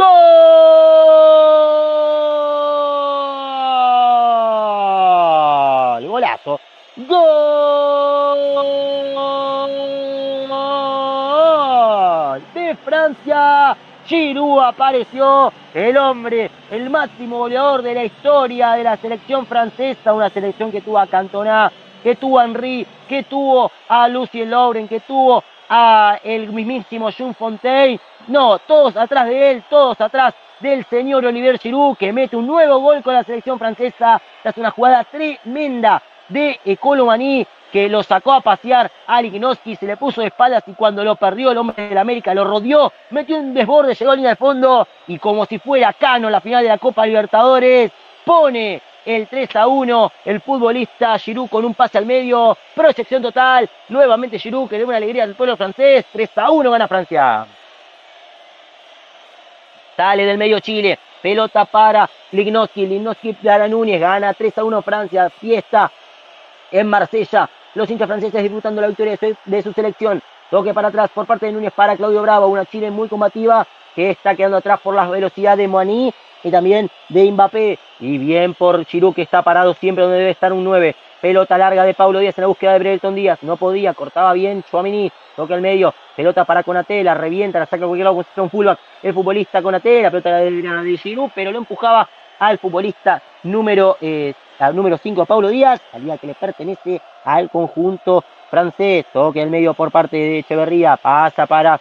¡Gol! ¡Golazo! ¡Gol! De Francia. Giroud apareció, el hombre, el máximo goleador de la historia de la selección francesa, una selección que tuvo a Cantona, que tuvo a Henry, que tuvo a Lucien Lauren, que tuvo a el mismísimo Jules Fontaine. No, todos atrás de él, todos atrás del señor Olivier Giroud, que mete un nuevo gol con la selección francesa. Es una jugada tremenda de Colomani, que lo sacó a pasear a Lichnowsky, se le puso de espaldas y cuando lo perdió el hombre del América lo rodeó, metió un desborde, llegó a línea de fondo y como si fuera Cano la final de la Copa Libertadores, pone el 3-1, el futbolista Giroud con un pase al medio, proyección total, nuevamente Giroud que le da una alegría al pueblo francés. 3-1 gana Francia. Sale del medio Chile, pelota para Lichnowsky para Núñez, gana 3-1 Francia, fiesta en Marsella, los hinchas franceses disfrutando la victoria de su selección. Toque para atrás por parte de Núñez para Claudio Bravo, una Chile muy combativa que está quedando atrás por la velocidad de Moani y también de Mbappé. Y bien por Giroud, que está parado siempre donde debe estar un 9. Pelota larga de Paulo Díaz en la búsqueda de Brereton Díaz. No podía, cortaba bien Tchouaméni. Toque al medio. Pelota para Konaté, la revienta, la saca a cualquier lado, posición fullback. El futbolista Konaté, la pelota de Giroud, pero lo empujaba al futbolista número 5, Paulo Díaz. Salida que le pertenece al conjunto francés. Toque al medio por parte de Echeverría. Pasa para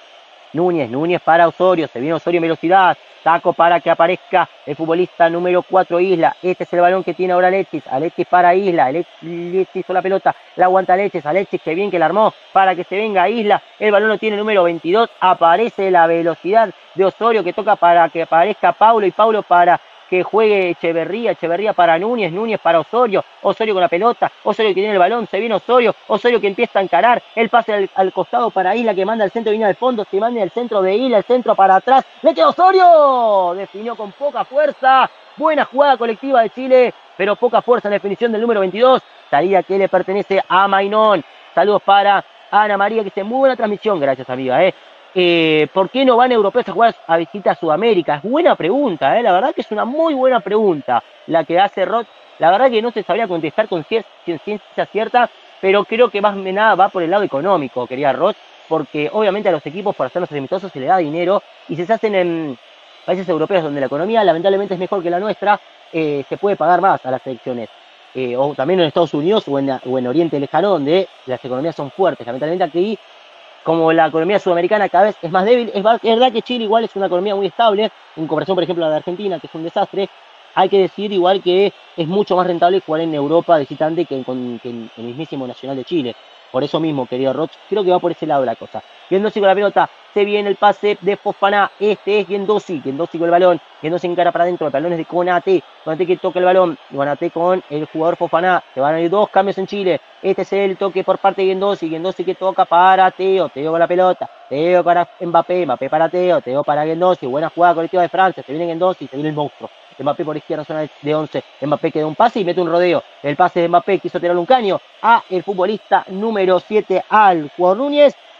Núñez para Osorio. Se viene Osorio en velocidad. Taco para que aparezca el futbolista número 4, Isla. Este es el balón que tiene ahora Alexis. Alexis para Isla. Alexis hizo la pelota. La aguanta Alexis. Alexis que bien que la armó para que se venga Isla. El balón lo tiene el número 22. Aparece la velocidad de Osorio que toca para que aparezca Paulo. Y Paulo para que juegue Echeverría para Núñez para Osorio con la pelota, Osorio que tiene el balón, se viene Osorio que empieza a encarar, el pase al costado para Isla que manda al centro y viene al fondo, se manda al centro de Isla, el centro para atrás, le queda Osorio, definió con poca fuerza, buena jugada colectiva de Chile, pero poca fuerza en la definición del número 22, salida que le pertenece a Maignan. Saludos para Ana María que dice, muy buena transmisión, gracias amiga, ¿por qué no van europeos a jugar a visita a Sudamérica? Es buena pregunta, la verdad que es una muy buena pregunta la que hace Roth. La verdad que no se sabría contestar con ciencia cierta, pero creo que más que nada va por el lado económico, quería Roth, porque obviamente a los equipos por hacer los amistosos se les da dinero y si se hacen en países europeos donde la economía lamentablemente es mejor que la nuestra, se puede pagar más a las selecciones. O también en Estados Unidos o en Oriente Lejano, donde las economías son fuertes. Lamentablemente aquí, como la economía sudamericana cada vez es más débil, es verdad que Chile igual es una economía muy estable, en comparación por ejemplo a la de Argentina, que es un desastre. Hay que decir igual que es mucho más rentable jugar en Europa visitante que en el mismísimo Nacional de Chile. Por eso mismo, querido Roch, creo que va por ese lado la cosa. Guendouzi con la pelota, se viene el pase de Fofana, este es Guendouzi con el balón, Guendouzi encara para adentro, el balón es de Konaté que toca el balón, Konaté con el jugador Fofana, se van a ir dos cambios en Chile, este es el toque por parte de Guendouzi que toca para Teo con la pelota, Teo para Mbappé para Teo para Guendouzi, buena jugada colectiva de Francia, se viene Guendouzi, se viene el monstruo. Mbappé por izquierda, zona de 11. Mbappé que da un pase y mete un rodeo. El pase de Mbappé quiso tirar un caño a el futbolista número 7, al jugador Núñez.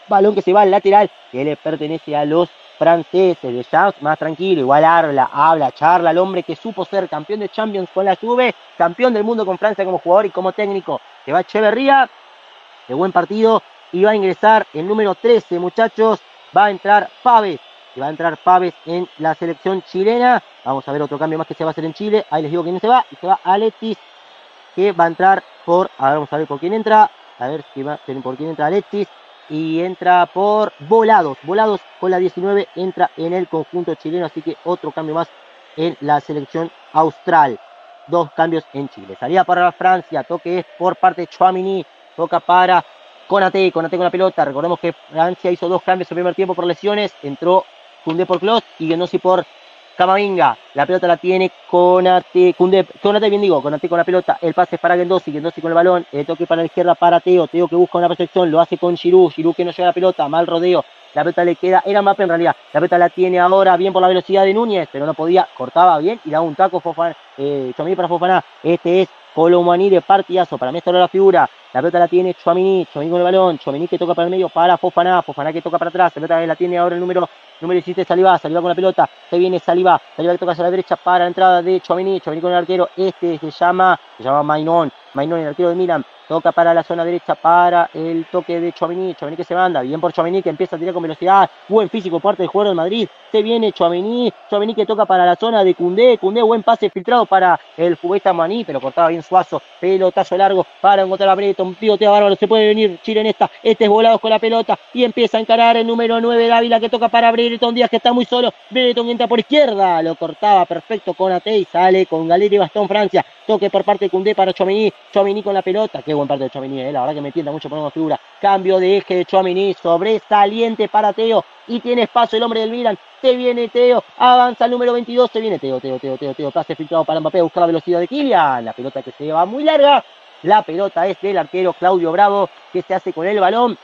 balón que se va al lateral, que le pertenece a los franceses. De Champs más tranquilo, igual habla, charla al hombre que supo ser campeón de Champions con la Juve, campeón del mundo con Francia como jugador y como técnico. Se va Echeverría, de buen partido, y va a ingresar el número 13, muchachos, va a entrar Paves. Y va a entrar Paves en la selección chilena. Vamos a ver otro cambio más que se va a hacer en Chile. Ahí les digo quién se va. Y se va Alexis, que va a entrar por... A ver, vamos a ver por quién entra. A ver por quién entra Alexis. Y entra por Volados. Volados con la 19 entra en el conjunto chileno. Así que otro cambio más en la selección austral. Dos cambios en Chile. Salida para Francia. Toque es por parte de Tchouaméni. Toca para Konaté con la pelota. Recordemos que Francia hizo dos cambios en el primer tiempo por lesiones. Entró Koundé por Klose y Guendouzi por Camavinga. La pelota la tiene Konaté. Konaté, bien digo. Konaté con la pelota. El pase es para Guendouzi con el balón. El toque para la izquierda para Teo. Teo que busca una proyección. Lo hace con Giroud. Giroud que no llega a la pelota. Mal rodeo. La pelota le queda. Era Mbappé en realidad. La pelota la tiene ahora bien por la velocidad de Núñez. Pero no podía. Cortaba bien. Y da un taco Tchouaméni para Fofana. Este es Colomani de partidazo. Para mí esta era la figura. La pelota la tiene Tchouaméni con el balón. Tchouaméni que toca para el medio para Fofana. Fofana que toca para atrás. La pelota la tiene ahora el número 17, Saliba con la pelota. Se viene Saliba que toca hacia la derecha para la entrada de Tchouaméni con el arquero. Este se llama Maignan, el arquero de Milan. Toca para la zona derecha para el toque de Tchouaméni que se manda. Bien por Tchouaméni que empieza a tirar con velocidad. Buen físico por parte del jugador del Madrid. Se viene Tchouaméni que toca para la zona de Koundé. Buen pase filtrado para el futbolista Maní, pero cortaba bien Suazo. Pelotazo largo para encontrar a Brereton. Pivoteo bárbaro. Se puede venir Chile en esta. Este es Volados con la pelota y empieza a encarar el número 9 Dávila que toca para Brereton Díaz que está muy solo. Brereton entra por izquierda. Lo cortaba perfecto con Ate y sale con Galera y Bastón Francia. Toque por parte de Koundé para Tchouaméni con la pelota. Qué buen parte de Tchouaméni, la verdad que me tienta mucho por una figura. Cambio de eje de Tchouaméni, sobresaliente para Teo. Y tiene espacio el hombre del Milan. Se viene Teo, avanza el número 22. Se viene Teo. Pase filtrado para Mbappé, busca la velocidad de Kylian. La pelota que se va muy larga. La pelota es del arquero Claudio Bravo, que se hace con el balón.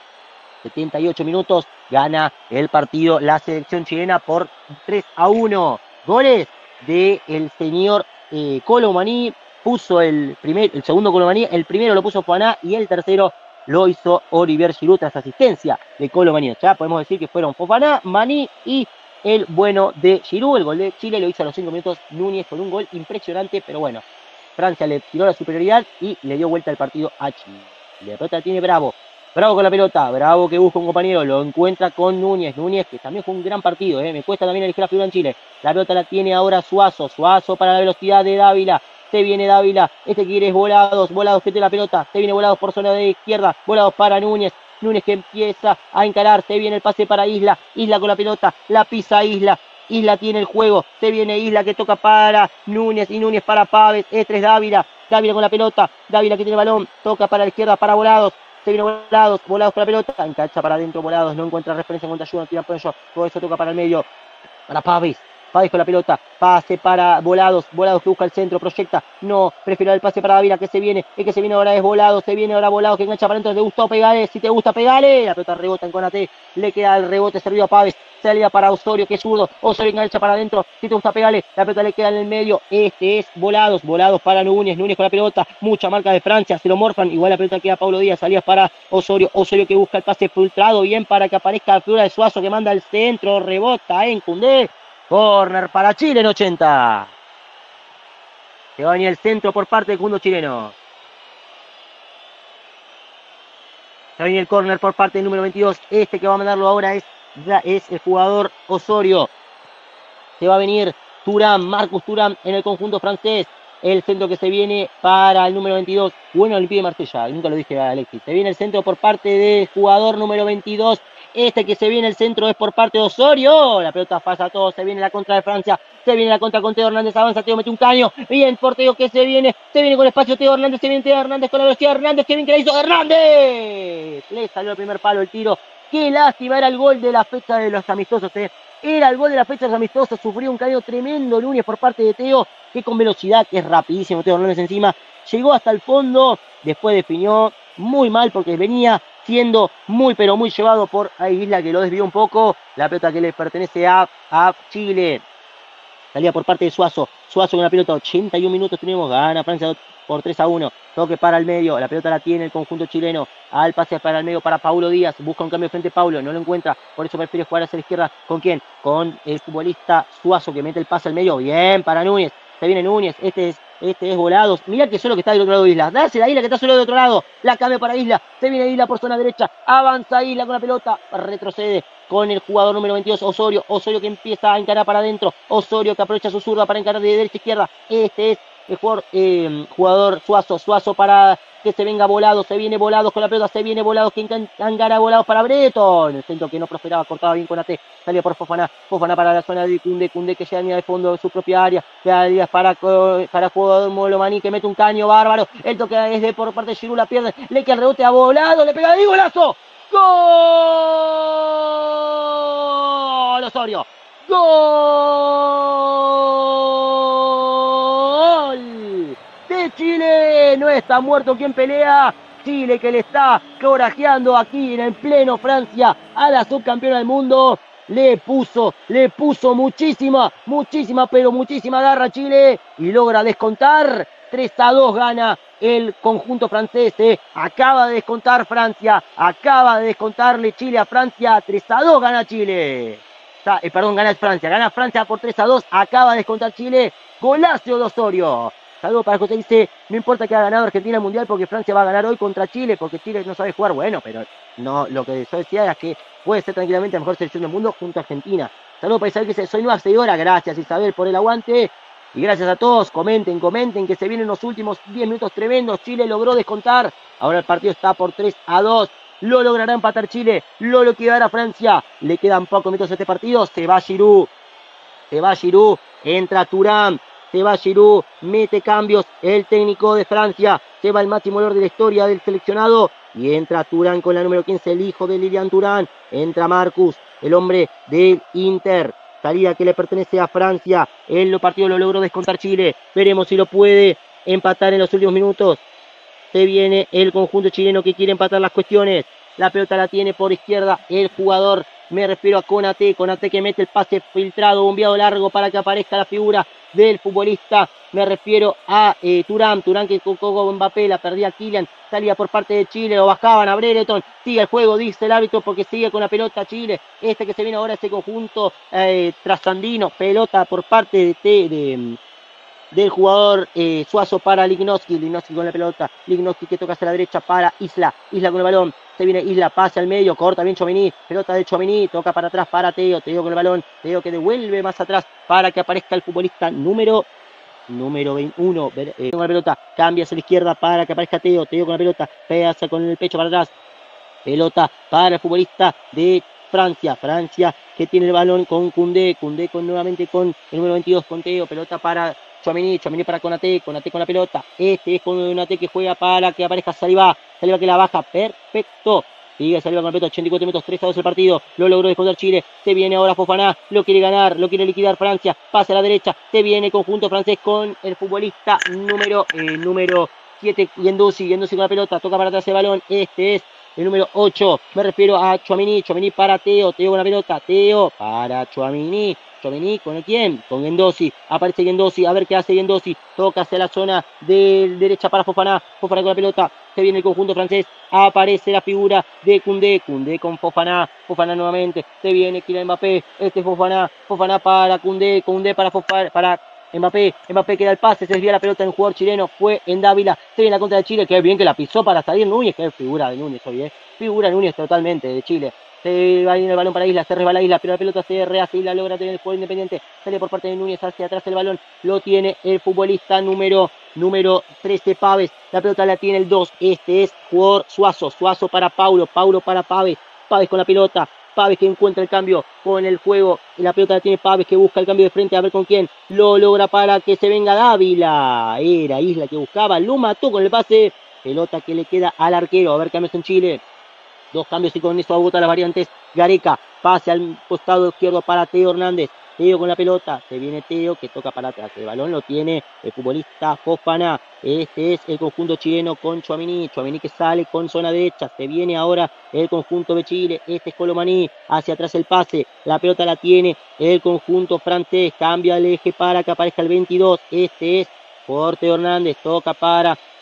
78 minutos, gana el partido la selección chilena por 3-1. Goles del señor Colomani. Puso el segundo Colomani, el primero lo puso Fofana y el tercero lo hizo Olivier Giroud tras asistencia de Colomani. Ya podemos decir que fueron Fofana, Maní y el bueno de Giroud. El gol de Chile lo hizo a los 5 minutos Núñez con un gol impresionante, pero bueno, Francia le tiró la superioridad y le dio vuelta al partido a Chile. La pelota tiene Bravo con la pelota, Bravo que busca un compañero, lo encuentra con Núñez que también fue un gran partido, me cuesta también elegir la figura en Chile. La pelota la tiene ahora Suazo para la velocidad de Dávila. Se viene Dávila, este quiere es Volados que tiene la pelota, se viene Volados por zona de izquierda, Volados para Núñez que empieza a encarar, se viene el pase para Isla con la pelota, la pisa Isla tiene el juego, se viene Isla que toca para Núñez y Núñez para Paves, este es Dávila con la pelota, Dávila que tiene el balón, toca para la izquierda para Volados. Se viene Volados con la pelota, engancha para adentro Volados, no encuentra referencia, encuentra ayuda, no tira por ello, todo eso toca para el medio, para Paves con la pelota, pase para Volados que busca el centro, proyecta, no, prefiere el pase para Dávila que se viene, el que se viene ahora es Volados, que engancha para adentro, te gustó, pegale, si te gusta, pegale, la pelota rebota en Konaté, le queda el rebote servido a Paves, salida para Osorio, que es zurdo, Osorio engancha para adentro, si te gusta, pegale, la pelota le queda en el medio, este es Volados para Núñez con la pelota, mucha marca de Francia, se lo morfan, igual la pelota queda a Paulo Díaz, salida para Osorio que busca el pase filtrado, bien para que aparezca la figura de Suazo que manda al centro, rebota en Koundé. Corner para Chile en 80. Se va a venir el centro por parte del conjunto chileno. Se va a venir el corner por parte del número 22. Este que va a mandarlo ahora es el jugador Osorio. Se va a venir Marcus Thuram en el conjunto francés. El centro que se viene para el número 22. Bueno, Olympique de Marsella. Nunca lo dije a Alexis. Se viene el centro por parte del jugador número 22. Este que se viene el centro es por parte de Osorio. La pelota falla a todos. Se viene la contra de Francia. Se viene la contra con Teo Hernández. Avanza Teo, mete un caño. Bien por Teo que se viene. Se viene con espacio Teo Hernández. Se viene Teo Hernández con la velocidad. Hernández. Qué bien que la hizo Hernández. Le salió el primer palo el tiro. Qué lástima, era el gol de la fecha de los amistosos. Era el gol de la fecha de los amistosos. Sufrió un caño tremendo Núñez por parte de Teo. Que con velocidad, que es rapidísimo Teo Hernández encima. Llegó hasta el fondo. Después definió muy mal porque venía siendo muy pero muy llevado por Isla que lo desvió un poco. La pelota que le pertenece a Chile. Salía por parte de Suazo con la pelota, 81 minutos tenemos, gana Francia por 3-1. toque para el medio, la pelota la tiene el conjunto chileno, al pase para el medio para Paulo Díaz, busca un cambio frente a Paulo, no lo encuentra, por eso prefiere jugar hacia la izquierda. ¿Con quién? Con el futbolista Suazo, que mete el pase al medio, bien para Núñez, se viene Núñez, este es Volados, mirá que solo que está del otro lado de Isla, dásela a Isla que está solo del otro lado, la cambia para Isla, se viene Isla por zona derecha, avanza Isla con la pelota, retrocede con el jugador número 22, Osorio que empieza a encarar para adentro, Osorio que aprovecha su zurda para encarar de derecha a izquierda, este es el jugador Suazo para que se venga Volados, se viene Volados con la pelota, se viene Volados, que encara Volados para Breton, el centro que no prosperaba, cortaba bien con AT, salía por Fofana para la zona de Koundé que llega de fondo de su propia área, para jugador Molomani que mete un caño bárbaro, el toque es de por parte de Giroud, la pierde, le queda el rebote a Volados, le pega ahí, golazo, ¡gol! Osorio, ¡gol! De Chile, no está muerto quien pelea, Chile que le está corajeando aquí en el pleno Francia a la subcampeona del mundo, le puso muchísima garra a Chile y logra descontar, 3-2 gana el conjunto francés, acaba de descontar Francia, acaba de descontarle Chile a Francia, 3-2 gana Chile, gana Francia por 3-2, acaba de descontar Chile, golazo de Osorio. Saludos para José, dice, no importa que haya ganado Argentina el Mundial porque Francia va a ganar hoy contra Chile, porque Chile no sabe jugar, bueno, pero no, lo que yo decía es que puede ser tranquilamente la mejor selección del mundo junto a Argentina. Saludos para Isabel que dice, soy nueva seguidora, gracias Isabel por el aguante, y gracias a todos, comenten que se vienen los últimos 10 minutos tremendos, Chile logró descontar, ahora el partido está por 3-2, lo logrará empatar Chile, lo liquidará Francia, le quedan pocos minutos a este partido, se va Giroud, entra Thuram, se va Giroud, mete cambios el técnico de Francia, se va el máximo valor de la historia del seleccionado y entra Thuram con la número 15, el hijo de Lilian Thuram, entra Marcus, el hombre del Inter, salida que le pertenece a Francia, el partido lo logró descontar Chile, veremos si lo puede empatar en los últimos minutos, se viene el conjunto chileno que quiere empatar las cuestiones, la pelota la tiene por izquierda el jugador, me refiero a Konaté que mete el pase filtrado, bombeado largo para que aparezca la figura del futbolista, me refiero a Thuram que con Mbappé, la perdía Kylian, salía por parte de Chile, lo bajaban a Brereton, sigue el juego, dice el árbitro porque sigue con la pelota Chile, que se viene ahora este conjunto trasandino, pelota por parte del jugador Suazo para Lignoski con la pelota, Lignoski que toca hacia la derecha para Isla con el balón, se viene Isla, pasa al medio, corta bien Tchouaméni, pelota de Tchouaméni, toca para atrás para Teo con el balón, Teo que devuelve más atrás para que aparezca el futbolista número 21, con la pelota, cambia hacia la izquierda para que aparezca Teo con la pelota, pasa con el pecho para atrás, pelota para el futbolista de Francia que tiene el balón con Koundé nuevamente con el número 22 con Teo, pelota para Tchouaméni para Konaté con la pelota, es Konaté que juega para que aparezca Saliba que la baja, perfecto, sigue Saliba con la pelota, 84 minutos, 3-2 el partido, lo logró descontar Chile, se viene ahora Fofana, lo quiere ganar, lo quiere liquidar Francia, pasa a la derecha, se viene el conjunto francés con el futbolista número 7, Guendouzi con la pelota, toca para atrás el balón, es el número 8, me refiero a Tchouaméni para Teo con la pelota, Teo para Tchouaméni ¿con el quién? Con Guendouzi, aparece Guendouzi, a ver qué hace Guendouzi, toca hacia la zona de derecha para Fofana con la pelota, se viene el conjunto francés, aparece la figura de Koundé con Fofana nuevamente, se viene Kylian Mbappé, Fofana para Koundé para Mbappé queda el pase, se desvía la pelota en un jugador chileno, fue en Dávila, se viene la contra de Chile, que bien que la pisó para salir Núñez, que es figura de Núñez hoy, figura Núñez totalmente de Chile. Se va en el balón para Isla, se resbala Isla, pero la pelota se rehace, Isla logra tener el juego independiente, sale por parte de Núñez hacia atrás el balón, lo tiene el futbolista número 13 Paves, la pelota la tiene el 2, es jugador Suazo para Paulo para Paves con la pelota, Paves que encuentra el cambio con el juego, y la pelota la tiene Paves que busca el cambio de frente, a ver con quién, lo logra para que se venga Dávila, era Isla que buscaba, lo mató con el pase, pelota que le queda al arquero, a ver cambios en Chile. 2 cambios y con esto agota las variantes. Gareca, pase al costado izquierdo para Teo Hernández. Teo con la pelota, se viene Teo que toca para atrás. El balón lo tiene el futbolista Fofana. Este es el conjunto chileno con Tchouaméni que sale con zona derecha. Se viene ahora el conjunto de Chile. Este es Colomani, hacia atrás el pase. La pelota la tiene el conjunto francés. Cambia el eje para que aparezca el 22. Este es por Teo Hernández. Toca para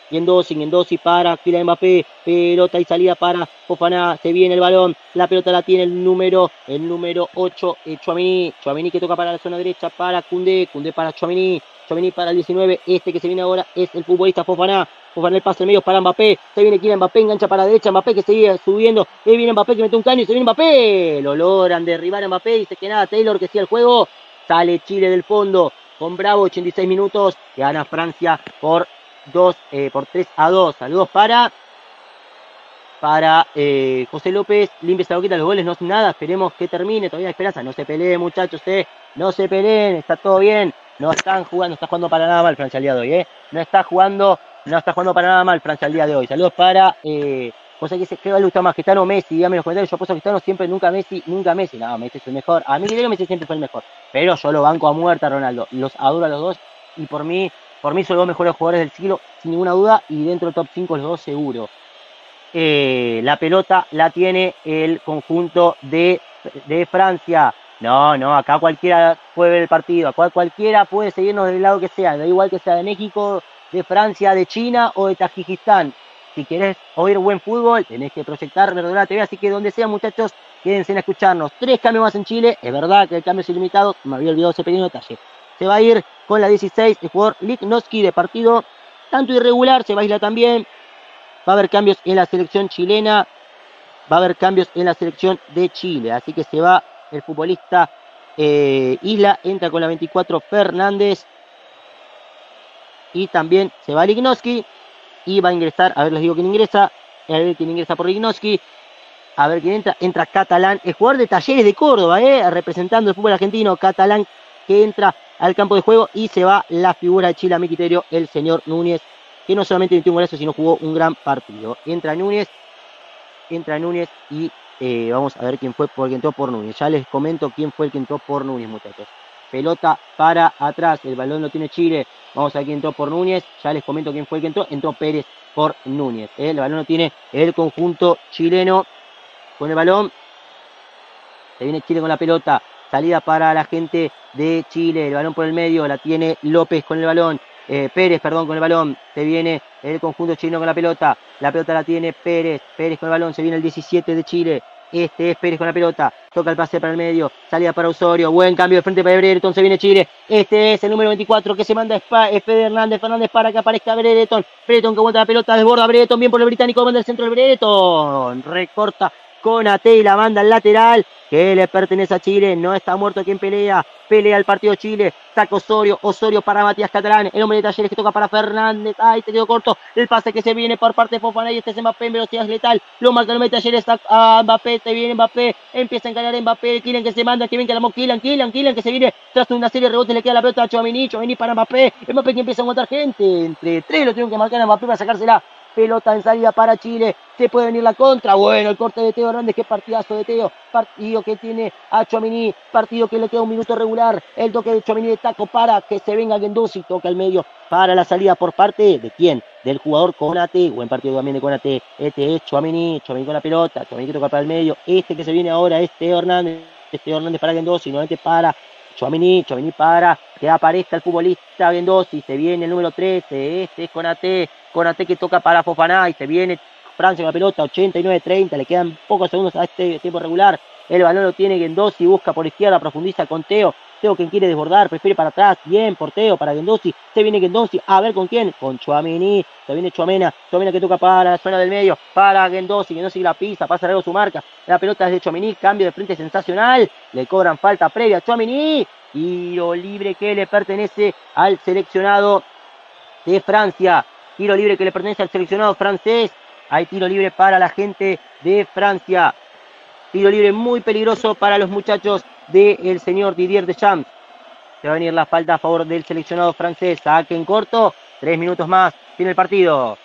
Guendouzi para Kylian Mbappé, pelota y salida para Fofana, se viene el balón, la pelota la tiene el número 8, Tchouaméni que toca para la zona derecha para Koundé para Tchouaméni para el 19, este que se viene ahora es el futbolista Fofana el pase en medio para Mbappé, se viene Kylian Mbappé, engancha para la derecha, Mbappé que sigue subiendo, ahí viene Mbappé que mete un caño y se viene Mbappé, lo logran derribar a Mbappé, dice que nada, Taylor que sigue el juego, sale Chile del fondo, con Bravo, 86 minutos, que gana Francia por 3-2. Saludos para José López, limpia esa boquita, los goles no es nada, esperemos que termine, todavía hay esperanza, no se peleen muchachos, no se peleen, está todo bien, no está jugando para nada mal Francia el día de hoy, no está jugando para nada mal Francia el día de hoy. Saludos para José, ¿qué le gusta más? Cristiano o Messi, dígame en los comentarios, yo apuesto a Cristiano siempre, nunca Messi, no, Messi es el mejor, a mí Messi siempre fue el mejor, pero yo lo banco a muerte a Ronaldo, los adoro a los dos, y por mí son los dos mejores jugadores del siglo, sin ninguna duda, y dentro del top 5 los dos seguro. La pelota la tiene el conjunto de Francia. No, acá cualquiera puede ver el partido, acá cualquiera puede seguirnos del lado que sea, da igual que sea de México, de Francia, de China o de Tajikistán. Si querés oír buen fútbol, tenés que proyectar Verdadera TV, así que donde sea muchachos, quédense a escucharnos. 3 cambios más en Chile, es verdad que el cambio es ilimitado, me había olvidado ese pequeño detalle. Se va a ir con la 16, el jugador Lichnowsky de partido tanto irregular, se va a ir también. Va a haber cambios en la selección chilena, va a haber cambios en la selección de Chile, así que se va el futbolista Isla, entra con la 24 Fernández, y también se va Lichnowsky, y va a ingresar, a ver les digo quién ingresa, a ver quién ingresa por Lichnowsky, a ver quién entra Catalán, el jugador de Talleres de Córdoba, representando el fútbol argentino, Catalán, que entra al campo de juego, y se va la figura de Chile a mi criterio, el señor Núñez, que no solamente metió un golazo, sino jugó un gran partido. Entra Núñez y vamos a ver quién fue porque entró por Núñez. Ya les comento quién fue el que entró por Núñez, muchachos. Pelota para atrás, el balón lo tiene Chile. Vamos a ver quién entró por Núñez. Ya les comento quién fue el que entró. Entró Pérez por Núñez. El balón lo tiene el conjunto chileno con el balón. Se viene Chile con la pelota. Salida para la gente de Chile. El balón por el medio. La tiene López con el balón. Pérez con el balón, se viene el conjunto chileno con la pelota la tiene Pérez con el balón, se viene el 17 de Chile, este es Pérez con la pelota, toca el pase para el medio, salida para Osorio, buen cambio de frente para Brereton, se viene Chile, este es el número 24 que se manda Fede Hernández para que aparezca Brereton que aguanta la pelota, desborda Brereton, bien por el británico, manda el centro del Brereton, recorta Konate y la manda al lateral, que le pertenece a Chile, no está muerto quien pelea el partido Chile, saca Osorio para Matías Catalán, el hombre de Talleres que toca para Fernández, ay, te quedó corto, el pase que se viene por parte de Fofana y este es Mbappé en velocidad letal, lo marca el hombre de Talleres a Mbappé, se viene Mbappé, empieza a encarar Mbappé, Kylian que se manda, que bien que la Kylian que se viene tras una serie de rebotes, le queda la pelota a Tchouaméni para Mbappé que empieza a aguantar gente, entre 3 lo tienen que marcar a Mbappé para sacársela, pelota en salida para Chile, se puede venir la contra, bueno, el corte de Teo Hernández, qué partidazo de Teo, partido que tiene a Tchouaméni, partido que le queda un minuto regular, el toque de Tchouaméni de taco para que se venga Guendouzi, toca el medio para la salida por parte de quién, del jugador Konate, buen partido también de Konate, este es Tchouaméni con la pelota, Tchouaméni que toca para el medio, este que se viene ahora es Teo Hernández para Guendouzi, nuevamente para Tchouaméni para que aparezca el futbolista Guendouzi, se viene el número 13, este es Konate que toca para Fofana y se viene Francia con la pelota, 89-30, le quedan pocos segundos a este tiempo regular, el balón lo tiene Guendouzi, busca por izquierda, profundiza con Teo quien quiere desbordar, prefiere para atrás, bien por Teo, para Guendouzi, se viene Guendouzi, a ver con quién, con Tchouaméni, se viene Tchouaméni que toca para la zona del medio, para Guendouzi la pisa, pasa largo su marca, la pelota es de Tchouaméni, cambio de frente sensacional, le cobran falta previa a Tchouaméni, tiro libre que le pertenece al seleccionado de Francia, tiro libre que le pertenece al seleccionado francés, hay tiro libre para la gente de Francia, tiro libre muy peligroso para los muchachos del señor Didier Deschamps. Se va a venir la falta a favor del seleccionado francés. Saque en corto. 3 minutos más. Tiene el partido.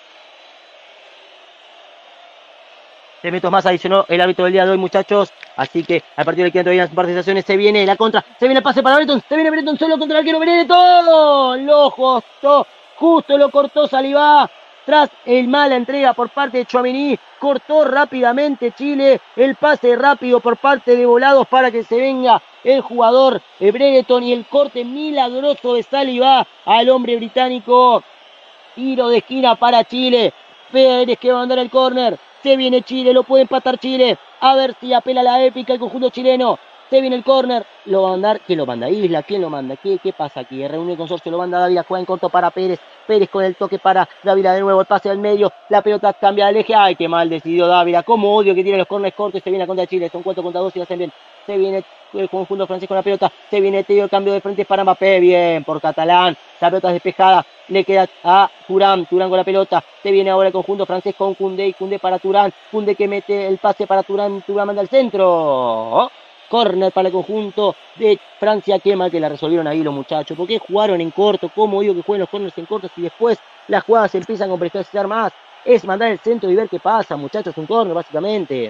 3 minutos más adicionó el árbitro del día de hoy, muchachos. Así que al partido le quedan todavía las participaciones. Se viene la contra. Se viene el pase para Brereton. Se viene Brereton solo contra el arquero Brereton. Justo lo cortó Saliba. Tras el mala entrega por parte de Tchouaméni, cortó rápidamente Chile el pase rápido por parte de Volados para que se venga el jugador Brereton y el corte milagroso de Saliba al hombre británico tiro de esquina para Chile. Pérez que va a mandar el córner. Se viene Chile, lo puede empatar Chile. A ver si apela la épica el conjunto chileno. Se viene el córner. Lo va a mandar. ¿Quién lo manda? Isla. ¿Quién lo manda? ¿Qué pasa aquí? Reunión Consorcio lo manda Dávila. Juega en corto para Pérez. Pérez con el toque para Dávila de nuevo. El pase al medio. La pelota cambia de eje. Ay, qué mal decidió Dávila. Como odio que tiene los córneres cortos. Se viene a contra Chile. Son 4 contra 2 y lo hacen bien. Se viene el conjunto francés con la pelota. Se viene Teo. El cambio de frente para Mbappé. Bien por Catalán. La pelota es despejada. Le queda a Turán. Turán con la pelota. Se viene ahora el conjunto francés con Koundé. Y Koundé para Turán. Koundé que mete el pase para Turán. Turán manda al centro. Corner para el conjunto de Francia. Qué mal que la resolvieron ahí los muchachos. ¿Por qué jugaron en corto? ¿Cómo digo que jueguen los corners en corto si después las jugadas se empiezan a complejizar más? Es mandar el centro y ver qué pasa, muchachos. Un corner básicamente.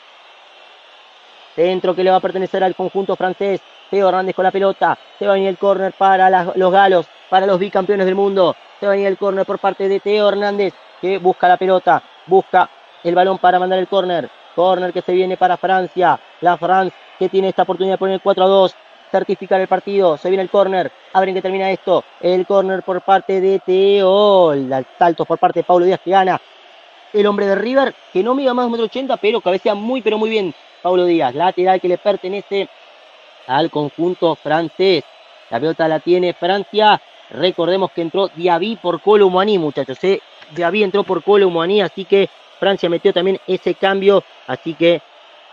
Centro que le va a pertenecer al conjunto francés. Teo Hernández con la pelota. Se va a venir el córner para los galos, para los bicampeones del mundo. Se va a venir el córner por parte de Teo Hernández, que busca la pelota, busca el balón para mandar el córner. Córner que se viene para Francia. La France que tiene esta oportunidad de poner el 4-2. Certificar el partido. Se viene el córner. A ver en qué termina esto. El córner por parte de Teo. El salto por parte de Paulo Díaz que gana. El hombre de River, que no mide más de 1,80 m, pero cabecea muy, pero muy bien. Paulo Díaz, lateral que le pertenece al conjunto francés. La pelota la tiene Francia. Recordemos que entró Diaby por Kolo Muani, muchachos. Diaby entró por Kolo Muani, así que Francia metió también ese cambio. Así que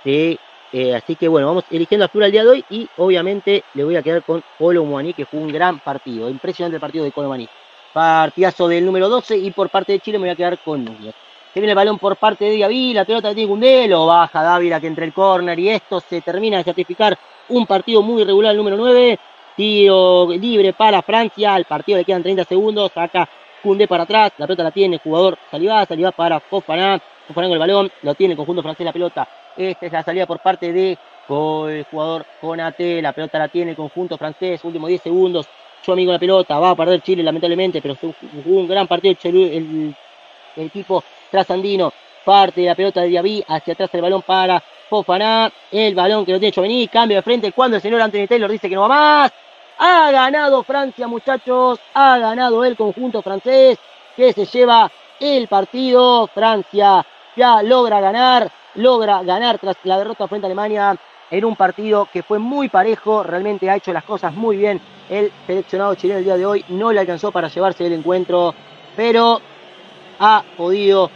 bueno, vamos eligiendo a Flura el día de hoy. Y obviamente le voy a quedar con Kolo Muani, que fue un gran partido. Impresionante el partido de Kolo Muani. Partidazo del número 12. Y por parte de Chile me voy a quedar con Núñez. Se viene el balón por parte de Diaby, la pelota tiene Koundé, lo baja Dávila que entre el córner y esto se termina de certificar un partido muy irregular, el número 9, tiro libre para Francia, al partido le quedan 30 segundos, saca Koundé para atrás, la pelota la tiene el jugador Saliba para Fofana, Fofana con el balón, lo tiene el conjunto francés la pelota, esta es la salida por parte de el jugador Konaté, la pelota la tiene el conjunto francés, últimos 10 segundos, su amigo la pelota, va a perder Chile lamentablemente, pero jugó un gran partido el equipo trasandino. Parte de la pelota de Diaby, hacia atrás el balón para Fofana, el balón que lo tiene Tchouaméni, cambio de frente cuando el señor Anthony Taylor dice que no va más. Ha ganado Francia, muchachos, ha ganado el conjunto francés que se lleva el partido. Francia ya logra ganar tras la derrota frente a Alemania en un partido que fue muy parejo, realmente ha hecho las cosas muy bien el seleccionado chileno el día de hoy, no le alcanzó para llevarse el encuentro, pero ha podido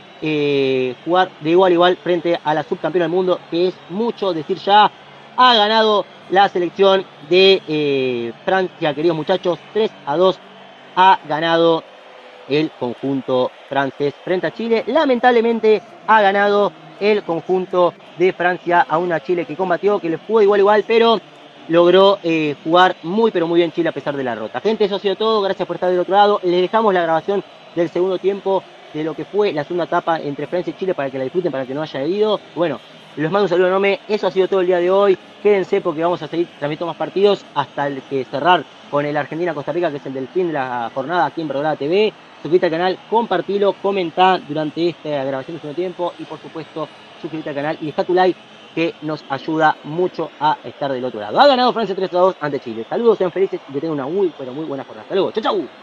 jugar de igual a igual frente a la subcampeona del mundo, que es mucho decir ya. Ha ganado la selección de Francia, queridos muchachos, 3-2 ha ganado el conjunto francés frente a Chile. Lamentablemente ha ganado el conjunto de Francia a una Chile que combatió, que le fue igual a igual, pero logró jugar muy pero muy bien Chile a pesar de la derrota. Gente, eso ha sido todo, gracias por estar del otro lado. Les dejamos la grabación del segundo tiempo de lo que fue la segunda etapa entre Francia y Chile para que la disfruten, para que no haya ido. Bueno, les mando un saludo enorme, eso ha sido todo el día de hoy. Quédense porque vamos a seguir transmitiendo más partidos hasta el que cerrar con el Argentina-Costa Rica, que es el del fin de la jornada aquí en Verdad TV. Suscríbete al canal, compartilo, comenta durante esta grabación del segundo tiempo y por supuesto suscríbete al canal y deja tu like, que nos ayuda mucho a estar del otro lado. Ha ganado Francia 3-2 ante Chile. Saludos, sean felices y que tengan una muy pero muy buena jornada. Hasta luego, chau chau.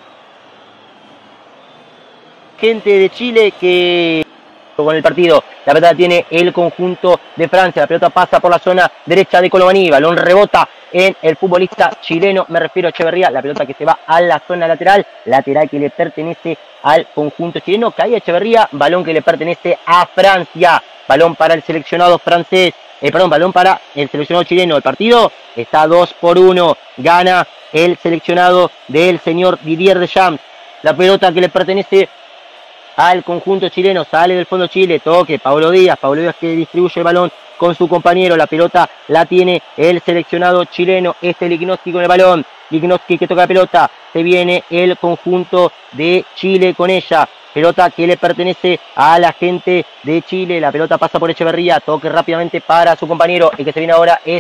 Gente de Chile que con el partido, la pelota tiene el conjunto de Francia, la pelota pasa por la zona derecha de Kolo Muani, balón rebota en el futbolista chileno, me refiero a Echeverría, la pelota que se va a la zona lateral que le pertenece al conjunto chileno, cae Echeverría, balón que le pertenece a Francia, balón para el seleccionado francés, balón para el seleccionado chileno, el partido está 2-1, gana el seleccionado del señor Didier Deschamps, la pelota que le pertenece al conjunto chileno, sale del fondo Chile, toque, Paulo Díaz que distribuye el balón con su compañero, la pelota la tiene el seleccionado chileno, Lichnowsky con el balón, Lichnowsky que toca la pelota, se viene el conjunto de Chile con ella, pelota que le pertenece a la gente de Chile, la pelota pasa por Echeverría, toque rápidamente para su compañero, el que se viene ahora es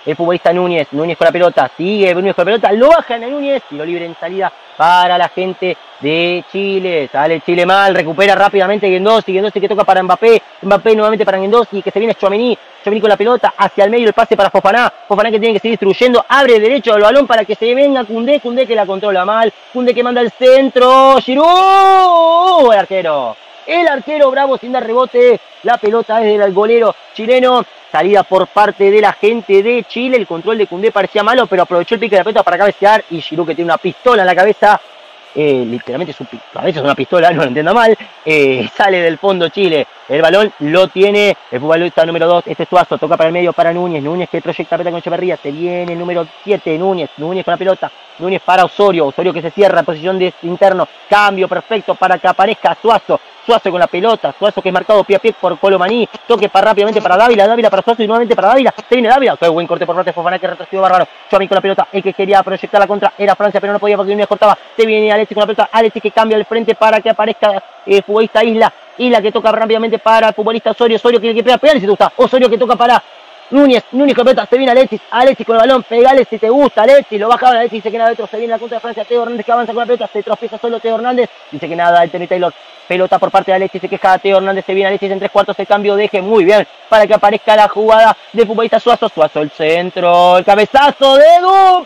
el futbolista Núñez. Núñez con la pelota, sigue Núñez con la pelota, lo bajan a Núñez, tiro libre en salida para la gente de Chile. Sale Chile mal, recupera rápidamente Guendouzi, Guendouzi que toca para Mbappé, Mbappé nuevamente para Guendouzi, que se viene Tchouaméni, Tchouaméni con la pelota hacia el medio, el pase para Fofana, Fofana que tiene que seguir distribuyendo, abre derecho el balón para que se venga Koundé, Koundé que la controla mal, Koundé que manda el centro, Giroud, el arquero bravo sin dar rebote, la pelota es del golero chileno. Salida por parte de la gente de Chile, el control de Koundé parecía malo, pero aprovechó el pique de la pelota para cabecear, y Giroud que tiene una pistola en la cabeza, literalmente su cabeza es una pistola, no lo entienda mal, sale del fondo Chile, el balón lo tiene el futbolista número 2, este es Suazo, toca para el medio para Núñez, Núñez que proyecta la pelota con Echeverría, se viene el número 7, Núñez con la pelota, Núñez para Osorio, Osorio que se cierra en posición de interno, cambio perfecto para que aparezca Suazo, Suazo con la pelota, Suazo que es marcado pie a pie por Colomani, toque para rápidamente para Dávila, Dávila para Suazo y nuevamente para Dávila, se viene Dávila, qué buen corte por parte de Fofana que retrocedió bárbaro, Tchouaméni con la pelota, el que quería proyectar la contra era Francia pero no podía porque Núñez cortaba, se viene Alexis con la pelota, Alexis que cambia el frente para que aparezca el futbolista Isla que toca rápidamente para el futbolista Osorio, Osorio que pega, pegale si te gusta, Osorio que toca para Núñez con la pelota, se viene Alexis con el balón, pegale si te gusta, Alexis, lo baja Alexis, dice que nada dentro, se viene la contra de Francia, Teo Hernández que avanza con la pelota, se tropieza solo Teo Hernández, dice que nada, Anthony Taylor, pelota por parte de Alexis, se queja Teo Hernández, se viene Alexis en 3/4, el cambio deje muy bien, para que aparezca la jugada del futbolista Suazo, Suazo el centro, el cabezazo de Edu,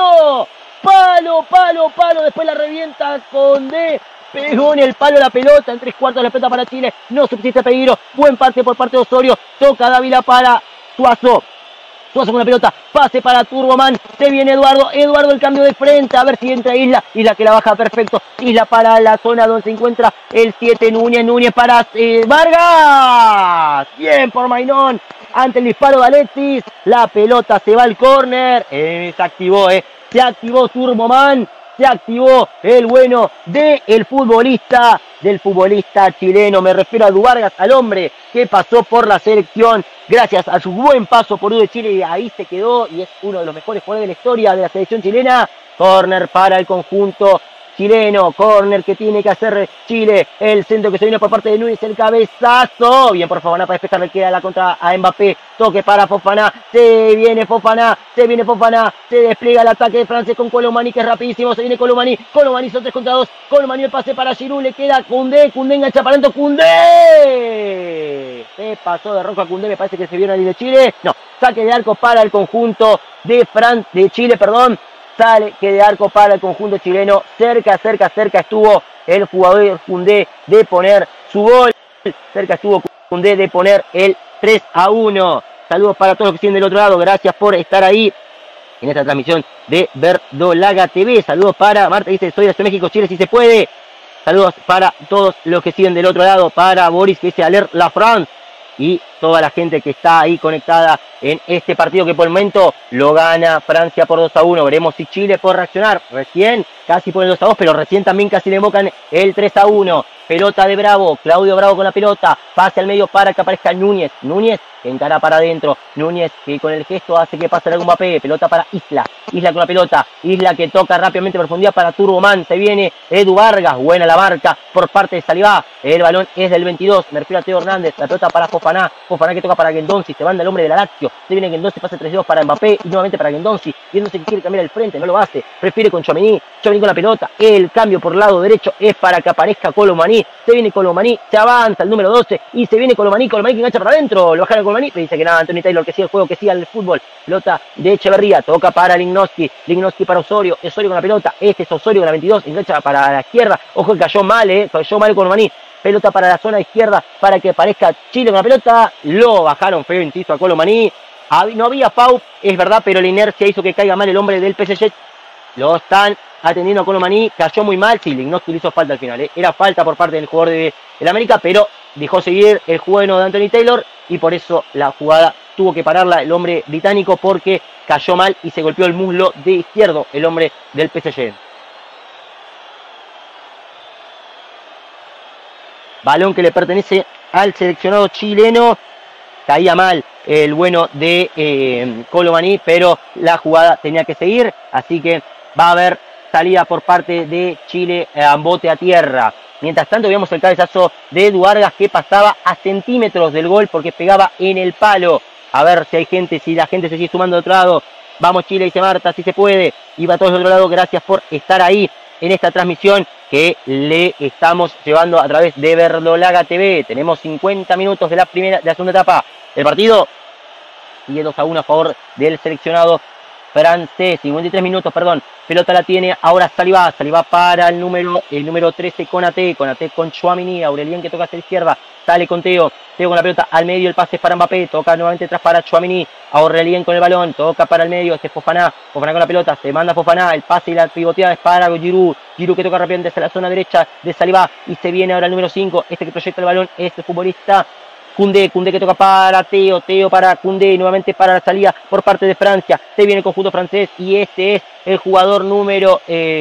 palo, después la revienta con pegó en el palo la pelota, en 3/4 la pelota para Chile, no subsiste peligro, buen pase por parte de Osorio, toca Dávila para Suazo con la pelota, pase para Turboman, se viene Eduardo el cambio de frente, a ver si entra Isla que la baja perfecto, Isla para la zona donde se encuentra el 7, Núñez para Vargas, bien por Mainón, ante el disparo de Alexis, la pelota se va al córner, se activó Turboman, se activó el bueno del futbolista chileno, me refiero a Edu Vargas, al hombre que pasó por la selección, gracias a su buen paso por U de Chile, y ahí se quedó, y es uno de los mejores jugadores de la historia de la selección chilena. Córner para el conjunto chileno, córner que tiene que hacer Chile, el centro que se viene por parte de Núñez, el cabezazo, bien por Fofana para despejar, le queda la contra a Mbappé, toque para Fofana, se viene Fofana, se despliega el ataque de Francia con Colomani que es rapidísimo, se viene Colomani son 3/2, Colomani el pase para Giroud, le queda Koundé engancha para adentro, Koundé, se pasó de rojo a Koundé, me parece que se vio en la línea de Chile, no, saque de arco para el conjunto de Chile, sale que de arco para el conjunto chileno, cerca estuvo el jugador Koundé de poner su gol, cerca estuvo Koundé de poner el 3-1, saludos para todos los que siguen del otro lado, gracias por estar ahí en esta transmisión de Verdolaga TV, saludos para Marta, dice soy de México, Chile si se puede, saludos para todos los que siguen del otro lado, para Boris que dice Alert la France, y toda la gente que está ahí conectada en este partido que por el momento lo gana Francia por 2-1. Veremos si Chile puede reaccionar. Recién casi por el 2-2, pero recién también casi le invocan el 3-1. Pelota de Bravo, Claudio Bravo con la pelota, pase al medio para que aparezca Núñez que encara para adentro, Núñez que con el gesto hace que pase algún Mbappé, pelota para Isla con la pelota, Isla que toca rápidamente profundidad para Turboman, se viene Edu Vargas, buena la marca por parte de Salivá, el balón es del 22, me refiero a Teo Hernández, la pelota para Fofana que toca para Guendouzi, se manda el hombre de la Lazio, se viene Guendouzi, pase 3-2 para Mbappé y nuevamente para Guendouzi que quiere cambiar el frente, no lo hace, prefiere con Tchouaméni con la pelota, el cambio por el lado derecho es para que aparezca Colomani, se viene Colomani, se avanza el número 12 y se viene Colomani que engancha para adentro, lo bajaron Colomani, pero dice que nada, Anthony Taylor que siga el juego, que siga el fútbol, pelota de Echeverría, toca para Lignoski para Osorio con la pelota, este es Osorio con la 22, engancha para la izquierda, ojo que cayó mal Colomani, pelota para la zona izquierda para que aparezca Chile con la pelota, lo bajaron feo inciso a Colomani, no había foul, es verdad, pero la inercia hizo que caiga mal el hombre del PSG, lo están atendiendo a Colomani, cayó muy mal, sí, Lignoski le hizo falta al final, era falta por parte del jugador del América, pero dejó seguir el juego de Anthony Taylor y por eso la jugada tuvo que pararla el hombre británico porque cayó mal y se golpeó el muslo de izquierdo el hombre del PSG. Balón que le pertenece al seleccionado chileno, caía mal el bueno de Colomani, pero la jugada tenía que seguir, así que va a haber salida por parte de Chile a bote a tierra. Mientras tanto vemos el cabezazo de Edu Vargas que pasaba a centímetros del gol porque pegaba en el palo. A ver si hay gente, si la gente se sigue sumando de otro lado. Vamos Chile, dice Marta, si se puede. Y va todos de otro lado, gracias por estar ahí en esta transmisión que le estamos llevando a través de Verdolaga TV. Tenemos 50 minutos de la segunda etapa del partido. Sigue 2-1 a favor del seleccionado francés. 53 minutos, perdón. Pelota la tiene ahora Saliba. Saliba para el número 13, Konaté. Konaté con Tchouaméni. Aurelien que toca hacia la izquierda. Sale con Teo. Teo con la pelota al medio. El pase para Mbappé. Toca nuevamente atrás para Tchouaméni. Aurelien con el balón. Toca para el medio. Este es Fofana. Fofana con la pelota. Se manda Fofana. El pase y la pivoteada es para Giroud. Giroud que toca rápidamente hacia la zona derecha de Saliba. Y se viene ahora el número 5. Este que proyecta el balón. Este futbolista. Koundé que toca para Teo para Koundé, nuevamente para la salida por parte de Francia. Se viene el conjunto francés y este es el jugador número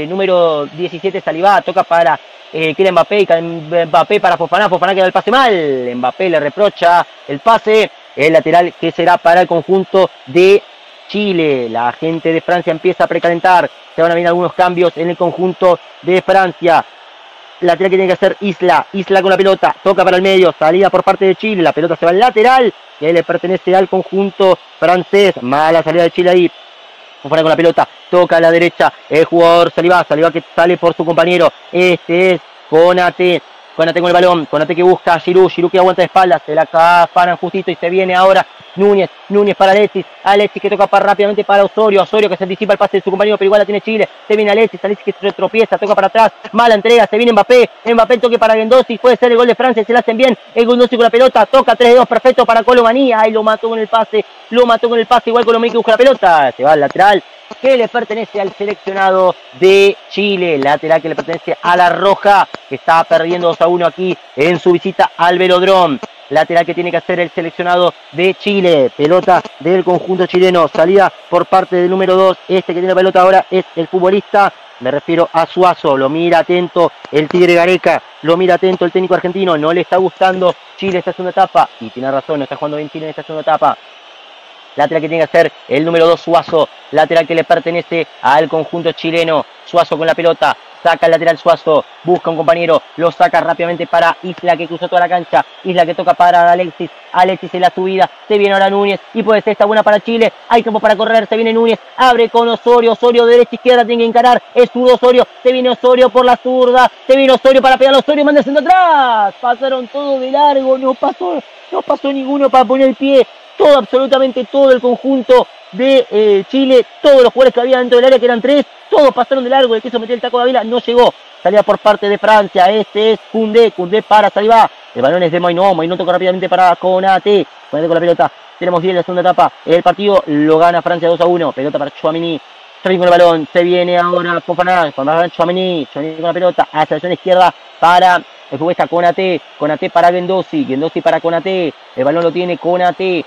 17, Saliba. Toca para Kylian Mbappé para Fofana. Fofana que da el pase mal. Mbappé le reprocha el pase. El lateral que será para el conjunto de Chile. La gente de Francia empieza a precalentar. Se van a venir algunos cambios en el conjunto de Francia. Lateral que tiene que hacer Isla con la pelota, toca para el medio, salida por parte de Chile, la pelota se va al lateral, que le pertenece al conjunto francés, mala salida de Chile ahí, Fofana con la pelota, toca a la derecha, el jugador Saliba que sale por su compañero, este es Konaté con el balón, Konaté que busca a Giroud que aguanta de espaldas, se la afanan justito y se viene ahora Núñez para Alexis que toca rápidamente para Osorio que se anticipa el pase de su compañero, pero igual la tiene Chile, se viene Alexis que se tropieza, toca para atrás, mala entrega, se viene Mbappé el toque para Guendouzi, puede ser el gol de Francia, se la hacen bien, el Guendouzi con la pelota, toca 3-2, perfecto para Colomani, ahí lo mató con el pase, igual Colomani que busca la pelota, se va al lateral, que le pertenece al seleccionado de Chile, lateral que le pertenece a la Roja, que está perdiendo 2-1 aquí en su visita al Velodrome. Lateral que tiene que hacer el seleccionado de Chile, pelota del conjunto chileno, salida por parte del número 2, este que tiene la pelota ahora es el futbolista, me refiero a Suazo, lo mira atento el Tigre Gareca, lo mira atento el técnico argentino, no le está gustando Chile esta segunda etapa, y tiene razón, no está jugando bien Chile en esta segunda etapa. Lateral que tiene que hacer el número 2, Suazo, lateral que le pertenece al conjunto chileno, Suazo con la pelota, saca el lateral Suazo, busca un compañero, lo saca rápidamente para Isla que cruzó toda la cancha, Isla que toca para Alexis en la subida, se viene ahora Núñez y puede ser esta buena para Chile, hay tiempo para correr, se viene Núñez, abre con Osorio de derecha izquierda, tiene que encarar, es zurdo Osorio, se viene Osorio por la zurda, se viene Osorio para pegar a Osorio, manda el centro atrás, pasaron todo de largo, no pasó ninguno para poner el pie, absolutamente todo el conjunto de Chile, todos los jugadores que había dentro del área, que eran 3, todos pasaron de largo, el que quiso meter el taco de Ávila no llegó, salía por parte de Francia, este es Koundé para Saliba, el balón es de Mainó toca rápidamente para Konaté con la pelota, tenemos 10 en la segunda etapa, el partido lo gana Francia 2-1, pelota para Tchouaméni, con el balón, se viene ahora Fofana, Tchouaméni con la pelota, hacia la zona izquierda para el futbolista Konaté para Guendouzi para Konaté, el balón lo tiene Konaté,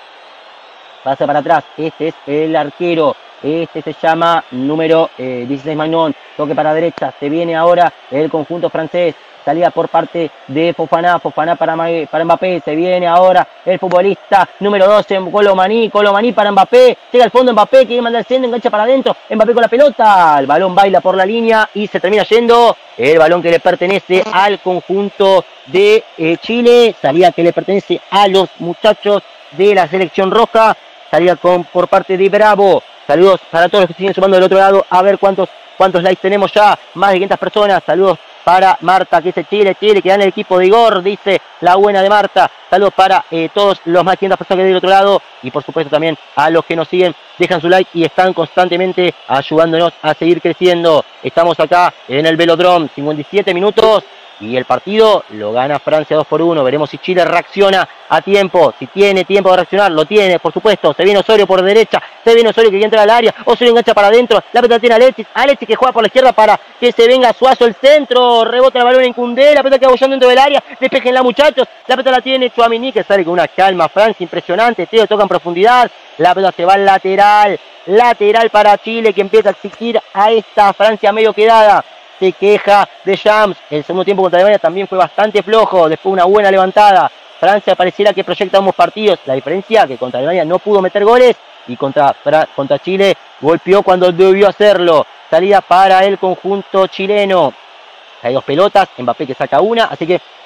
pasa para atrás, este es el arquero, este se llama número 16 Magnon, toque para derecha, se viene ahora el conjunto francés, salida por parte de Fofana para Mbappé, se viene ahora el futbolista número 12, Colomani para Mbappé, llega al fondo Mbappé, que manda el centro, engancha para adentro, Mbappé con la pelota, el balón baila por la línea y se termina yendo, el balón que le pertenece al conjunto de Chile, salida que le pertenece a los muchachos de la selección roja, salida por parte de Bravo. Saludos para todos los que siguen sumando del otro lado. A ver cuántos likes tenemos ya. Más de 500 personas. Saludos para Marta, que dice Chile, que gana el equipo de Igor, dice la buena de Marta. Saludos para todos los más de 500 personas que hay del otro lado. Y por supuesto también a los que nos siguen, dejan su like y están constantemente ayudándonos a seguir creciendo. Estamos acá en el Velodrome, 57 minutos. Y el partido lo gana Francia 2-1. Veremos si Chile reacciona a tiempo. Si tiene tiempo de reaccionar, lo tiene, por supuesto. Se viene Osorio por derecha. Se viene Osorio que entra al área. Osorio engancha para adentro. La pelota tiene Alexis que juega por la izquierda para que se venga Suazo el centro. Rebota el balón en Koundé. La pelota queda bollando dentro del área. Despejenla, muchachos. La pelota la tiene Tchouaméni que sale con una calma. Francia impresionante. Teo toca en profundidad. La pelota se va al lateral. Lateral para Chile que empieza a exigir a esta Francia medio quedada. Se queja de Shams. El segundo tiempo contra Alemania también fue bastante flojo. Después una buena levantada. Francia pareciera que proyecta ambos partidos. La diferencia que contra Alemania no pudo meter goles. Y contra Chile golpeó cuando debió hacerlo. Salida para el conjunto chileno. Hay dos pelotas. Mbappé que saca una. Así que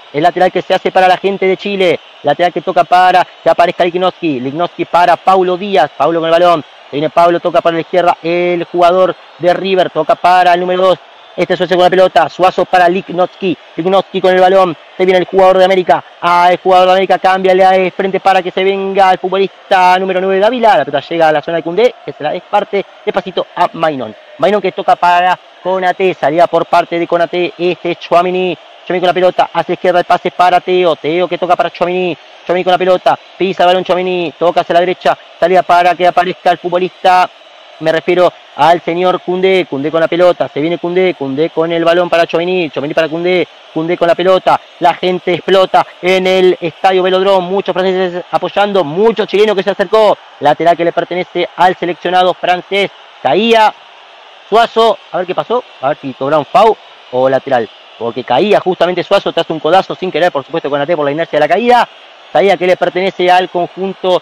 El lateral que se hace para la gente de Chile. Lateral que toca para que aparezca Lichnowsky. Lichnowsky para Paulo Díaz. Paulo con el balón. Viene Paulo, toca para la izquierda. El jugador de River toca para el número 2. Suazo con la pelota. Suazo para Lichnowsky. Lichnowsky con el balón. Se viene el jugador de América. El jugador de América cambia de frente para que se venga el futbolista número 9 de Dávila. La pelota llega a la zona de Koundé, que se la desparte despacito a Maynón. Maynón que toca para Konaté. Salida por parte de Konaté. Tchouaméni. Tchouaméni con la pelota. Hacia la izquierda el pase para Teo. Teo que toca para Tchouaméni. Tchouaméni con la pelota. Pisa el balón Tchouaméni. Toca hacia la derecha. Salida para que aparezca el futbolista. Me refiero al señor Koundé. Koundé con la pelota. Se viene Koundé. Koundé con el balón para Tchouaméni. Tchouaméni para Koundé. Koundé con la pelota. La gente explota en el estadio Velodrome. Muchos franceses apoyando. Muchos chilenos que se acercó. Lateral que le pertenece al seleccionado francés. Caía Suazo. A ver qué pasó. A ver si cobraron foul o lateral. Porque caía justamente Suazo tras un codazo sin querer, por supuesto, con AT por la inercia de la caída. Caída que le pertenece al conjunto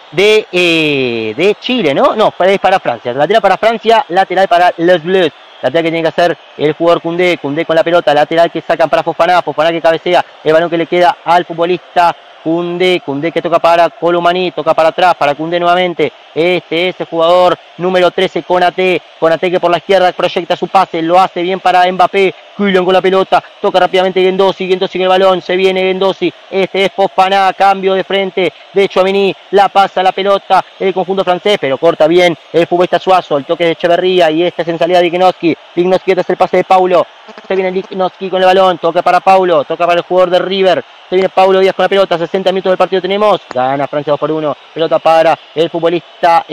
de Chile, ¿no? No, es para Francia. Lateral para Francia, lateral para Les Bleus. Lateral que tiene que hacer el jugador Koundé. Koundé con la pelota. Lateral que sacan para Fofana. Fofana que cabecea. El balón que le queda al futbolista Koundé. Koundé que toca para Colomani. Toca para atrás. Para Koundé nuevamente. Este es el jugador número 13, Konaté. Konaté que por la izquierda proyecta su pase. Lo hace bien para Mbappé. Kylian con la pelota. Toca rápidamente Guendouzi. Guendouzi con el balón. Se viene Guendouzi. Este es Fofana. Cambio de frente de Tchouaméni. La pasa la pelota el conjunto francés. Pero corta bien el futbolista Suazo. El toque de Echeverría. Y esta es en salida de Lichnowsky. Lichnowsky, este es el pase de Paulo. Se viene Lichnowsky con el balón. Toca para Paulo. Toca para el jugador de River. Se viene Paulo Díaz con la pelota. 60 minutos del partido tenemos. Gana Francia 2-1. Pelota para el futbolista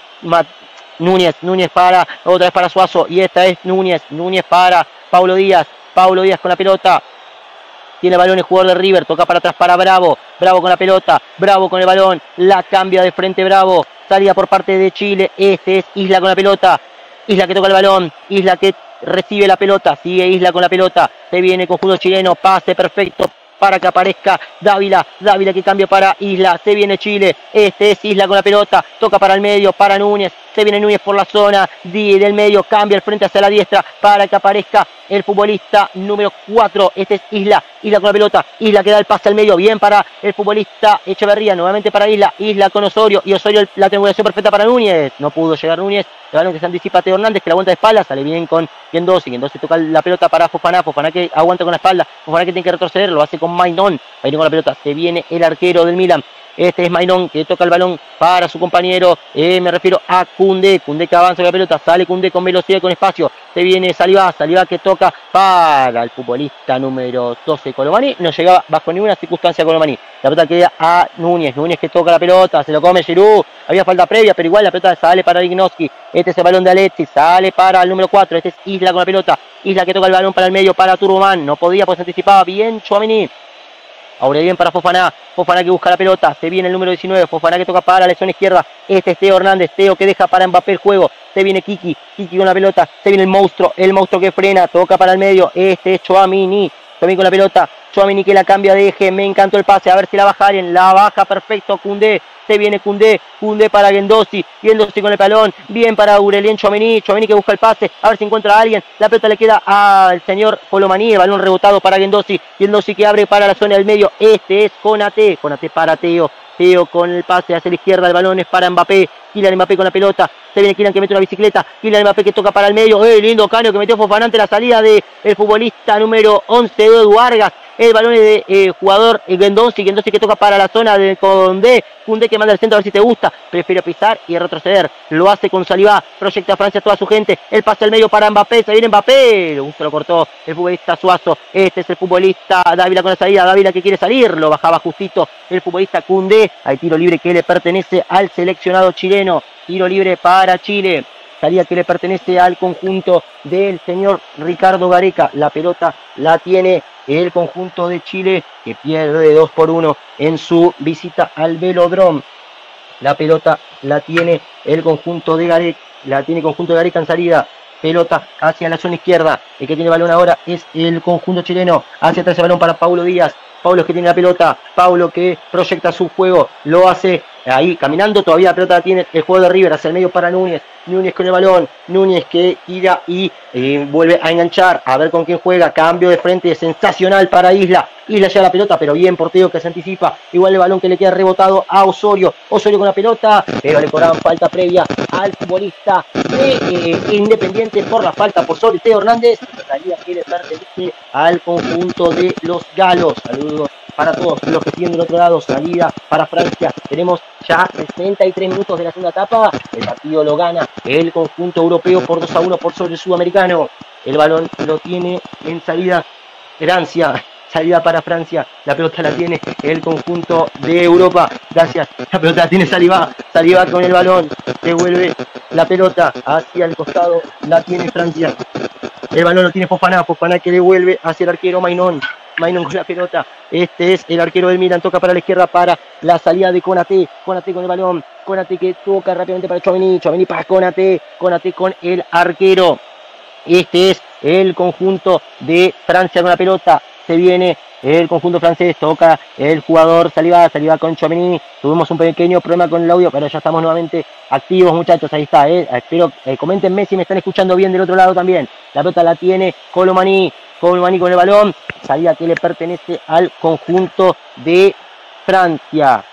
Núñez. Núñez para. Otra vez para Suazo. Y esta es Núñez. Núñez para Paulo Díaz. Paulo Díaz con la pelota. Tiene el balón el jugador de River. Toca para atrás para Bravo. Bravo con la pelota. Bravo con el balón. La cambia de frente Bravo. Salida por parte de Chile. Este es Isla con la pelota. Isla que toca el balón. Isla que recibe la pelota. Sigue Isla con la pelota. Se viene el conjunto chileno. Pase perfecto para que aparezca Dávila. Dávila que cambia para Isla. Se viene Chile. Este es Isla con la pelota. Toca para el medio. Para Núñez. Se viene Núñez por la zona del medio. Cambia el frente hacia la diestra para que aparezca el futbolista número 4. Este es Isla. Isla con la pelota. Isla que da el pase al medio. Bien para el futbolista Echeverría. Nuevamente para Isla. Isla con Osorio. Y Osorio la triangulación perfecta para Núñez. No pudo llegar Núñez. El balón que se anticipa a Teo Hernández, que la aguanta de espalda. Sale bien con Guendouzi. Guendouzi toca la pelota para Fofana. Fofana que aguanta con la espalda. Fofana que tiene que retroceder. Lo hace con Maynón. Maynón con la pelota. Se viene el arquero del Milan. Este es Maynón que toca el balón para su compañero. Me refiero a Koundé. Koundé que avanza con la pelota. Sale Koundé con velocidad y con espacio. Se viene Saliba. Saliba que toca para el futbolista número 12, Colomani. No llegaba bajo ninguna circunstancia Colomani. La pelota queda a Núñez. Núñez que toca la pelota. Se lo come Giroud. Había falta previa, pero igual la pelota sale para Lichnowsky. Este es el balón de Alexis. Sale para el número 4. Este es Isla con la pelota. Isla que toca el balón para el medio para Turboman. No podía, pues anticipaba bien Tchouaméni. Ahora bien para Fofana. Fofana que busca la pelota. Se viene el número 19. Fofana que toca para la zona izquierda. Este es Teo Hernández. Teo que deja para Mbappé el juego. Se viene Kiki. Kiki con la pelota. Se viene el monstruo. El monstruo que frena. Toca para el medio. Este es Tchouaméni. Tchouaméni con la pelota. Tchouaméni que la cambia de eje. Me encantó el pase. A ver si la baja alguien. La baja perfecto Koundé. Se viene Koundé. Koundé para Guendouzi. Guendouzi con el balón. Bien para Aurelien Tchouaméni. Tchouaméni que busca el pase. A ver si encuentra a alguien. La pelota le queda al señor Colomani. El balón rebotado para Guendouzi. Guendouzi que abre para la zona del medio. Este es Konaté. Konaté para Teo. Teo con el pase hacia la izquierda. El balón es para Mbappé. Kylian Mbappé con la pelota. Se viene Kylian que mete una bicicleta. Kylian Mbappé que toca para el medio. Lindo caño que metió Fofana ante la salida del futbolista número 11, Edu Vargas. El balón es de jugador Guendouzi. Guendouzi que toca para la zona de Koundé. Koundé que manda al centro a ver si te gusta. Prefiere pisar y retroceder. Lo hace con Saliba. Proyecta a Francia toda su gente. El pase al medio para Mbappé. Se viene Mbappé. Se lo cortó el futbolista Suazo. Este es el futbolista Dávila con la salida. Dávila que quiere salir. Lo bajaba justito el futbolista Koundé. Hay tiro libre que le pertenece al seleccionado chileno. Tiro libre para Chile. Salida que le pertenece al conjunto del señor Ricardo Gareca. La pelota la tiene el conjunto de Chile que pierde 2-1 en su visita al Velodrome. La pelota la tiene el conjunto de Gareca. La tiene el conjunto de Gareca en salida. Pelota hacia la zona izquierda. El que tiene balón ahora es el conjunto chileno. Hacia atrás el balón para Paulo Díaz. Paulo que tiene la pelota. Paulo que proyecta su juego. Lo hace ahí caminando, todavía la pelota la tiene el jugador de River hacia el medio para Núñez. Núñez con el balón, Núñez que tira y vuelve a enganchar, a ver con quién juega, cambio de frente sensacional para Isla. Isla lleva la pelota, pero bien por Teo que se anticipa. Igual el balón que le queda rebotado a Osorio. Osorio con la pelota, pero le cobraban falta previa al futbolista de Independiente por la falta por sobre Teo Hernández. Salida que le pertenece al conjunto de los galos. Saludos para todos los que siguen del otro lado. Salida para Francia. Tenemos ya 63 minutos de la segunda etapa. El partido lo gana el conjunto europeo por 2-1 por sobre el sudamericano. El balón lo tiene en salida Francia. Salida para Francia, la pelota la tiene el conjunto de Europa, gracias, la pelota la tiene Saliba, Saliba con el balón, devuelve la pelota hacia el costado, la tiene Francia, el balón lo tiene Fofana, Fofana que devuelve hacia el arquero Mainón, Mainón con la pelota, este es el arquero del Milan, toca para la izquierda para la salida de Konaté, Konaté con el balón, Konaté que toca rápidamente para Tchouaméni, Tchouaméni para Konaté, Konaté con el arquero, este es el conjunto de Francia con la pelota. Se viene el conjunto francés, toca el jugador Saliba, Saliba con Tchouaméni. Tuvimos un pequeño problema con el audio, pero ya estamos nuevamente activos, muchachos. Ahí está, espero coméntenme si me están escuchando bien del otro lado también. La pelota la tiene Colomani, Colomani con el balón. Salida que le pertenece al conjunto de Francia.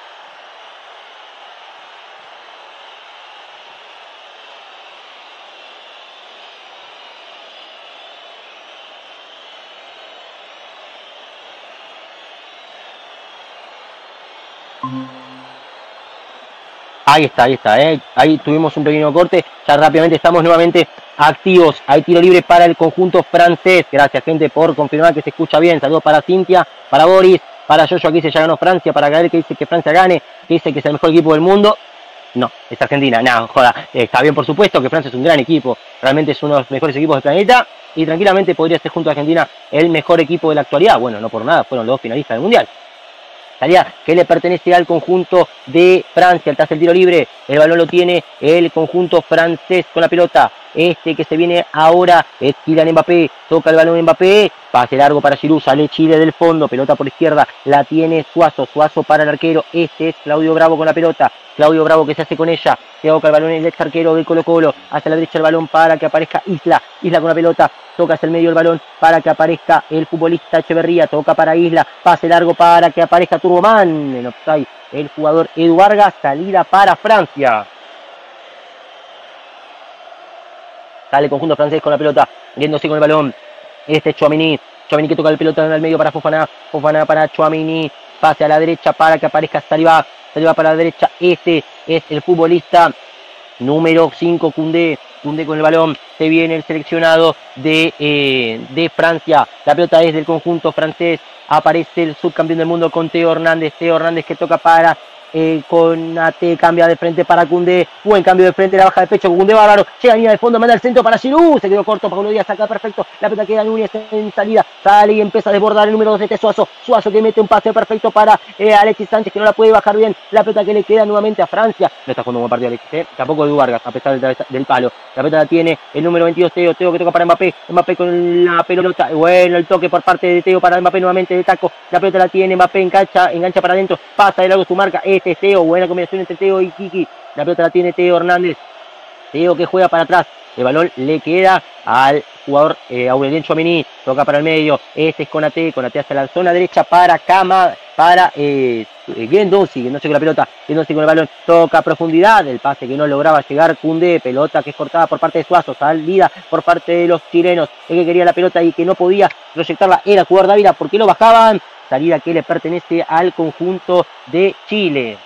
Ahí está, ahí tuvimos un pequeño corte, ya rápidamente estamos nuevamente activos, hay tiro libre para el conjunto francés, gracias gente por confirmar que se escucha bien, saludos para Cintia, para Boris, para Yoyo que dice ya ganó Francia, para Gael que dice que Francia gane, que dice que es el mejor equipo del mundo, no, es Argentina, no, joda, está bien por supuesto que Francia es un gran equipo, realmente es uno de los mejores equipos del planeta y tranquilamente podría ser junto a Argentina el mejor equipo de la actualidad, bueno, no por nada, fueron los dos finalistas del Mundial. Salida que le pertenece al conjunto de Francia, tras el tiro libre, el balón lo tiene el conjunto francés con la pelota, este que se viene ahora es Kylian Mbappé, toca el balón Mbappé, pase largo para Giroud, sale Chile del fondo, pelota por izquierda, la tiene Suazo, Suazo para el arquero, este es Claudio Bravo con la pelota, Claudio Bravo que se hace con ella, se toca el balón el ex arquero del Colo Colo, hacia la derecha el balón para que aparezca Isla, Isla con la pelota, toca hacia el medio el balón para que aparezca el futbolista Echeverría, toca para Isla, pase largo para que aparezca Turboman, en offside el jugador Edu Vargas, salida para Francia. Sale el conjunto francés con la pelota, yéndose con el balón, este es Tchouaméni, Tchouaméni que toca el pelota en el medio para Fofana, Fofana para Tchouaméni, pase a la derecha para que aparezca Saliba, Saliba para la derecha, este es el futbolista número 5, Koundé, Koundé con el balón, se viene el seleccionado de Francia, la pelota es del conjunto francés, aparece el subcampeón del mundo con Teo Hernández que toca para Konaté, cambia de frente para Koundé, buen cambio de frente, la baja de pecho, Koundé bárbaro, llega a línea de fondo, manda el centro para Giroud, se quedó corto, Paulo Díaz saca perfecto, la pelota queda Núñez en salida, sale y empieza a desbordar el número 2 de Suazo, Suazo que mete un pase perfecto para Alexis Sánchez que no la puede bajar bien, la pelota que le queda nuevamente a Francia, no está jugando un buen partido Alexis, tampoco Edu Vargas a pesar del palo, la pelota la tiene el número 22 Teo que toca para Mbappé, Mbappé con la pelota, bueno el toque por parte de Teo para Mbappé nuevamente de taco, la pelota la tiene Mbappé, engancha para adentro, pasa de largo su marca, este es Teo, buena combinación entre Teo y Kiki, la pelota la tiene Teo Hernández, Teo que juega para atrás, el balón le queda al jugador Aurelien Tchouaméni, toca para el medio, este es Konaté hacia la zona derecha para Guendouzi con la pelota, Guendouzi con el balón, toca a profundidad, el pase que no lograba llegar Koundé, pelota que es cortada por parte de Suazo, salida por parte de los chilenos, el que quería la pelota y que no podía proyectarla era el jugador Dávila porque lo bajaban, salida que le pertenece al conjunto de Chile.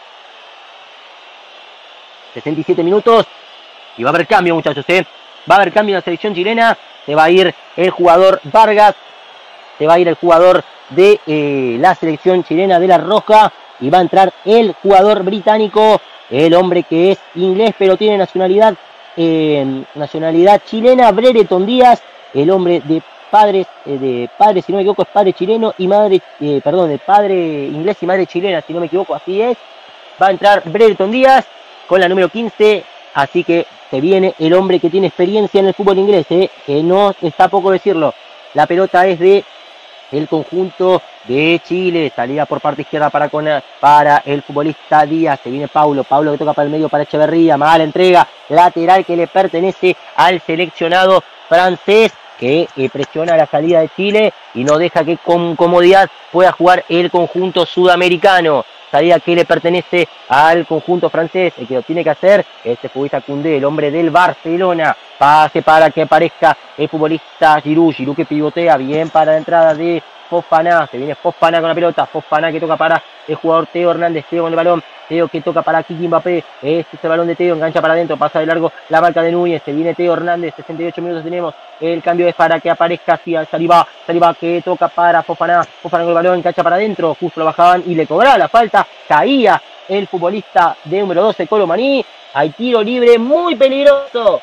67 minutos y va a haber cambio muchachos, va a haber cambio en la selección chilena, se va a ir el jugador Vargas, se va a ir el jugador de la selección chilena de la Roja y va a entrar el jugador británico, el hombre que es inglés pero tiene nacionalidad chilena, Brereton Díaz, el hombre de padre, si no me equivoco, es padre chileno y madre, de padre inglés y madre chilena, si no me equivoco, así es, va a entrar Brereton Díaz con la número 15, así que se viene el hombre que tiene experiencia en el fútbol inglés, que no está poco decirlo. La pelota es de el conjunto de Chile. Salida por parte izquierda para el futbolista Díaz. Se viene Paulo que toca para el medio para Echeverría. Mala entrega, lateral que le pertenece al seleccionado francés, que presiona la salida de Chile y no deja que con comodidad pueda jugar el conjunto sudamericano. Salida que le pertenece al conjunto francés. El que lo tiene que hacer este futbolista Koundé, el hombre del Barcelona. Pase para que aparezca el futbolista Giroud que pivotea bien para la entrada de Fofana. Se viene Fofana con la pelota. Fofana que toca para el jugador Theo Hernández. Theo con el balón. Theo que toca para Kiki Mbappé. Este es el balón de Theo. Engancha para adentro. Pasa de largo la marca de Núñez. Se viene Theo Hernández. 68 minutos tenemos. El cambio es para que aparezca hacia Saliba. Saliba que toca para Fofana. Fofana con el balón. Engancha para adentro. Justo lo bajaban y le cobraba la falta. Caía el futbolista de número 12, Colomani. Hay tiro libre muy peligroso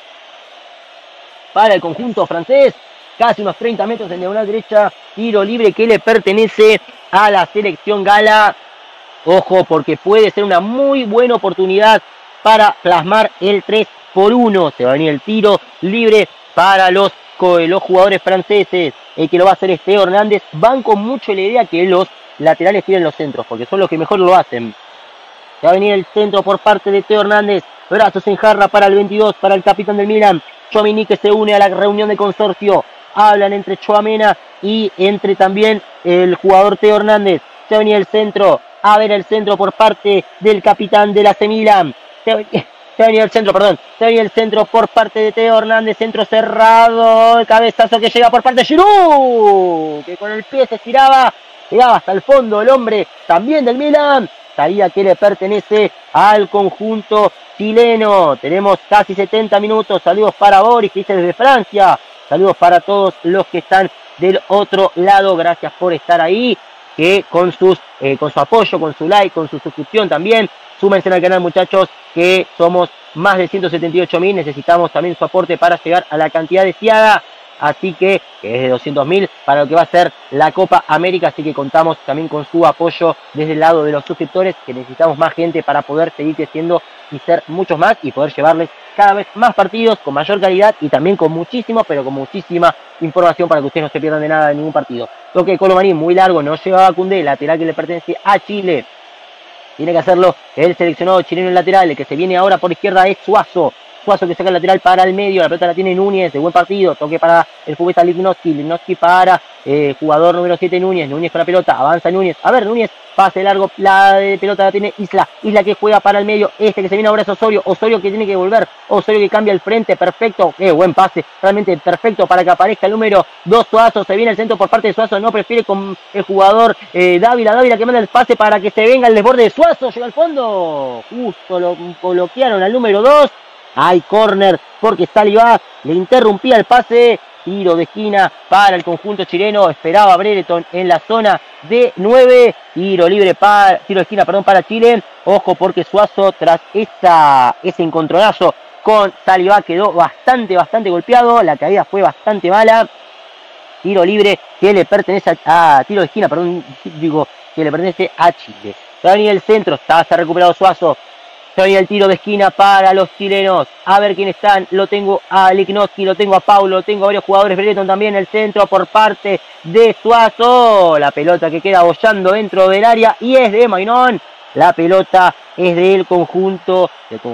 para el conjunto francés. Casi unos 30 metros en diagonal derecha. Tiro libre que le pertenece a la selección gala. Ojo, porque puede ser una muy buena oportunidad para plasmar el 3-1. Se va a venir el tiro libre para los jugadores franceses. El que lo va a hacer es Theo Hernández. Van con mucho la idea que los laterales tiren los centros, porque son los que mejor lo hacen. Se va a venir el centro por parte de Theo Hernández. Brazos en jarra para el 22, para el capitán del Milan. Tchouaméni que se une a la reunión de consorcio. Hablan entre Tchouaméni y entre también el jugador Theo Hernández. Se va a venir el centro. A ver el centro por parte del capitán del AC Milan. Se va a venir el centro, perdón. Se va a venir el centro por parte de Theo Hernández. Centro cerrado. El cabezazo que llega por parte de Giroud, que con el pie se estiraba. Llegaba hasta el fondo el hombre también del Milan. Salida que le pertenece al conjunto chileno. Tenemos casi 70 minutos. Saludos para Boris, que dice desde Francia. Saludos para todos los que están del otro lado. Gracias por estar ahí. Que con su apoyo, con su like, con su suscripción también. Súmense al canal, muchachos, que somos más de 178.000. Necesitamos también su aporte para llegar a la cantidad deseada. Así que es de 200.000 para lo que va a ser la Copa América. Así que contamos también con su apoyo desde el lado de los suscriptores, que necesitamos más gente para poder seguir creciendo y ser muchos más y poder llevarles cada vez más partidos con mayor calidad y también con muchísimo, pero con muchísima información para que ustedes no se pierdan de nada de ningún partido. Toque de Colomani muy largo, no llegaba a Koundé, lateral que le pertenece a Chile. Tiene que hacerlo el seleccionado chileno en lateral. El que se viene ahora por izquierda es Suazo. Suazo que saca el lateral para el medio. La pelota la tiene Núñez. De buen partido. Toque para el futbolista Lichnowsky. Lichnowsky para jugador número 7 Núñez. Núñez con la pelota. Avanza Núñez. A ver, Núñez. Pase largo. La pelota la tiene Isla. Isla que juega para el medio. Este que se viene ahora es Osorio. Osorio que tiene que volver. Osorio que cambia el frente. Perfecto. Buen pase. Realmente perfecto para que aparezca el número 2 Suazo. Se viene el centro por parte de Suazo. No prefiere con el jugador Dávila. Dávila que manda el pase para que se venga el desborde de Suazo. Llega al fondo. Justo lo bloquearon al número 2. Hay córner porque Saliba le interrumpía el pase. Tiro de esquina para el conjunto chileno. Esperaba Brereton en la zona de 9. Tiro de esquina para Chile. Ojo porque Suazo tras ese encontronazo con Saliba quedó bastante golpeado. La caída fue bastante mala. Tiro libre que le pertenece tiro de esquina, que le pertenece a Chile. Se va a venir el centro. Se ha recuperado Suazo. Se va a venir el tiro de esquina para los chilenos. A ver quién están. Lo tengo a Lichnowsky, lo tengo a Paulo, lo tengo a varios jugadores. Brereton también. El centro por parte de Suazo. La pelota que queda bollando dentro del área y es de Maignan. La pelota es del conjunto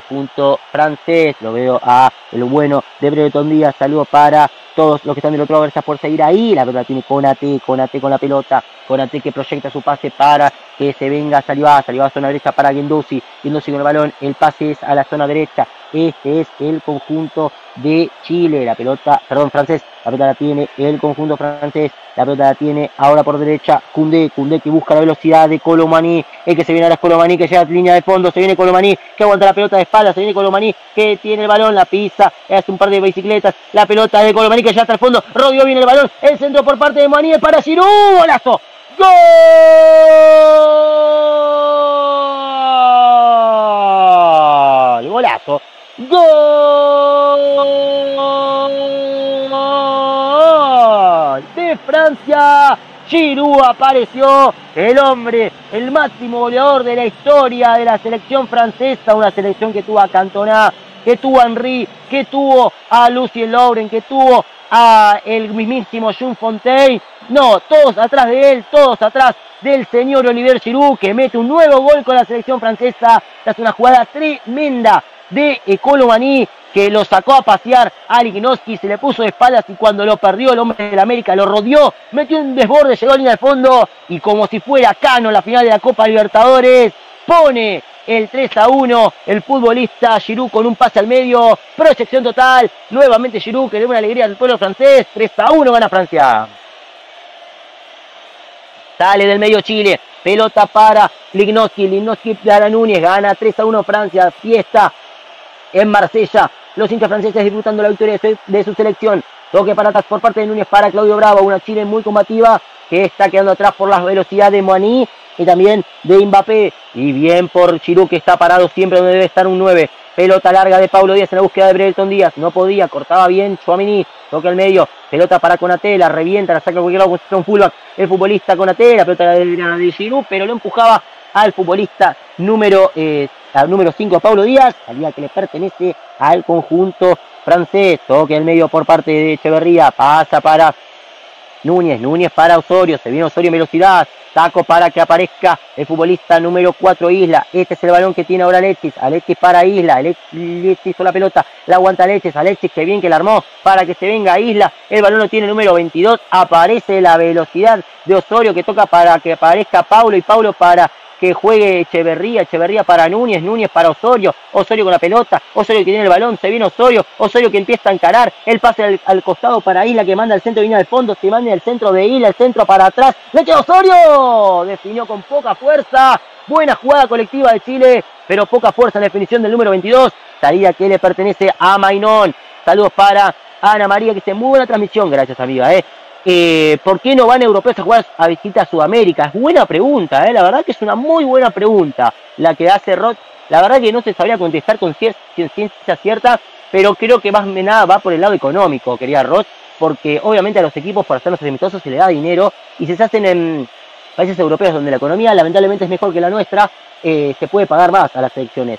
francés. Lo veo a el bueno de Brereton Díaz. Saludos para todos los que están del otro lado. Gracias por seguir ahí. La pelota tiene Konaté con la pelota. Konaté que proyecta su pase para que se venga Saliba a zona derecha para Guendouzi. Guendouzi con el balón. El pase es a la zona derecha. Este es el conjunto de Chile. Francés. La pelota la tiene el conjunto francés. La pelota la tiene ahora por derecha Koundé que busca la velocidad de Colomani. El que se viene ahora es Colomani que llega a línea de fondo. Se viene Colomani que aguanta la pelota de espalda. Se viene Colomani que tiene el balón. La pisa. Hace un par de bicicletas. La pelota de Colomani que llega hasta el fondo. Rodio viene el balón. El centro por parte de Manuel para Giroud. ¡Golazo! ¡Gol! ¡Golazo! ¡Gol! De Francia. Giroud apareció, el hombre, el máximo goleador de la historia de la selección francesa, una selección que tuvo a Cantona, que tuvo a Henry, que tuvo a Lucien Lauren, que tuvo a el mismísimo Jules Fontaine No, todos atrás de él, todos atrás del señor Olivier Giroud, que mete un nuevo gol con la selección francesa. Esta es una jugada tremenda de Kolo Muani, que lo sacó a pasear a Lichnowsky, se le puso de espaldas y cuando lo perdió el hombre de la América lo rodeó, metió un desborde, llegó a línea de fondo y como si fuera Cano la final de la Copa Libertadores, pone el 3-1, el futbolista Giroud con un pase al medio, proyección total, nuevamente Giroud que le da una alegría al pueblo francés, 3-1 gana Francia. Sale del medio Chile, pelota para Lichnowsky, Lichnowsky para Núñez, gana 3-1 Francia, fiesta en Marsella, los hinchas franceses disfrutando la victoria de su selección. Toque para atrás por parte de Núñez para Claudio Bravo, una Chile muy combativa que está quedando atrás por la velocidad de Muani y también de Mbappé. Y bien por Giroud que está parado siempre donde debe estar un 9. Pelota larga de Paulo Díaz en la búsqueda de Brereton Díaz, no podía, cortaba bien Tchouaméni, toque al medio, pelota para Konaté, la revienta, la saca a cualquier lado con un fullback, el futbolista Konaté, la pelota de Giroud, pero lo empujaba al futbolista número 5, Paulo Díaz, salida que le pertenece al conjunto francés, toque al medio por parte de Echeverría, pasa para Núñez, Núñez para Osorio, se viene Osorio en velocidad, taco para que aparezca el futbolista número 4 Isla, este es el balón que tiene ahora Alexis, Alexis para Isla, Alexis hizo la pelota, la aguanta Alexis, Alexis que bien que la armó para que se venga Isla, el balón lo tiene el número 22, aparece la velocidad de Osorio que toca para que aparezca Paulo y Paulo para que juegue Echeverría, Echeverría para Núñez, Núñez para Osorio, Osorio con la pelota, Osorio que tiene el balón, se viene Osorio, Osorio que empieza a encarar, el pase al costado para Isla que manda al centro y viene al fondo, se manda el centro de Isla, el centro para atrás, le queda Osorio, definió con poca fuerza, buena jugada colectiva de Chile, pero poca fuerza en la definición del número 22, salida que le pertenece a Maynón, saludos para Ana María que dice muy buena transmisión, gracias amiga, ¿por qué no van europeos a jugar a visita a Sudamérica? Es buena pregunta, la verdad que es una muy buena pregunta la que hace Roth. La verdad que no se sabría contestar con ciencia cierta, pero creo que más que nada va por el lado económico, querida Roth, porque obviamente a los equipos por hacerlos amistosos se les da dinero y si se hacen en países europeos donde la economía lamentablemente es mejor que la nuestra, se puede pagar más a las selecciones.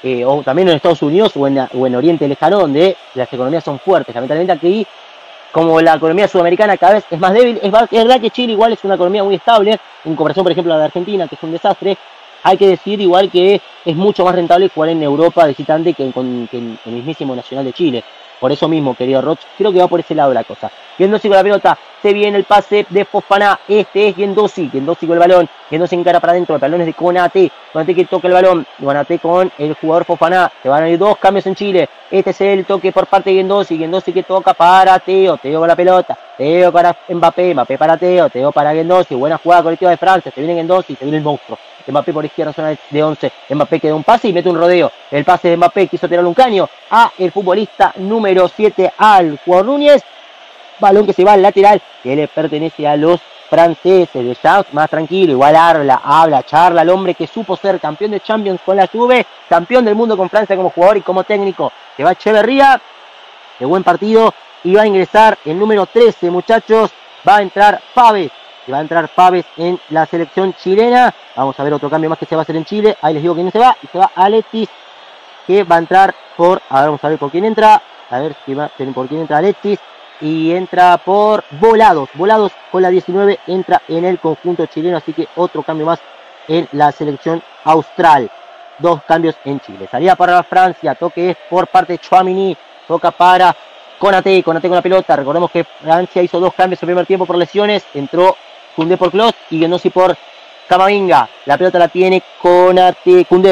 O también en Estados Unidos o en Oriente Lejano, donde las economías son fuertes. Lamentablemente aquí, como la economía sudamericana cada vez es más débil, es verdad que Chile igual es una economía muy estable, en comparación por ejemplo a la de Argentina, que es un desastre. Hay que decir igual que es mucho más rentable jugar en Europa visitante que en el mismísimo Nacional de Chile. Por eso mismo, querido Roch, creo que va por ese lado la cosa. Guendouzi con la pelota, se viene el pase de Fofana, este es Guendouzi con el balón, Guendouzi encara para adentro, el balón es de Konaté, Konaté que toca el balón, Konaté con el jugador Fofana, se van a ir dos cambios en Chile, este es el toque por parte de Guendouzi que toca para Teo con la pelota, Teo para Mbappé, Mbappé para Teo para Guendouzi, buena jugada colectiva de Francia, se viene Guendouzi, se viene el monstruo. Mbappé por izquierda, zona de 11. Mbappé que da un pase y mete un rodeo. El pase de Mbappé quiso tirar un caño a el futbolista número 7, al jugador Núñez. Balón que se va al lateral, que le pertenece a los franceses. De Champs, más tranquilo, igual habla, charla. El hombre que supo ser campeón de Champions con la Juve, campeón del mundo con Francia como jugador y como técnico. Se va Echeverría, de buen partido. Y va a ingresar el número 13, muchachos. Va a entrar Paves. Va a entrar Paves en la selección chilena. Vamos a ver otro cambio más que se va a hacer en Chile. Ahí les digo quién se va. Y se va Alexis, que va a entrar por... A ver, vamos a ver por quién entra. A ver por quién entra Alexis. Y entra por Volados. Volados con la 19 entra en el conjunto chileno. Así que otro cambio más en la selección austral. Dos cambios en Chile. Salida para Francia. Toque es por parte de Tchouaméni. Toca para Konaté con la pelota. Recordemos que Francia hizo dos cambios en el primer tiempo por lesiones. Entró Koundé por Klose y Guendouzi por Camavinga. La pelota la tiene Konaté con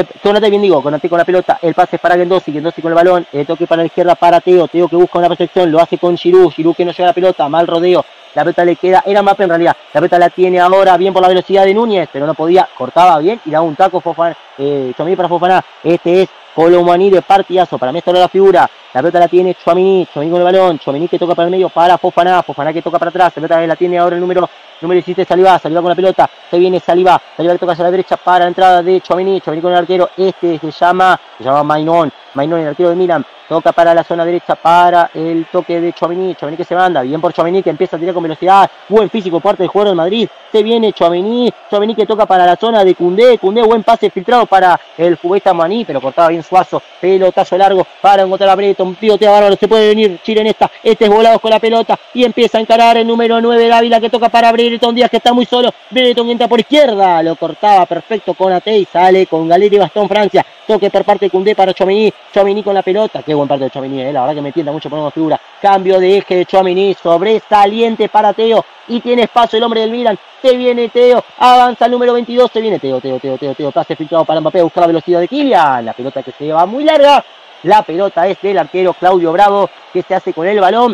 la pelota. El pase es para Guendouzi con el balón. El toque para la izquierda para Teo que busca una proyección. Lo hace con Giroud que no llega a la pelota. Mal rodeo. La pelota le queda, era Mbappé en realidad. La pelota la tiene ahora bien por la velocidad de Núñez, pero no podía. Cortaba bien y daba un taco Tchouaméni para Fofana. Este es Kolo Muani de partidazo. Para mí esta la figura. La pelota la tiene Tchouaméni con el balón. Tchouaméni que toca para el medio para Fofana que toca para atrás. La pelota la tiene ahora el número 17, Saliba con la pelota. Se viene Saliba que toca hacia la derecha para la entrada de Tchouaméni con el arquero. Este se llama Maynón, el arquero de Milan. toca para la zona derecha para el toque de Tchouaméni, Tchouaméni que se manda, bien por Tchouaméni que empieza a tirar con velocidad, buen físico por parte del jugador del Madrid, se viene Tchouaméni, Tchouaméni que toca para la zona de Koundé, Koundé buen pase filtrado para el futbolista Maní, pero cortaba bien Suazo, pelotazo largo para encontrar a Brereton, pivotea bárbaro, se puede venir Chile en esta, este es Volados con la pelota y empieza a encarar el número 9 Dávila que toca para Brereton Díaz que está muy solo, Brereton entra por izquierda, lo cortaba perfecto con Ate y sale con Galeri Bastón Francia, toque por parte de Koundé para Tchouaméni, Tchouaméni con la pelota, qué buen parte de Tchouaméni, la verdad que me tienta mucho por una figura, cambio de eje de Tchouaméni, sobresaliente para Teo y tiene espacio el hombre del Milan, se viene Teo, avanza el número 22, se viene Teo, pase filtrado para Mbappé, busca la velocidad de Kylian, la pelota que se va muy larga, la pelota es del arquero Claudio Bravo, que se hace con el balón,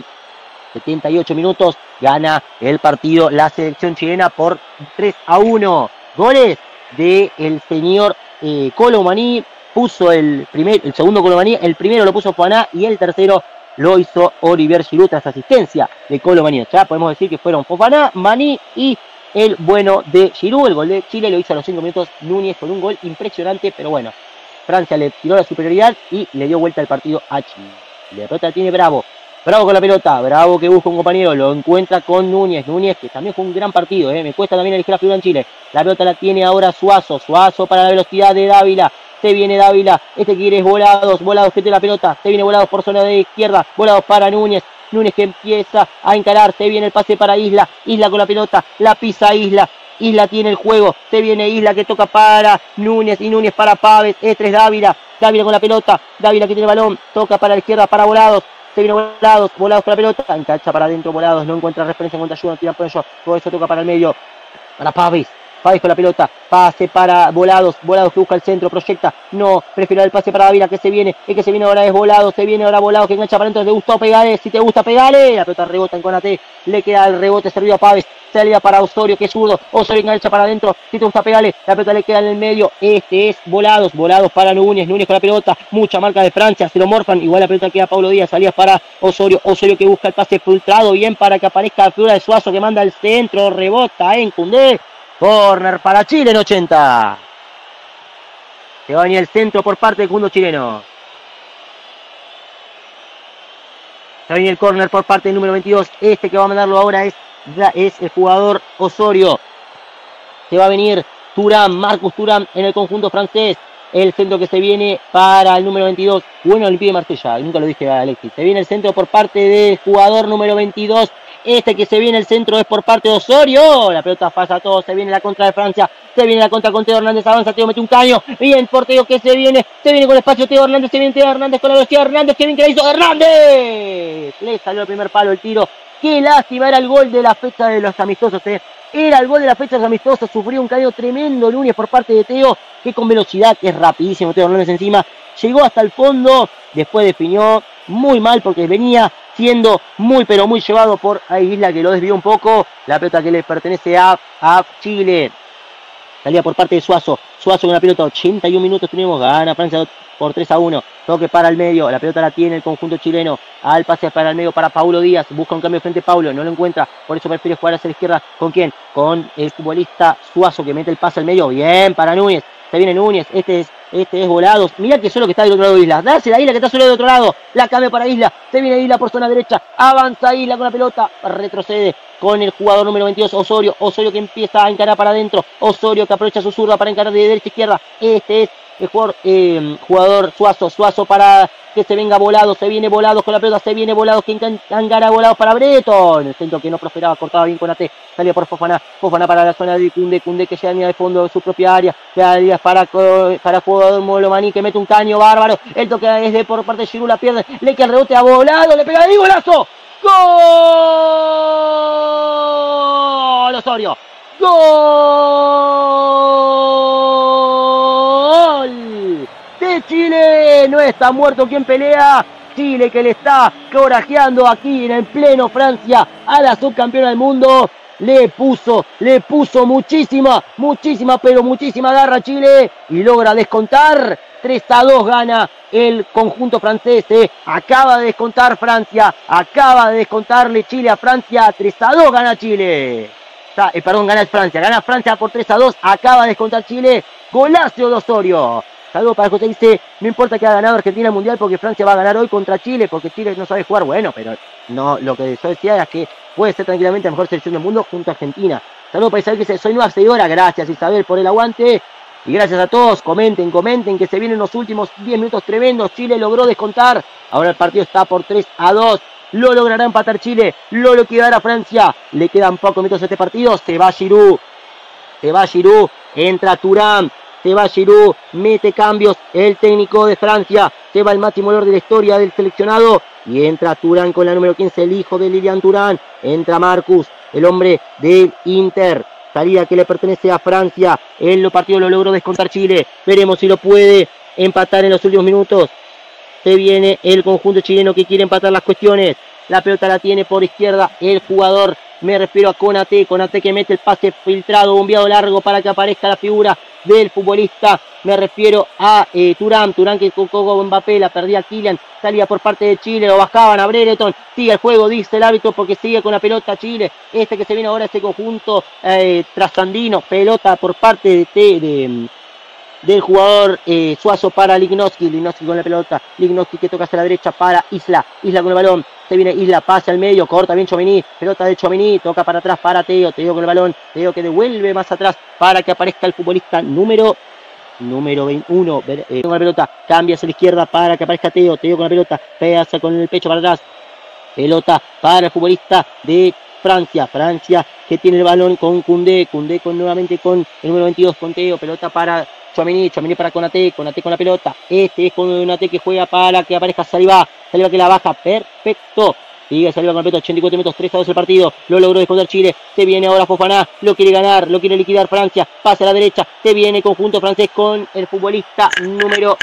78 minutos, gana el partido la selección chilena por 3-1, goles del señor Kolo Muani, puso el segundo Kolo Muani, el primero lo puso Fofana y el tercero lo hizo Olivier Giroud tras asistencia de Kolo Muani. Ya podemos decir que fueron Fofana, Muani y el bueno de Giroud. El gol de Chile lo hizo a los 5 minutos Núñez con un gol impresionante, pero bueno, Francia le tiró la superioridad y le dio vuelta al partido a Chile. La pelota tiene Bravo. Bravo con la pelota, Bravo que busca un compañero, lo encuentra con Núñez, Núñez que también fue un gran partido, me cuesta también elegir la figura en Chile. La pelota la tiene ahora Suazo, Suazo para la velocidad de Dávila, se viene Dávila, este quiere es Volados, Volados que tiene la pelota, se viene Volados por zona de izquierda, Volados para Núñez, Núñez que empieza a encarar, se viene el pase para Isla, Isla con la pelota, la pisa Isla, Isla tiene el juego, se viene Isla que toca para Núñez y Núñez para Pávez, es Dávila, Dávila con la pelota, Dávila que tiene el balón, toca para la izquierda para Volados, se viene Volados, Volados con la pelota, engancha para adentro Volados, no encuentra referencia, encuentra ayuda, tira por ello, todo eso toca para el medio, para Pávez, Pávez con la pelota, pase para Volados, Volados que busca el centro, proyecta, no, prefiere el pase para Dávila que se viene, el que se viene ahora es Volados, se viene ahora Volados que engancha para adentro, te gustó, pegale, si te gusta, pegale, la pelota rebota en Konaté, le queda el rebote servido a Pávez, salida para Osorio que es zurdo, Osorio engancha para adentro, si te gusta, pegale, la pelota le queda en el medio, este es Volados, Volados para Núñez, Núñez con la pelota, mucha marca de Francia, se lo morfan, igual la pelota queda Paulo Díaz, salida para Osorio, Osorio que busca el pase filtrado, bien para que aparezca la figura de Suazo que manda al centro, rebota en Koundé, corner para Chile en 80. Se va a venir el centro por parte del segundo chileno. Se va a venir el corner por parte del número 22. Este que va a mandarlo ahora es el jugador Osorio. Se va a venir Thuram, Marcus Thuram en el conjunto francés. El centro que se viene para el número 22. Bueno, Olympique de Marsella. Nunca lo dije a Alexis. Se viene el centro por parte del jugador número 22. Este que se viene el centro es por parte de Osorio. La pelota falla todo. Se viene la contra de Francia. Se viene la contra con Teo Hernández. Avanza Teo, mete un caño. Bien por Teo que se viene. Se viene con el espacio Teo Hernández. Se viene Teo Hernández con la velocidad. Hernández. Que bien que la hizo. ¡Hernández! Le salió el primer palo el tiro. Qué lástima. Era el gol de la fecha de los amistosos. Era el gol de la fecha de los amistosos. Sufrió un caño tremendo Núñez por parte de Teo. Que con velocidad, que es rapidísimo Teo Hernández encima. Llegó hasta el fondo. Después definió muy mal porque venía siendo muy pero muy llevado por Isla que lo desvió un poco. La pelota que le pertenece a Chile. Salía por parte de Suazo. Suazo con la pelota, 81 minutos tenemos, gana Francia por 3-1. Toque para el medio, la pelota la tiene el conjunto chileno. Al pase para el medio para Paulo Díaz. Busca un cambio frente a Paulo, no lo encuentra. Por eso prefiere jugar hacia la izquierda. ¿Con quién? Con el futbolista Suazo que mete el pase al medio. Bien para Núñez. Se viene Núñez. Este es Volados. Mirá que solo que está del otro lado de Isla. Dásela a Isla que está solo del otro lado. La cambia para Isla. Se viene Isla por zona derecha. Avanza Isla con la pelota. Retrocede con el jugador número 22, Osorio. Osorio que empieza a encarar para adentro. Osorio que aprovecha su zurda para encarar de derecha a izquierda. Este es el jugador Suazo. Suazo para que se venga Volados. Se viene Volados con la pelota. Se viene Volados que encara Volados para Brereton. El centro que no prosperaba. Cortaba bien con Ate. Salía por Fofana. Fofana para la zona de Koundé. Koundé que llega a línea de fondo de su propia área. Área para jugador Molomani que mete un caño bárbaro. El toque es de por parte de Giroud. La pierde. Le queda el rebote a Volados. Le pega ahí. ¡Golazo! ¡Gol! Osorio. ¡Gol! De Chile. No está muerto quien pelea. Chile que le está corajeando aquí en el pleno Francia a la subcampeona del mundo. Le puso muchísima garra a Chile y logra descontar. 3-2 gana el conjunto francés. Acaba de descontar Francia. Acaba de descontarle Chile a Francia. 3-2 gana Chile. Gana Francia. Gana Francia por 3-2. Acaba de descontar Chile. Golazo de Osorio. Saludos para José, dice, no importa que haya ganado Argentina el Mundial porque Francia va a ganar hoy contra Chile, porque Chile no sabe jugar. Bueno, pero no, lo que yo decía es que puede ser tranquilamente la mejor selección del mundo junto a Argentina. Saludos para Isabel, que dice, soy nueva seguidora. Gracias, Isabel, por el aguante. Y gracias a todos, comenten, que se vienen los últimos 10 minutos tremendos. Chile logró descontar. Ahora el partido está por 3-2. Lo logrará empatar Chile. Lo liquidará Francia. Le quedan pocos minutos a este partido. Se va Giroud. Entra Thuram. Se va Giroud. Mete cambios el técnico de Francia. Se va el máximo valor de la historia del seleccionado. Y entra Thuram con la número 15, el hijo de Lilian Thuram. Entra Marcus, el hombre del Inter. Salida que le pertenece a Francia. El partido lo logró descontar Chile. Veremos si lo puede empatar en los últimos minutos. Se viene el conjunto chileno que quiere empatar las cuestiones. La pelota la tiene por izquierda el jugador. Me refiero a Konaté. Konaté que mete el pase filtrado, bombeado largo para que aparezca la figura del futbolista. Me refiero a Thuram. Thuram que tocó Mbappé. La perdía Kylian. Salía por parte de Chile. Lo bajaban a Brereton. Sigue el juego, dice el árbitro, porque sigue con la pelota Chile. Este que se viene ahora, este conjunto trasandino. Pelota por parte del jugador Suazo para Lignovsky. Lignovsky con la pelota. Lignovsky que toca hacia la derecha para Isla. Isla con el balón. Se viene Isla, pasa al medio, corta bien Tchouaméni, pelota de Tchouaméni, toca para atrás para Teo con el balón, Teo que devuelve más atrás para que aparezca el futbolista número 21, con la pelota, cambia hacia la izquierda para que aparezca Teo con la pelota, pasa con el pecho para atrás, pelota para el futbolista de Francia que tiene el balón con Koundé nuevamente con el número 22 con Teo, pelota para Tchouaméni para Konaté con la pelota. Este es Konaté que juega para que aparezca Saliba que la baja, perfecto. Sigue Saliba con la pelota, 84 minutos, 3-2 el partido. Lo logró descontar Chile. Se viene ahora Fofana, lo quiere ganar, lo quiere liquidar Francia. Pasa a la derecha, se viene conjunto francés con el futbolista número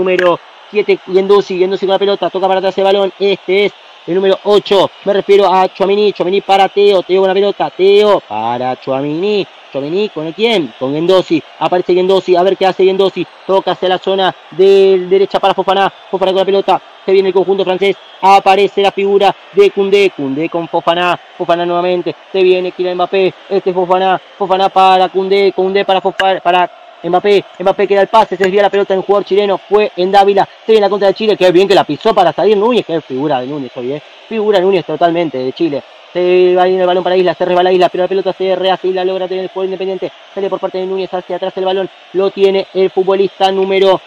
7, Guendouzi con la pelota, toca para atrás el balón. Este es el número 8, me refiero a Tchouaméni para Teo con la pelota, Teo para Tchouaméni ¿con quién? Con Guendouzi, aparece Guendouzi, a ver qué hace Guendouzi, toca hacia la zona de derecha para Fofana con la pelota, se viene el conjunto francés, aparece la figura de Koundé con Fofana nuevamente, se viene Kylian Mbappé, este es Fofana para Koundé para Mbappé que da el pase, se desvía la pelota en un jugador chileno, fue en Dávila, se viene la contra de Chile, que bien que la pisó para salir Núñez, que es figura de Núñez hoy, figura Núñez totalmente de Chile. Se va a ir el balón para Isla, se resbala Isla, pero la pelota se rehace, Isla logra tener el juego Independiente, sale por parte de Núñez hacia atrás el balón, lo tiene el futbolista número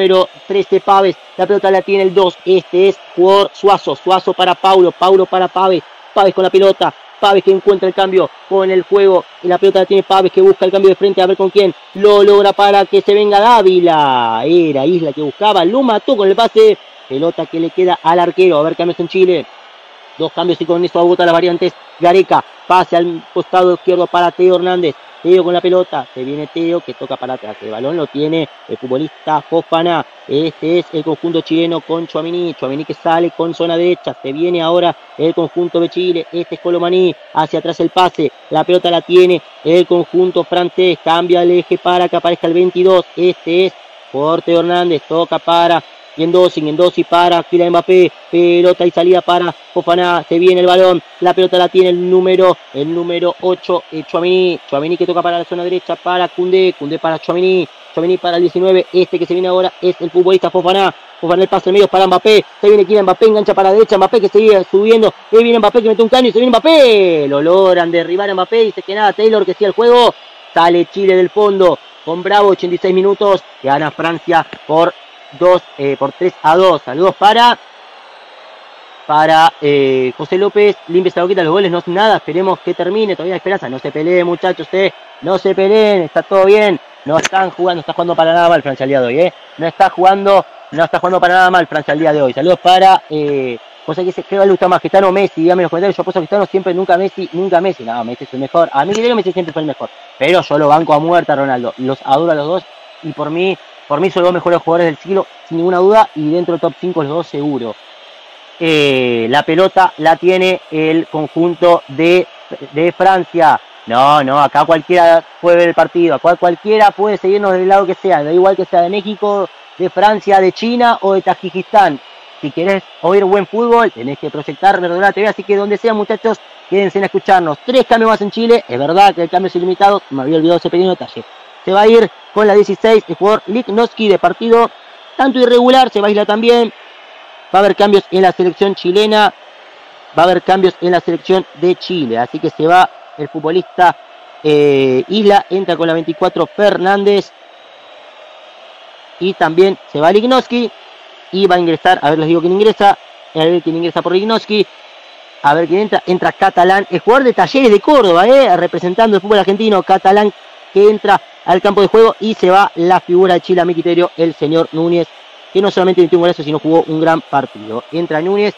13 Paves, la pelota la tiene el 2, este es jugador Suazo para Paulo para Paves con la pelota, Paves que encuentra el cambio con el juego, y la pelota la tiene Paves que busca el cambio de frente, a ver con quién, lo logra para que se venga Dávila, era Isla que buscaba, lo mató con el pase, pelota que le queda al arquero, a ver cambios en Chile. 2 cambios y con esto agota las variantes. Gareca, pase al costado izquierdo para Teo Hernández. Teo con la pelota. Se viene Teo que toca para atrás. El balón lo tiene el futbolista Fofana. Este es el conjunto chileno con Tchouaméni que sale con zona derecha. Se viene ahora el conjunto de Chile. Este es Colomani. Hacia atrás el pase. La pelota la tiene el conjunto francés. Cambia el eje para que aparezca el 22. Este es por Teo Hernández. Toca para Guendouzi para Kylian Mbappé, pelota y salida para Fofana, se viene el balón, la pelota la tiene el número 8, Tchouaméni que toca para la zona derecha para Koundé para Tchouaméni para el 19, este que se viene ahora es el futbolista Fofana el pase en medio para Mbappé, se viene Kylian Mbappé, engancha para la derecha, Mbappé que sigue subiendo, y viene Mbappé que mete un caño y se viene Mbappé, lo logran derribar a Mbappé, dice que nada, Taylor que sigue el juego, sale Chile del fondo, con Bravo, 86 minutos, gana Francia por 3-2. Saludos para José López. Limpia esa boquita, los goles no hacen nada. Esperemos que termine. Todavía hay esperanza. No se peleen, muchachos. No se peleen. Está todo bien. No está jugando para nada mal Francia el día de hoy. No está jugando para nada mal Francia el día de hoy. Saludos para José que dice que le gusta más Cristiano o Messi. Dígame en los comentarios. Yo apuesto a Cristiano siempre, nunca Messi. No, Messi es el mejor. A mí creo que Messi siempre fue el mejor. Pero yo lo banco a muerte a Ronaldo. Los adoro a los dos. Y por mí son los dos mejores jugadores del siglo, sin ninguna duda, y dentro del top 5 los dos seguro. La pelota la tiene el conjunto de Francia. No, acá cualquiera puede ver el partido, acá cualquiera puede seguirnos del lado que sea, da igual que sea de México, de Francia, de China o de Tajikistán. Si querés oír buen fútbol, tenés que proyectar Verdadera TV, así que donde sea, muchachos, quédense a escucharnos. 3 cambios más en Chile, es verdad que el cambio es ilimitado, me había olvidado ese pequeño detalle. se va a ir con la 16, el jugador Lichnowsky, de partido tanto irregular, se va a Isla también. Va a haber cambios en la selección chilena, va a haber cambios en la selección de Chile, así que se va el futbolista Isla, entra con la 24 Fernández, y también se va Lichnowsky, y va a ingresar, a ver, les digo quién ingresa, a ver quién ingresa por Lichnowsky, a ver quién entra Catalán, el jugador de Talleres de Córdoba, representando el fútbol argentino, Catalán, que entra al campo de juego, y se va la figura de Chile, a mi criterio, el señor Núñez, que no solamente metió un golazo, sino jugó un gran partido. Entra Núñez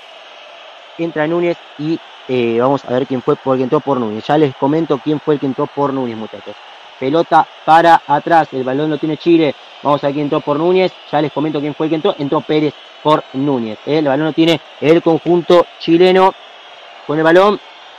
y vamos a ver quién fue porque entró por Núñez. Ya les comento quién fue el que entró por Núñez, muchachos. Pelota para atrás, el balón lo tiene Chile. Vamos a ver quién entró por Núñez. Ya les comento quién fue el que entró. Entró Pérez por Núñez. El balón lo tiene el conjunto chileno con el balón.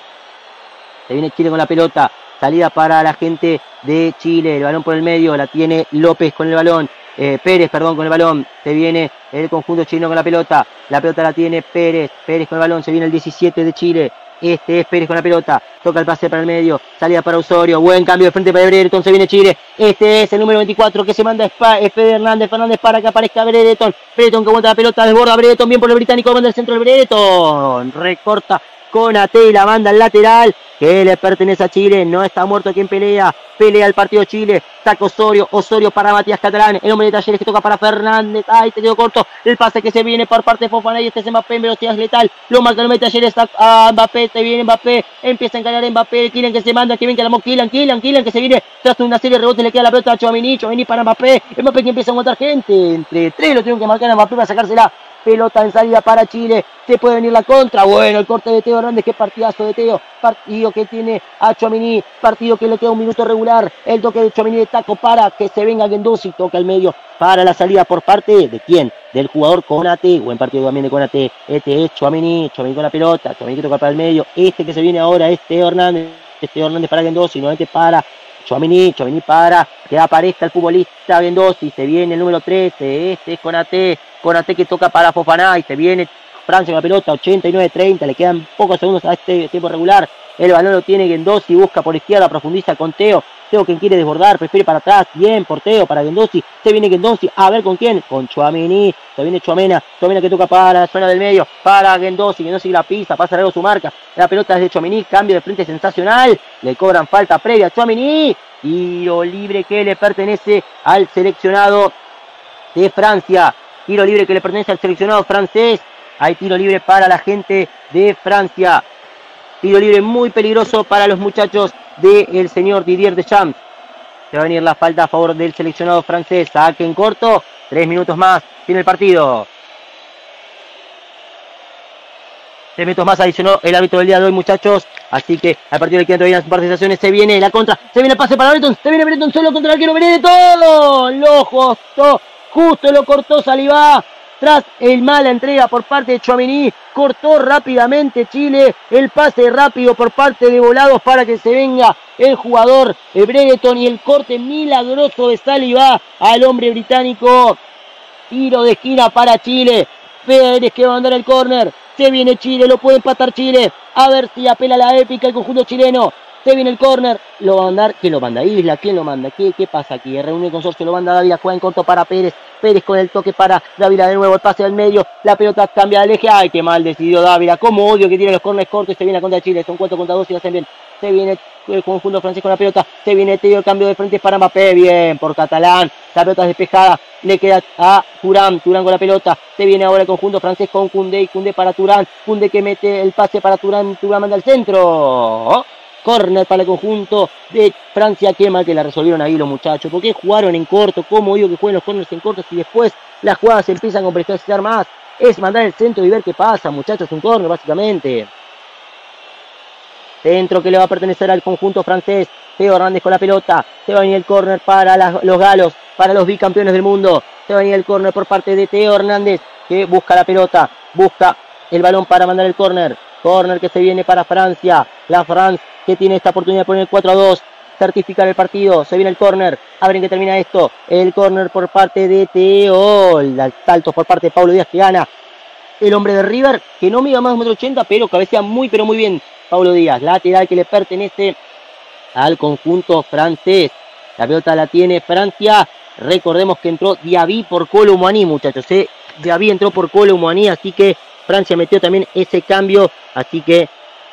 Se viene Chile con la pelota. Salida para la gente de Chile. El balón por el medio. La tiene López con el balón. Pérez, perdón, con el balón. Se viene el conjunto chileno con la pelota. La pelota la tiene Pérez. Pérez con el balón. Se viene el 17 de Chile. Este es Pérez con la pelota. Toca el pase para el medio. Salida para Osorio. Buen cambio de frente para Brereton. Se viene Chile. Este es el número 24 que se manda Fede Hernández. Fernández para que aparezca Brereton. Brereton que aguanta la pelota. Desborda Brereton. Bien por el británico. Manda el centro del Brereton. Recorta Konaté y la manda al lateral, que le pertenece a Chile. No está muerto quien pelea. Pelea el partido Chile. Saca Osorio. Osorio para Matías Catalán. El hombre de Talleres que toca para Fernández. Ay, te quedó corto. El pase que se viene por parte de Fofana. Y este es Mbappé en velocidad letal. Lo marca el hombre de Talleres a Mbappé. Se viene Mbappé. Empieza a encarar Mbappé. Kylian que se manda. Que bien que la Kylian que se viene tras una serie de rebotes. Le queda la pelota a Tchouaméni. Tchouaméni para Mbappé. Mbappé que empieza a aguantar gente. Entre tres lo tienen que marcar a Mbappé para sacársela. Pelota en salida para Chile. Se puede venir la contra. Bueno, el corte de Teo Hernández. Qué partidazo de Teo. Partido que tiene a Tchouaméni. Partido que le queda un minuto regular. El toque de Tchouaméni de taco para que se venga Guendouzi. Toca el medio para la salida por parte de quién. Del jugador Konaté. Buen partido también de Konaté. Este es Tchouaméni. Tchouaméni con la pelota. Tchouaméni que toca para el medio. Este que se viene ahora es Teo Hernández. Teo Hernández para Guendouzi. Nuevamente para Tchouaméni para que aparezca el futbolista Guendouzi. Se viene el número 13. Este es Konaté. Konaté que toca para Fofana y se viene Francia con la pelota, 89-30, le quedan pocos segundos a este tiempo regular. El balón lo tiene Guendouzi, busca por izquierda, profundiza con Teo. Teo quien quiere desbordar, prefiere para atrás, bien por Teo, para Guendouzi. Se viene Guendouzi, a ver con quién, con Tchouaméni. Se viene Tchouaméni que toca para la zona del medio, para Guendouzi la pisa, pasa largo su marca. La pelota es de Tchouaméni, cambio de frente sensacional. Le cobran falta previa a Tchouaméni. Tiro libre que le pertenece al seleccionado de Francia. Tiro libre que le pertenece al seleccionado francés. Hay tiro libre para la gente de Francia. Tiro libre muy peligroso para los muchachos del señor Didier Deschamps. Se va a venir la falta a favor del seleccionado francés. Saque en corto. 3 minutos más. Tiene el partido. 3 minutos más adicionó el árbitro del día de hoy, muchachos. Así que al partido le quedan todavía unas participaciones. Se viene la contra. Se viene el pase para Brereton. Se viene Brereton solo contra el arquero Brereton. Lo costó. Justo lo cortó Saliba. Tras el mala entrega por parte de Tchouaméni. Cortó rápidamente Chile. El pase rápido por parte de Volados para que se venga el jugador Brereton. Y el corte milagroso de Saliba al hombre británico. Tiro de esquina para Chile. Pérez que va a mandar el córner. Se viene Chile, lo puede empatar Chile. A ver si apela la épica el conjunto chileno. Se viene el córner, lo va a mandar, ¿quién lo manda? Isla, ¿quién lo manda? ¿Qué pasa aquí? Reúne el consorcio, lo manda Dávila, juega en corto para Pérez. Pérez con el toque para Dávila de nuevo, el pase al medio, la pelota cambia de eje. ¡Ay, qué mal decidió Dávila! ¡Cómo odio que tiene los corners cortos! Se viene la contra de Chile, son 4 contra 2 y lo hacen bien. Se viene el conjunto francés con la pelota, se viene Teo, el cambio de frente para Mbappé, bien por Catalán. La pelota despejada, le queda a Turán con la pelota. Se viene ahora el conjunto francés con Koundé y Koundé para Turán. Koundé que mete el pase para Turán, Turán manda al centro. Corner para el conjunto de Francia. Qué mal que la resolvieron ahí los muchachos. ¿Por qué jugaron en corto? ¿Cómo digo que jueguen los corners en corto si después las jugadas se empiezan a complejizar más? Es mandar el centro y ver qué pasa, muchachos. Un corner básicamente. Centro que le va a pertenecer al conjunto francés. Teo Hernández con la pelota. Se va a venir el córner para los galos, para los bicampeones del mundo. Se va a venir el córner por parte de Teo Hernández, que busca la pelota, busca el balón para mandar el córner. Córner que se viene para Francia. La France que tiene esta oportunidad de poner 4-2. Certificar el partido. Se viene el córner. A ver en qué termina esto. El córner por parte de Teo. El salto por parte de Paulo Díaz que gana. El hombre de River, que no mide más de 1,80 m, pero cabecea muy pero muy bien. Paulo Díaz, lateral que le pertenece al conjunto francés. La pelota la tiene Francia. Recordemos que entró Diaby por Kolo Muani, muchachos. Diaby entró por Kolo Muani, así que Francia metió también ese cambio. Así que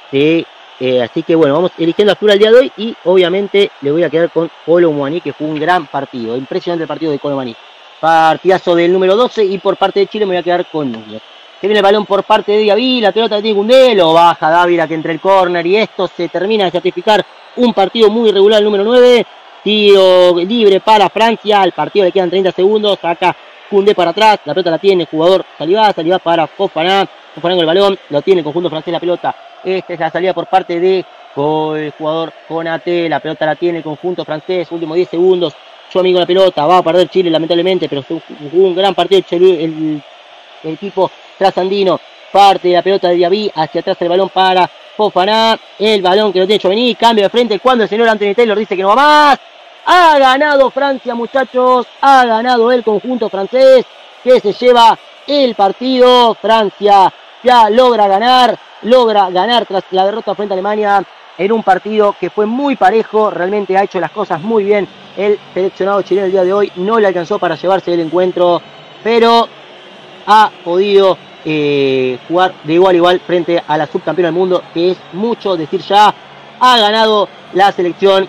bueno, vamos eligiendo a Arturo el día de hoy. Y obviamente le voy a quedar con Kolo Muani, que fue un gran partido. Impresionante el partido de Kolo Muani. Partidazo del número 12. Y por parte de Chile me voy a quedar con Núñez. Se viene el balón por parte de Diaby. La pelota tiene Koundé. Lo baja Dávila, que entre el córner. Y esto se termina de certificar un partido muy irregular, el número 9. Tiro libre para Francia. Al partido le quedan 30 segundos. Saca Koundé para atrás. La pelota la tiene el jugador Saliba para Fofana. Fofana con el balón. Lo tiene el conjunto francés la pelota. Esta es la salida por parte de el jugador Konaté. La pelota la tiene el conjunto francés. Últimos 10 segundos. Su amigo la pelota. Va a perder Chile lamentablemente. Pero fue un gran partido el equipo trasandino. Parte de la pelota de Diaby. Hacia atrás el balón para Fofana. El balón que lo tiene Tchouaméni. Cambio de frente cuando el señor Anthony Taylor dice que no va más. Ha ganado Francia, muchachos. Ha ganado el conjunto francés, que se lleva el partido. Francia ya logra ganar tras la derrota frente a Alemania en un partido que fue muy parejo. Realmente ha hecho las cosas muy bien el seleccionado chileno el día de hoy. No le alcanzó para llevarse el encuentro, pero ha podido jugar de igual a igual frente a la subcampeona del mundo, que es mucho decir ya. Ha ganado la selección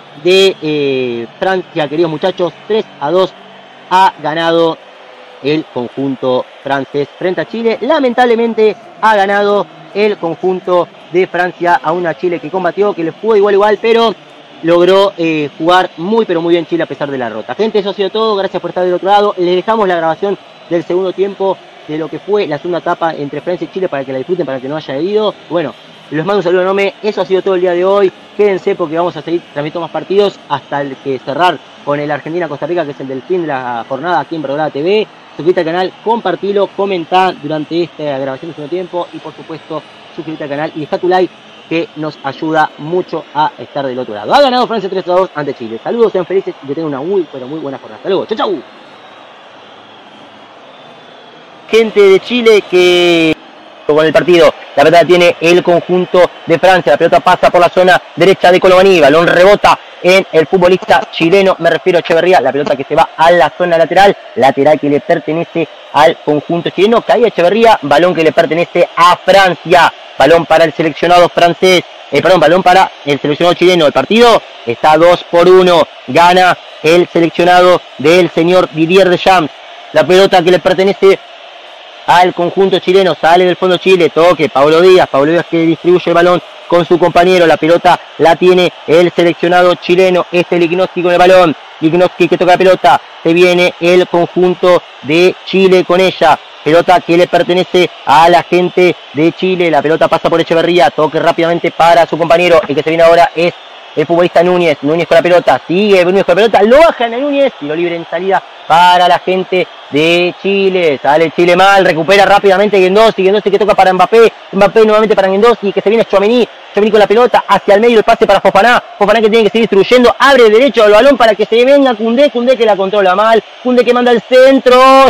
de Francia, queridos muchachos, 3-2 ha ganado el conjunto francés frente a Chile. Lamentablemente ha ganado el conjunto de Francia a una Chile que combatió, que le fue igual a igual, pero logró jugar muy pero muy bien Chile a pesar de la derrota. Gente, eso ha sido todo, gracias por estar del otro lado. Les dejamos la grabación del segundo tiempo de lo que fue la segunda etapa entre Francia y Chile para que la disfruten, para que no haya ido. Bueno, les mando un saludo enorme. Eso ha sido todo el día de hoy. Quédense porque vamos a seguir transmitiendo más partidos hasta el que cerrar con el Argentina-Costa Rica, que es el del fin de la jornada aquí en Verdad TV. Suscríbete al canal, compartilo, comenta durante esta grabación del segundo tiempo y por supuesto suscríbete al canal y deja tu like, que nos ayuda mucho a estar del otro lado. Ha ganado Francia 3-2 ante Chile. Saludos, sean felices y que tengan una muy pero muy buena jornada. Hasta luego. Chau, chau. Gente de Chile que con el partido, la pelota tiene el conjunto de Francia, la pelota pasa por la zona derecha de Kolo Muani, balón rebota en el futbolista chileno, me refiero a Echeverría, la pelota que se va a la zona lateral que le pertenece al conjunto chileno, cae Echeverría, balón que le pertenece a Francia, balón para el seleccionado francés, balón para el seleccionado chileno. El partido está 2-1, gana el seleccionado del señor Didier Deschamps, la pelota que le pertenece al conjunto chileno, sale del fondo Chile, toque, Pablo Díaz que distribuye el balón con su compañero, la pelota la tiene el seleccionado chileno, Lichnowsky con el balón, Lichnowsky que toca la pelota, se viene el conjunto de Chile con ella, pelota que le pertenece a la gente de Chile, la pelota pasa por Echeverría, toque rápidamente para su compañero, el que se viene ahora es el futbolista Núñez con la pelota, sigue Núñez con la pelota, lo bajan a Núñez, tiro libre en salida para la gente de Chile, sale Chile mal, recupera rápidamente Guendouzi que toca para Mbappé nuevamente para Guendouzi, que se viene Tchouaméni con la pelota hacia el medio, el pase para Fofana que tiene que seguir distribuyendo, abre derecho al balón para que se venga Koundé que la controla mal, Koundé que manda el centro,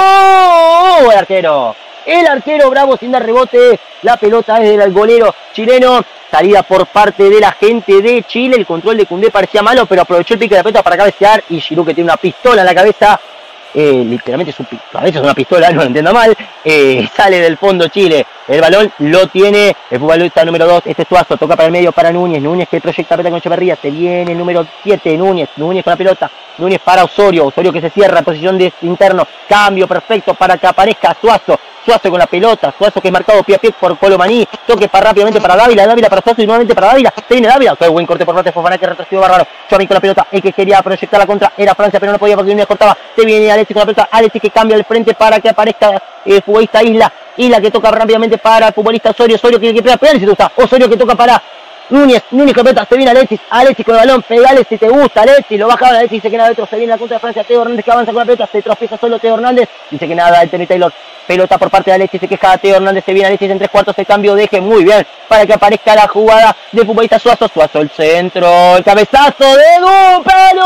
Giroud, el arquero bravo sin dar rebote, la pelota es del golero chileno, salida por parte de la gente de Chile, el control de Koundé parecía malo, pero aprovechó el pique de la pelota para cabecear, y Giroud que tiene una pistola en la cabeza, literalmente su cabeza es una pistola, no lo entiendo mal, sale del fondo Chile, el balón lo tiene el futbolista número 2, Suazo, toca para el medio para Núñez que proyecta pelota con Echeverría, se viene el número 7, Núñez con la pelota, Núñez para Osorio que se cierra, posición de interno, cambio perfecto para que aparezca Suazo con la pelota, Suazo que es marcado pie a pie por Kolo Muani, toque rápidamente para Dávila para Suazo y nuevamente para Dávila, se viene Dávila, qué buen corte por parte de Fofana que retrocedió bárbaro, Tchouaméni con la pelota, el que quería proyectar la contra era Francia pero no podía porque Núñez cortaba, se viene Alexis con la pelota, Alexis que cambia al frente para que aparezca el futbolista Isla que toca rápidamente para el futbolista Osorio que pega penal si te gusta, Osorio que toca para Núñez con la pelota, se viene Alexis con el balón, pegale si te gusta Alexis, lo baja Alexis, dice que nada adentro, se viene la contra de Francia, Teo Hernández que avanza con la pelota, se tropieza solo Teo Hernández, dice que nada, Anthony Taylor, pelota por parte de Alexis, se queja Teo Hernández, se viene Alexis en 3/4, el cambio, deje muy bien, para que aparezca la jugada del futbolista Suazo el centro, el cabezazo de Edu,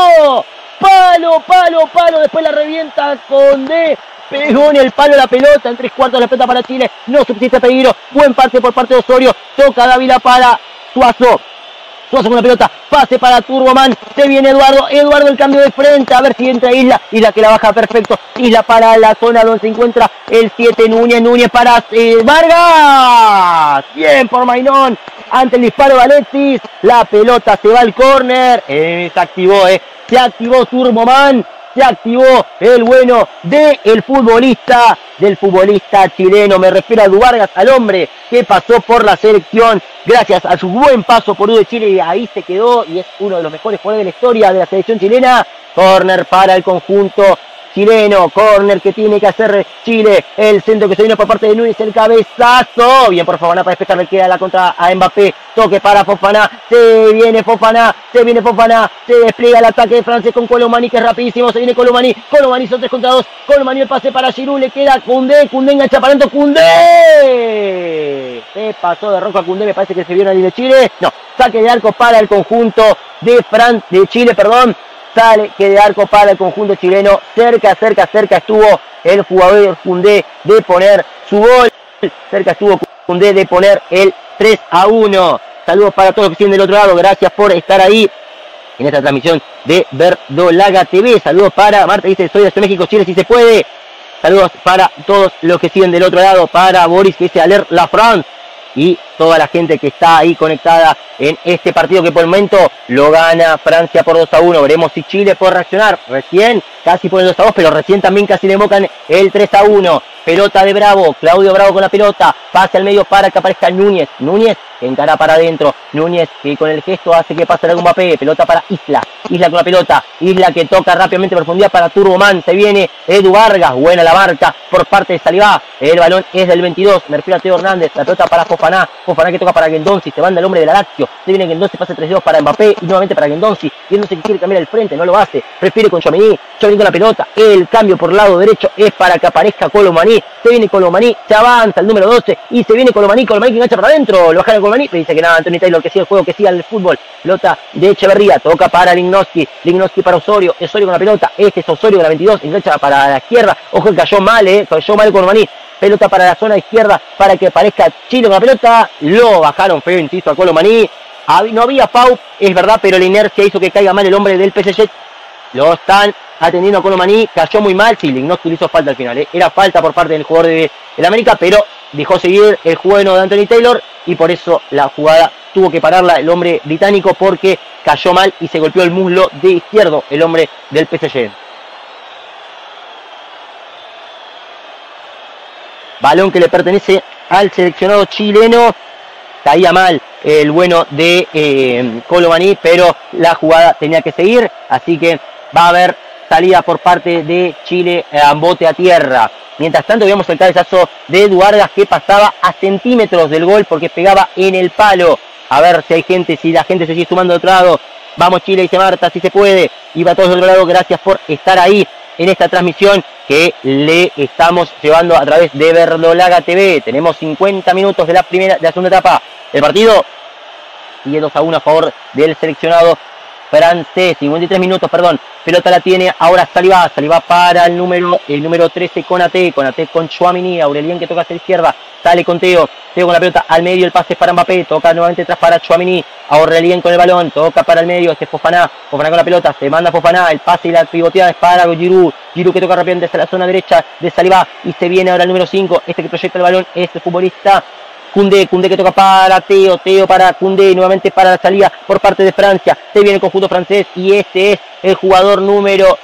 palo, después la revienta Koundé, pegó en el palo la pelota, en 3/4 la pelota para Chile, no subsiste peligro, buen parte por parte de Osorio, toca Dávila para Suazo, Suazo con la pelota, pase para Turboman, se viene Eduardo, Eduardo el cambio de frente, a ver si entra Isla, Isla que la baja perfecto, Isla para la zona donde se encuentra el 7, Núñez, Núñez para Vargas, bien por Mainón, ante el disparo de Alexis, la pelota se va al córner, se activó Turboman, se activó el bueno del futbolista chileno, me refiero a Edu Vargas, al hombre que pasó por la selección gracias a su buen paso por U de Chile, y ahí se quedó y es uno de los mejores jugadores de la historia de la selección chilena. Córner para el conjunto chileno, córner que tiene que hacer Chile, el centro que se viene por parte de Núñez, el cabezazo, bien por Fofana para despejar, le queda la contra a Mbappé, toque para Fofana, se viene Fofana, se despliega el ataque de Francia con Colomani, que es rapidísimo, se viene Colomani son 3 contra 2, Colomani el pase para Giroud, le queda Koundé engancha para adentro, Koundé, se pasó de rojo a Koundé, me parece que se vio en el de Chile, no, saque de arco para el conjunto de Chile, sale que de arco para el conjunto chileno, cerca estuvo el jugador Koundé de poner su gol, cerca estuvo Koundé de poner el 3-1, saludos para todos los que siguen del otro lado, gracias por estar ahí en esta transmisión de Verdolaga TV, saludos para Marta, dice soy de México, Chile si se puede, saludos para todos los que siguen del otro lado, para Boris que dice Alert la France, y toda la gente que está ahí conectada en este partido que por el momento lo gana Francia por 2-1. Veremos si Chile puede reaccionar. Recién casi por el 2-2, pero recién también casi le invocan el 3-1. Pelota de Bravo, Claudio Bravo con la pelota, pase al medio para que aparezca Núñez, que encara para adentro, Núñez que con el gesto hace que pase algún Mbappé, pelota para Isla con la pelota, Isla que toca rápidamente profundidad para Turboman, se viene Edu Vargas, buena la marca por parte de Saliba, el balón es del 22, me refiero a Teo Hernández, la pelota para Fofana que toca para Guendouzi, se manda el hombre de la Lazio, se viene Guendouzi, pase 3-2 para Mbappé y nuevamente para Guendouzi que quiere cambiar el frente, no lo hace, prefiere con Tchouaméni con la pelota, el cambio por el lado derecho es para que aparezca Colomani, se viene Colomani, se avanza el número 12 y se viene Colomani que engancha para adentro, lo baja de Colomani, pero dice que nada, Anthony Taylor que siga el juego, que siga el fútbol, pelota de Echeverría, toca para Lignoski para Osorio con la pelota, este es Osorio de la 22, engancha para la izquierda, ojo que cayó mal Colomani, pelota para la zona izquierda para que aparezca Chile con la pelota, lo bajaron feo, insisto, a Colomani, no había foul, es verdad, pero la inercia hizo que caiga mal el hombre del PSG, lo están atendiendo a Colomani, cayó muy mal, sí, Lignoski le hizo falta al final, era falta por parte del jugador del América, pero dejó seguir el juego de Anthony Taylor y por eso la jugada tuvo que pararla el hombre británico porque cayó mal y se golpeó el muslo de izquierdo el hombre del PSG. Balón que le pertenece al seleccionado chileno, caía mal el bueno de Colomani, pero la jugada tenía que seguir, así que va a haber salida por parte de Chile a bote a tierra. Mientras tanto vemos el cabezazo de Edu Vargas que pasaba a centímetros del gol porque pegaba en el palo. A ver si la gente se sigue sumando de otro lado. Vamos Chile, dice Marta, si se puede. Y va todos de otro lado, gracias por estar ahí en esta transmisión que le estamos llevando a través de Verdolaga TV. Tenemos 50 minutos de la segunda etapa del partido. Y el 2-1 a favor del seleccionado francés, 53 minutos, perdón, pelota la tiene ahora Saliba para el número 13 Konaté con Tchouaméni, Aurelien que toca hacia la izquierda, sale con Teo con la pelota al medio, el pase para Mbappé, toca nuevamente atrás para Tchouaméni, Aurelien con el balón, toca para el medio, Fofana con la pelota, se manda Fofana, el pase y la pivoteada es para Giroud que toca rápidamente hacia la zona derecha de Saliba y se viene ahora el número 5, que proyecta el balón es el futbolista Koundé que toca para Teo para Koundé, nuevamente para la salida por parte de Francia, se viene el conjunto francés y este es el jugador número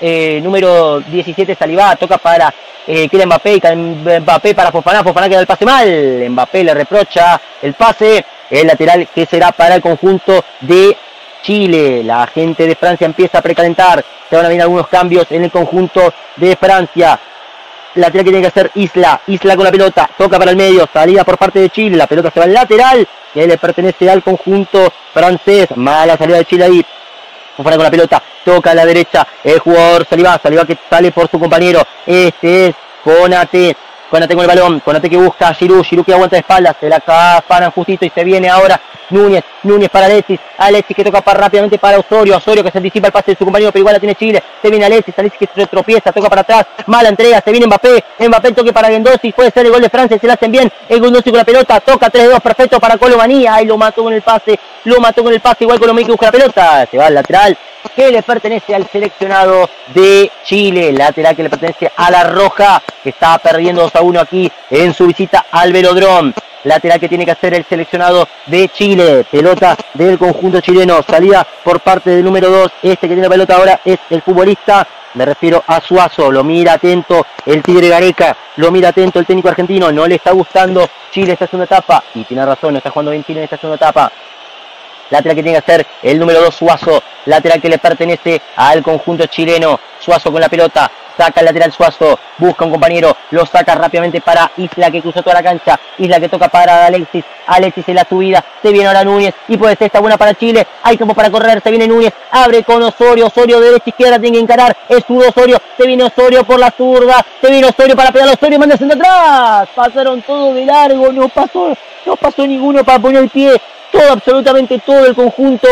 17 Saliba, toca para queda Mbappé para Fofana que da el pase mal, Mbappé le reprocha el pase, el lateral que será para el conjunto de Chile, la gente de Francia empieza a precalentar, se van a venir algunos cambios en el conjunto de Francia. Lateral que tiene que hacer Isla con la pelota, toca para el medio, salida por parte de Chile, la pelota se va al lateral, que le pertenece al conjunto francés, mala salida de Chile ahí, Fofana con la pelota, toca a la derecha, el jugador Saliba que sale por su compañero, este es Konaté con el balón, Konaté que busca a Giroud que aguanta de espaldas, se la afanan justito y se viene ahora Núñez para Alexis que toca rápidamente para Osorio que se anticipa el pase de su compañero, pero igual la tiene Chile, se viene Alexis que se tropieza, toca para atrás, mala entrega, se viene Mbappé toque para Guendouzi, puede ser el gol de Francia, se la hacen bien, el Guendouzi con la pelota, toca 3-2, perfecto para Colomani, ahí lo mató con el pase lo mató con el pase, igual Colomani que busca la pelota, se va al lateral, que le pertenece al seleccionado de Chile, lateral que le pertenece a la Roja, que está perdiendo 2-1 aquí en su visita al Velodrome. Lateral que tiene que hacer el seleccionado de Chile, pelota del conjunto chileno, salida por parte del número 2, este que tiene la pelota ahora es el futbolista, me refiero a Suazo, lo mira atento el Tigre Gareca, lo mira atento el técnico argentino, no le está gustando Chile esta segunda etapa, y tiene razón, no está jugando bien Chile en esta segunda etapa. Lateral que tiene que hacer el número 2 Suazo, lateral que le pertenece al conjunto chileno, Suazo con la pelota, saca el lateral Suazo, busca un compañero, lo saca rápidamente para Isla que cruzó toda la cancha, Isla que toca para Alexis, Alexis en la subida, se viene ahora Núñez y puede ser esta buena para Chile, hay campo para correr, se viene Núñez, abre con Osorio, Osorio de derecha izquierda, tiene que encarar, es zurdo Osorio, se viene Osorio por la zurda, se viene Osorio para pegar a Osorio, manda centro atrás, pasaron todo de largo, no pasó ninguno para poner el pie, todo, absolutamente todo el conjunto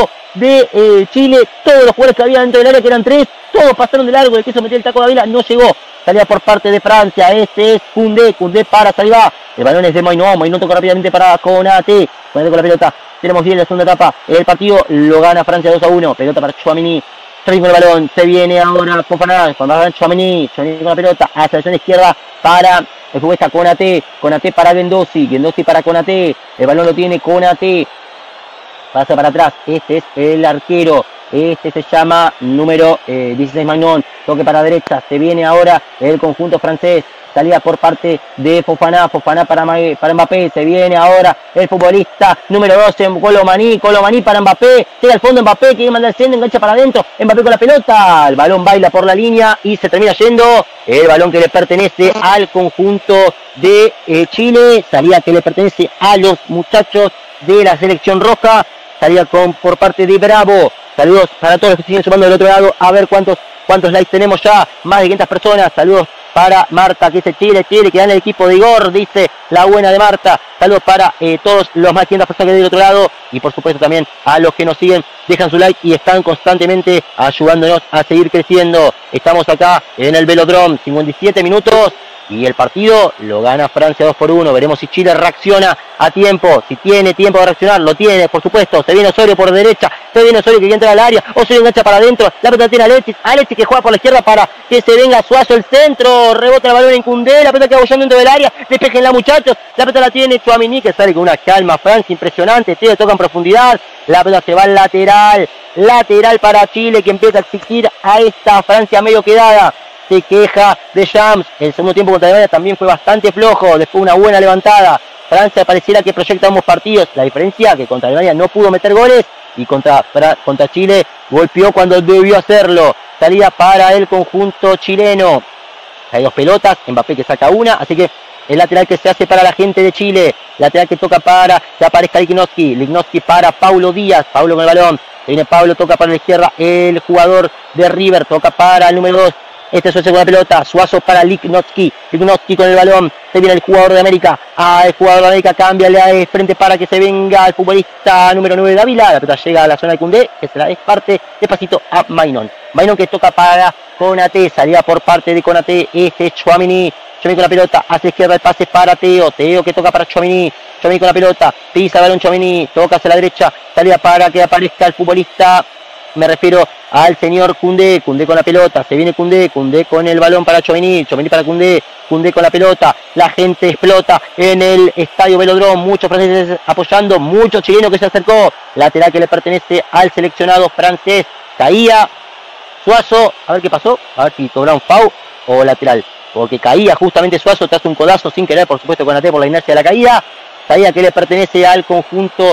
de Chile, todos los jugadores que había dentro del área, que eran 3, todos pasaron de largo, el que quiso meter el taco de Avila no llegó, salida por parte de Francia, este es Koundé para Saliba, el balón es de Maino tocó rápidamente para Konate con la pelota, tenemos bien la segunda etapa, el partido lo gana Francia 2-1, pelota para Tchouaméni con el balón, se viene ahora Fofana, cuando va Tchouaméni con la pelota, hacia la sección izquierda para el futbolista Konate para Guendouzi para Konate, el balón lo tiene Konate, pasa para atrás, este es el arquero, este se llama número 16 Magnon, toque para derecha, se viene ahora el conjunto francés, salida por parte de Fofana para Mbappé, se viene ahora el futbolista número 12, Colomani para Mbappé, llega al fondo Mbappé, quiere mandar el centro, engancha para adentro, Mbappé con la pelota, el balón baila por la línea y se termina yendo, el balón que le pertenece al conjunto de Chile, salida que le pertenece a los muchachos de la selección roja, salida por parte de Bravo. Saludos para todos los que siguen sumando del otro lado, a ver cuántos likes tenemos ya, más de 500 personas, saludos para Marta, que dice Chile, que gana el equipo de Igor, dice la buena de Marta, saludos para todos los más de 500 personas que hay del otro lado, y por supuesto también a los que nos siguen, dejan su like y están constantemente ayudándonos a seguir creciendo. Estamos acá en el Velodrome, 57 minutos, y el partido lo gana Francia 2-1. Veremos si Chile reacciona a tiempo. Si tiene tiempo de reaccionar, lo tiene, por supuesto. Se viene Osorio por derecha. Se viene Osorio que quiere entrar al área. Osorio engancha para adentro. La pelota tiene Alexis. Alexis que juega por la izquierda para que se venga Suazo el centro. Rebota el balón en Koundé. La pelota queda bollando dentro del área. Despejenla, muchachos. La pelota la tiene Tchouaméni que sale con una calma. Francia impresionante. Chile toca en profundidad. La pelota se va al lateral. Lateral para Chile que empieza a exigir a esta Francia medio quedada. Se queja de Shams, el segundo tiempo contra Alemania también fue bastante flojo, después una buena levantada, Francia pareciera que proyecta ambos partidos, la diferencia que contra Alemania no pudo meter goles y contra Chile golpeó cuando debió hacerlo, salida para el conjunto chileno, hay 2 pelotas, Mbappé que saca una, así que el lateral que se hace para la gente de Chile, lateral que toca para que aparezca Lichnowsky para Paulo Díaz, Paulo con el balón, viene Paulo, toca para la izquierda, el jugador de River, toca para el número 2, este es Suazo con la pelota, Suazo para Lichnowsky con el balón, se viene el jugador de América, el jugador de América cambia de frente para que se venga el futbolista número 9 de Ávila, la pelota llega a la zona de Koundé, que se la parte despacito a Maino que toca para Konate, salida por parte de Konate, este es Tchouaméni con la pelota, hacia izquierda el pase para Teo que toca para Tchouaméni con la pelota, pisa el balón Tchouaméni, toca hacia la derecha, salida para que aparezca el futbolista, me refiero al señor Koundé con la pelota, se viene Koundé con el balón para Tchouaméni para Koundé con la pelota, la gente explota en el estadio Velodrome, muchos franceses apoyando, muchos chilenos que se acercó, lateral que le pertenece al seleccionado francés, caía Suazo, a ver qué pasó, a ver si cobraron foul o lateral, porque caía justamente Suazo, te hace un codazo sin querer, por supuesto con AT por la inercia de la caída que le pertenece al conjunto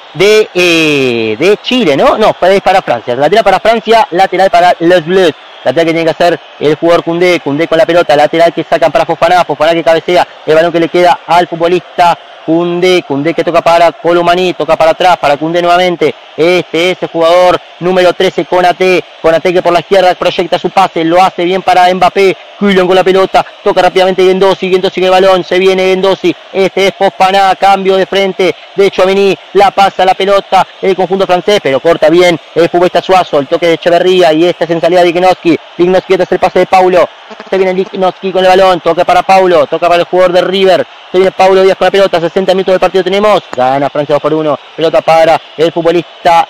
de Chile, ¿no? No, fue para Francia, lateral para Francia, lateral para Les Bleus, lateral que tiene que hacer el jugador Koundé con la pelota, lateral que sacan para Fofana que cabecea, el balón que le queda al futbolista Koundé que toca para Colomani, toca para atrás, para Koundé nuevamente, este es el jugador número 13, Konate que por la izquierda proyecta su pase, lo hace bien para Mbappé Kylian con la pelota, toca rápidamente Guendouzi con el balón, se viene Guendouzi, este es Fofana, cambio de frente de Tchouaméni, la pasa la pelota, el conjunto francés, pero corta bien el futbolista Suazo, el toque de Echeverría y esta es en salida de Lichnowsky, este es el pase de Paulo, se viene Lichnowsky con el balón, toca para Paulo, toca para el jugador de River, se viene Paulo Díaz con la pelota, 60 minutos del partido tenemos, gana Francia 2-1, pelota para el futbolista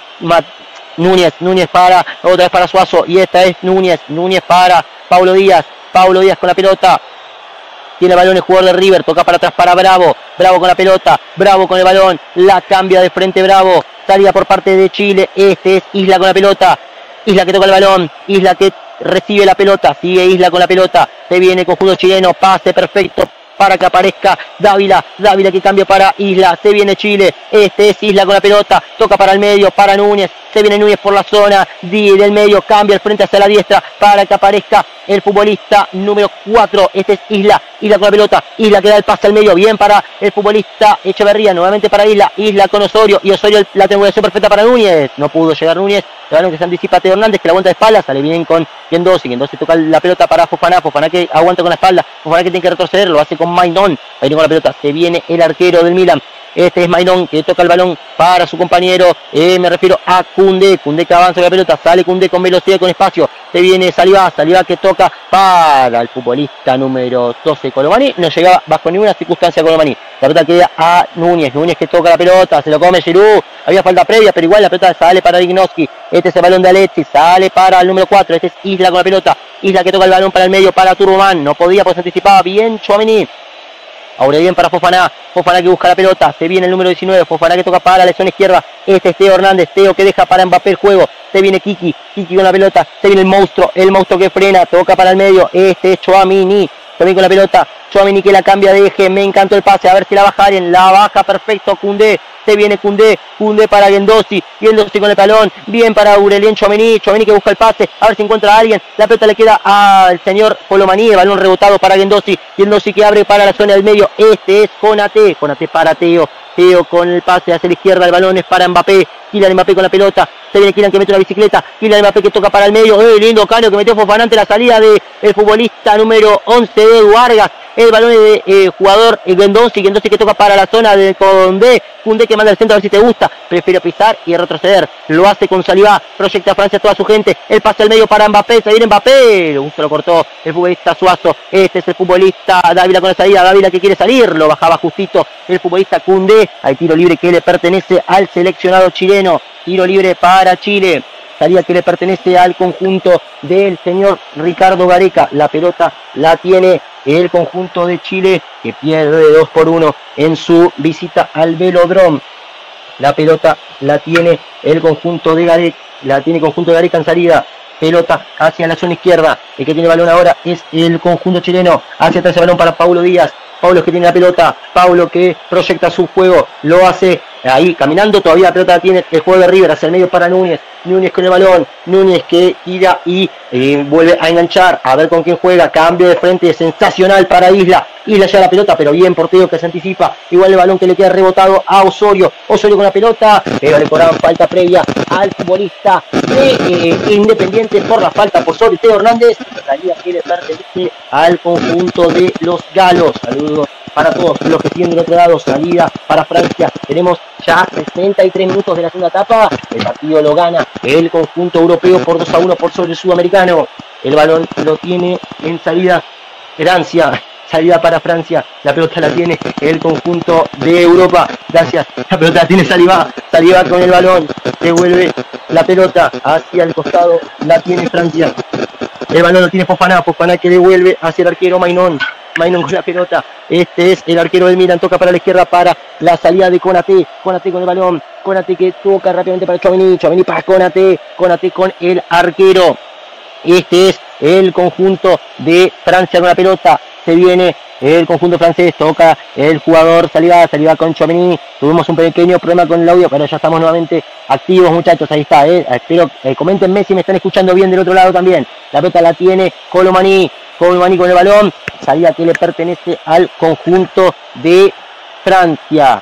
Núñez para, otra vez para Suazo, y esta es Núñez para Paulo Díaz con la pelota, tiene el balón el jugador de River, toca para atrás para Bravo con la pelota, Bravo con el balón, la cambia de frente Bravo, salida por parte de Chile, este es Isla con la pelota, Isla que toca el balón, Isla que recibe la pelota, sigue Isla con la pelota, se viene el conjunto chileno, pase perfecto para que aparezca Dávila que cambia para Isla, se viene Chile, este es Isla con la pelota, toca para el medio, para Núñez, se viene Núñez por la zona del medio, cambia el frente hacia la diestra para que aparezca el futbolista número 4, este es Isla con la pelota, Isla que da el pase al medio, bien para el futbolista Echeverría, nuevamente para Isla con Osorio, y Osorio la triangulación perfecta para Núñez, no pudo llegar Núñez, el balón que se anticipa Teo Hernández, que la aguanta de espalda, sale bien con Guendouzi toca la pelota para Fofana que aguanta con la espalda, Fofana que tiene que retroceder, lo hace con Maignan con la pelota, se viene el arquero del Milan, este es Maignan que toca el balón para su compañero, me refiero a Koundé que avanza con la pelota, sale Koundé con velocidad, con espacio, se viene Saliba que toca para el futbolista número 12 Colomani, no llegaba bajo ninguna circunstancia Colomani, la pelota queda a Núñez que toca la pelota, se lo come Giroud, había falta previa, pero igual la pelota sale para Lichnowsky, este es el balón de Alexis, sale para el número 4, este es Isla con la pelota, Isla que toca el balón para el medio, para Turboman, no podía pues anticipaba bien Tchouaméni, ahora bien para Fofana que busca la pelota, se viene el número 19, Fofana que toca para la zona izquierda, este es Teo Hernández, Teo que deja para Mbappé el juego, se viene Kiki con la pelota, se viene el monstruo que frena, toca para el medio, este es Tchouaméni con la pelota, Tchouaméni que la cambia de eje, me encantó el pase, a ver si la baja alguien, la baja perfecto Koundé, se viene Koundé para Guendouzi con el balón, bien para Aurelien Tchouaméni que busca el pase, a ver si encuentra a alguien, la pelota le queda al señor Colomani, el balón rebotado para Guendouzi que abre para la zona del medio, este es Konaté para Teo con el pase hacia la izquierda, el balón es para Mbappé, Kylian Mbappé con la pelota, se viene Kylian que mete una bicicleta, Kylian Mbappé que toca para el medio, lindo Cano que metió Fofana ante la salida del futbolista número 11 de Vargas, el balón de jugador Guendouzi que toca para la zona de Koundé que manda al centro a ver si te gusta, prefiere pisar y retroceder, lo hace con Saliba, proyecta a Francia toda su gente, el pase al medio para Mbappé, se viene Mbappé, se lo cortó el futbolista Suazo, este es el futbolista Dávila con la salida, Dávila que quiere salir, lo bajaba justito el futbolista Koundé, hay tiro libre que le pertenece al seleccionado chileno, tiro libre para Chile, salida que le pertenece al conjunto del señor Ricardo Gareca, la pelota la tiene el conjunto de Chile que pierde 2-1 en su visita al Velodrome. La pelota la tiene el conjunto de Gareca, en salida. Pelota hacia la zona izquierda. El que tiene el balón ahora es el conjunto chileno. Hacia atrás el balón para Paulo Díaz. Paulo que tiene la pelota, Paulo que proyecta su juego, lo hace ahí caminando, todavía la pelota la tiene el juego de River, hacia el medio para Núñez con el balón, Núñez que tira y vuelve a enganchar, a ver con quién juega, cambio de frente sensacional para Isla lleva la pelota, pero bien por Teo que se anticipa, igual el balón que le queda rebotado a Osorio con la pelota, pero le cobraban falta previa al futbolista de Independiente por la falta por sobre Teo Hernández, salida que le pertenece al conjunto de los galos. Saludos para todos los que siguen del otro lado, salida para Francia, tenemos ya 63 minutos de la segunda etapa, el partido lo gana el conjunto europeo por 2-1 por sobre el sudamericano, el balón lo tiene en salida Francia, salida para Francia, la pelota la tiene el conjunto de Europa, gracias, la pelota la tiene Saliba con el balón, devuelve la pelota hacia el costado, la tiene Francia, el balón lo tiene Fofana que devuelve hacia el arquero Maignan con la pelota, este es el arquero del Milan, toca para la izquierda para la salida de Konaté con el balón, Konaté que toca rápidamente para Tchouaméni para Konaté con el arquero, este es el conjunto de Francia con la pelota, se viene el conjunto francés, toca el jugador Saliba con Tchouaméni, tuvimos un pequeño problema con el audio, pero ya estamos nuevamente activos muchachos, ahí está, espero coméntenme si me están escuchando bien del otro lado también, la pelota la tiene Colomani con el balón, salida que le pertenece al conjunto de Francia.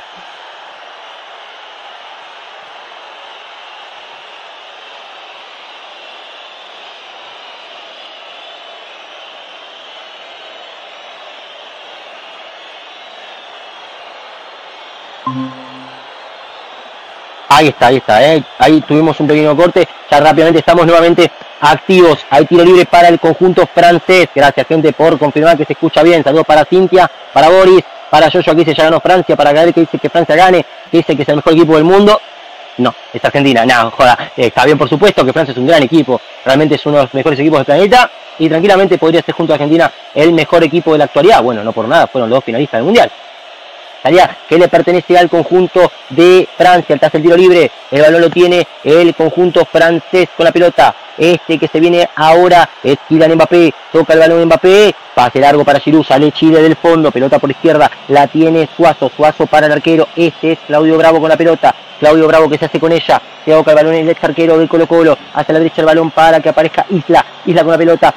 Ahí está, ahí tuvimos un pequeño corte, ya rápidamente estamos nuevamente activos. Hay tiro libre para el conjunto francés. Gracias, gente, por confirmar que se escucha bien. Saludos para Cintia, para Boris, para Joshua, que dice ya ganó Francia, para Gabriel, que dice que Francia gane, que dice que es el mejor equipo del mundo. No, es Argentina, no, joda, está bien, por supuesto que Francia es un gran equipo, realmente es uno de los mejores equipos del planeta y tranquilamente podría ser junto a Argentina el mejor equipo de la actualidad. Bueno, no por nada, fueron los dos finalistas del Mundial. Tarea que le pertenece al conjunto de Francia, el tras el tiro libre, el balón lo tiene el conjunto francés con la pelota. Este que se viene ahora es Kylian Mbappé, toca el balón Mbappé, pase largo para Giroud, sale Chile del fondo, pelota por izquierda, la tiene Suazo, Suazo para el arquero, este es Claudio Bravo con la pelota, Claudio Bravo que se hace con ella, se toca el balón el ex arquero del Colo Colo, hacia la derecha el balón para que aparezca Isla, Isla con la pelota,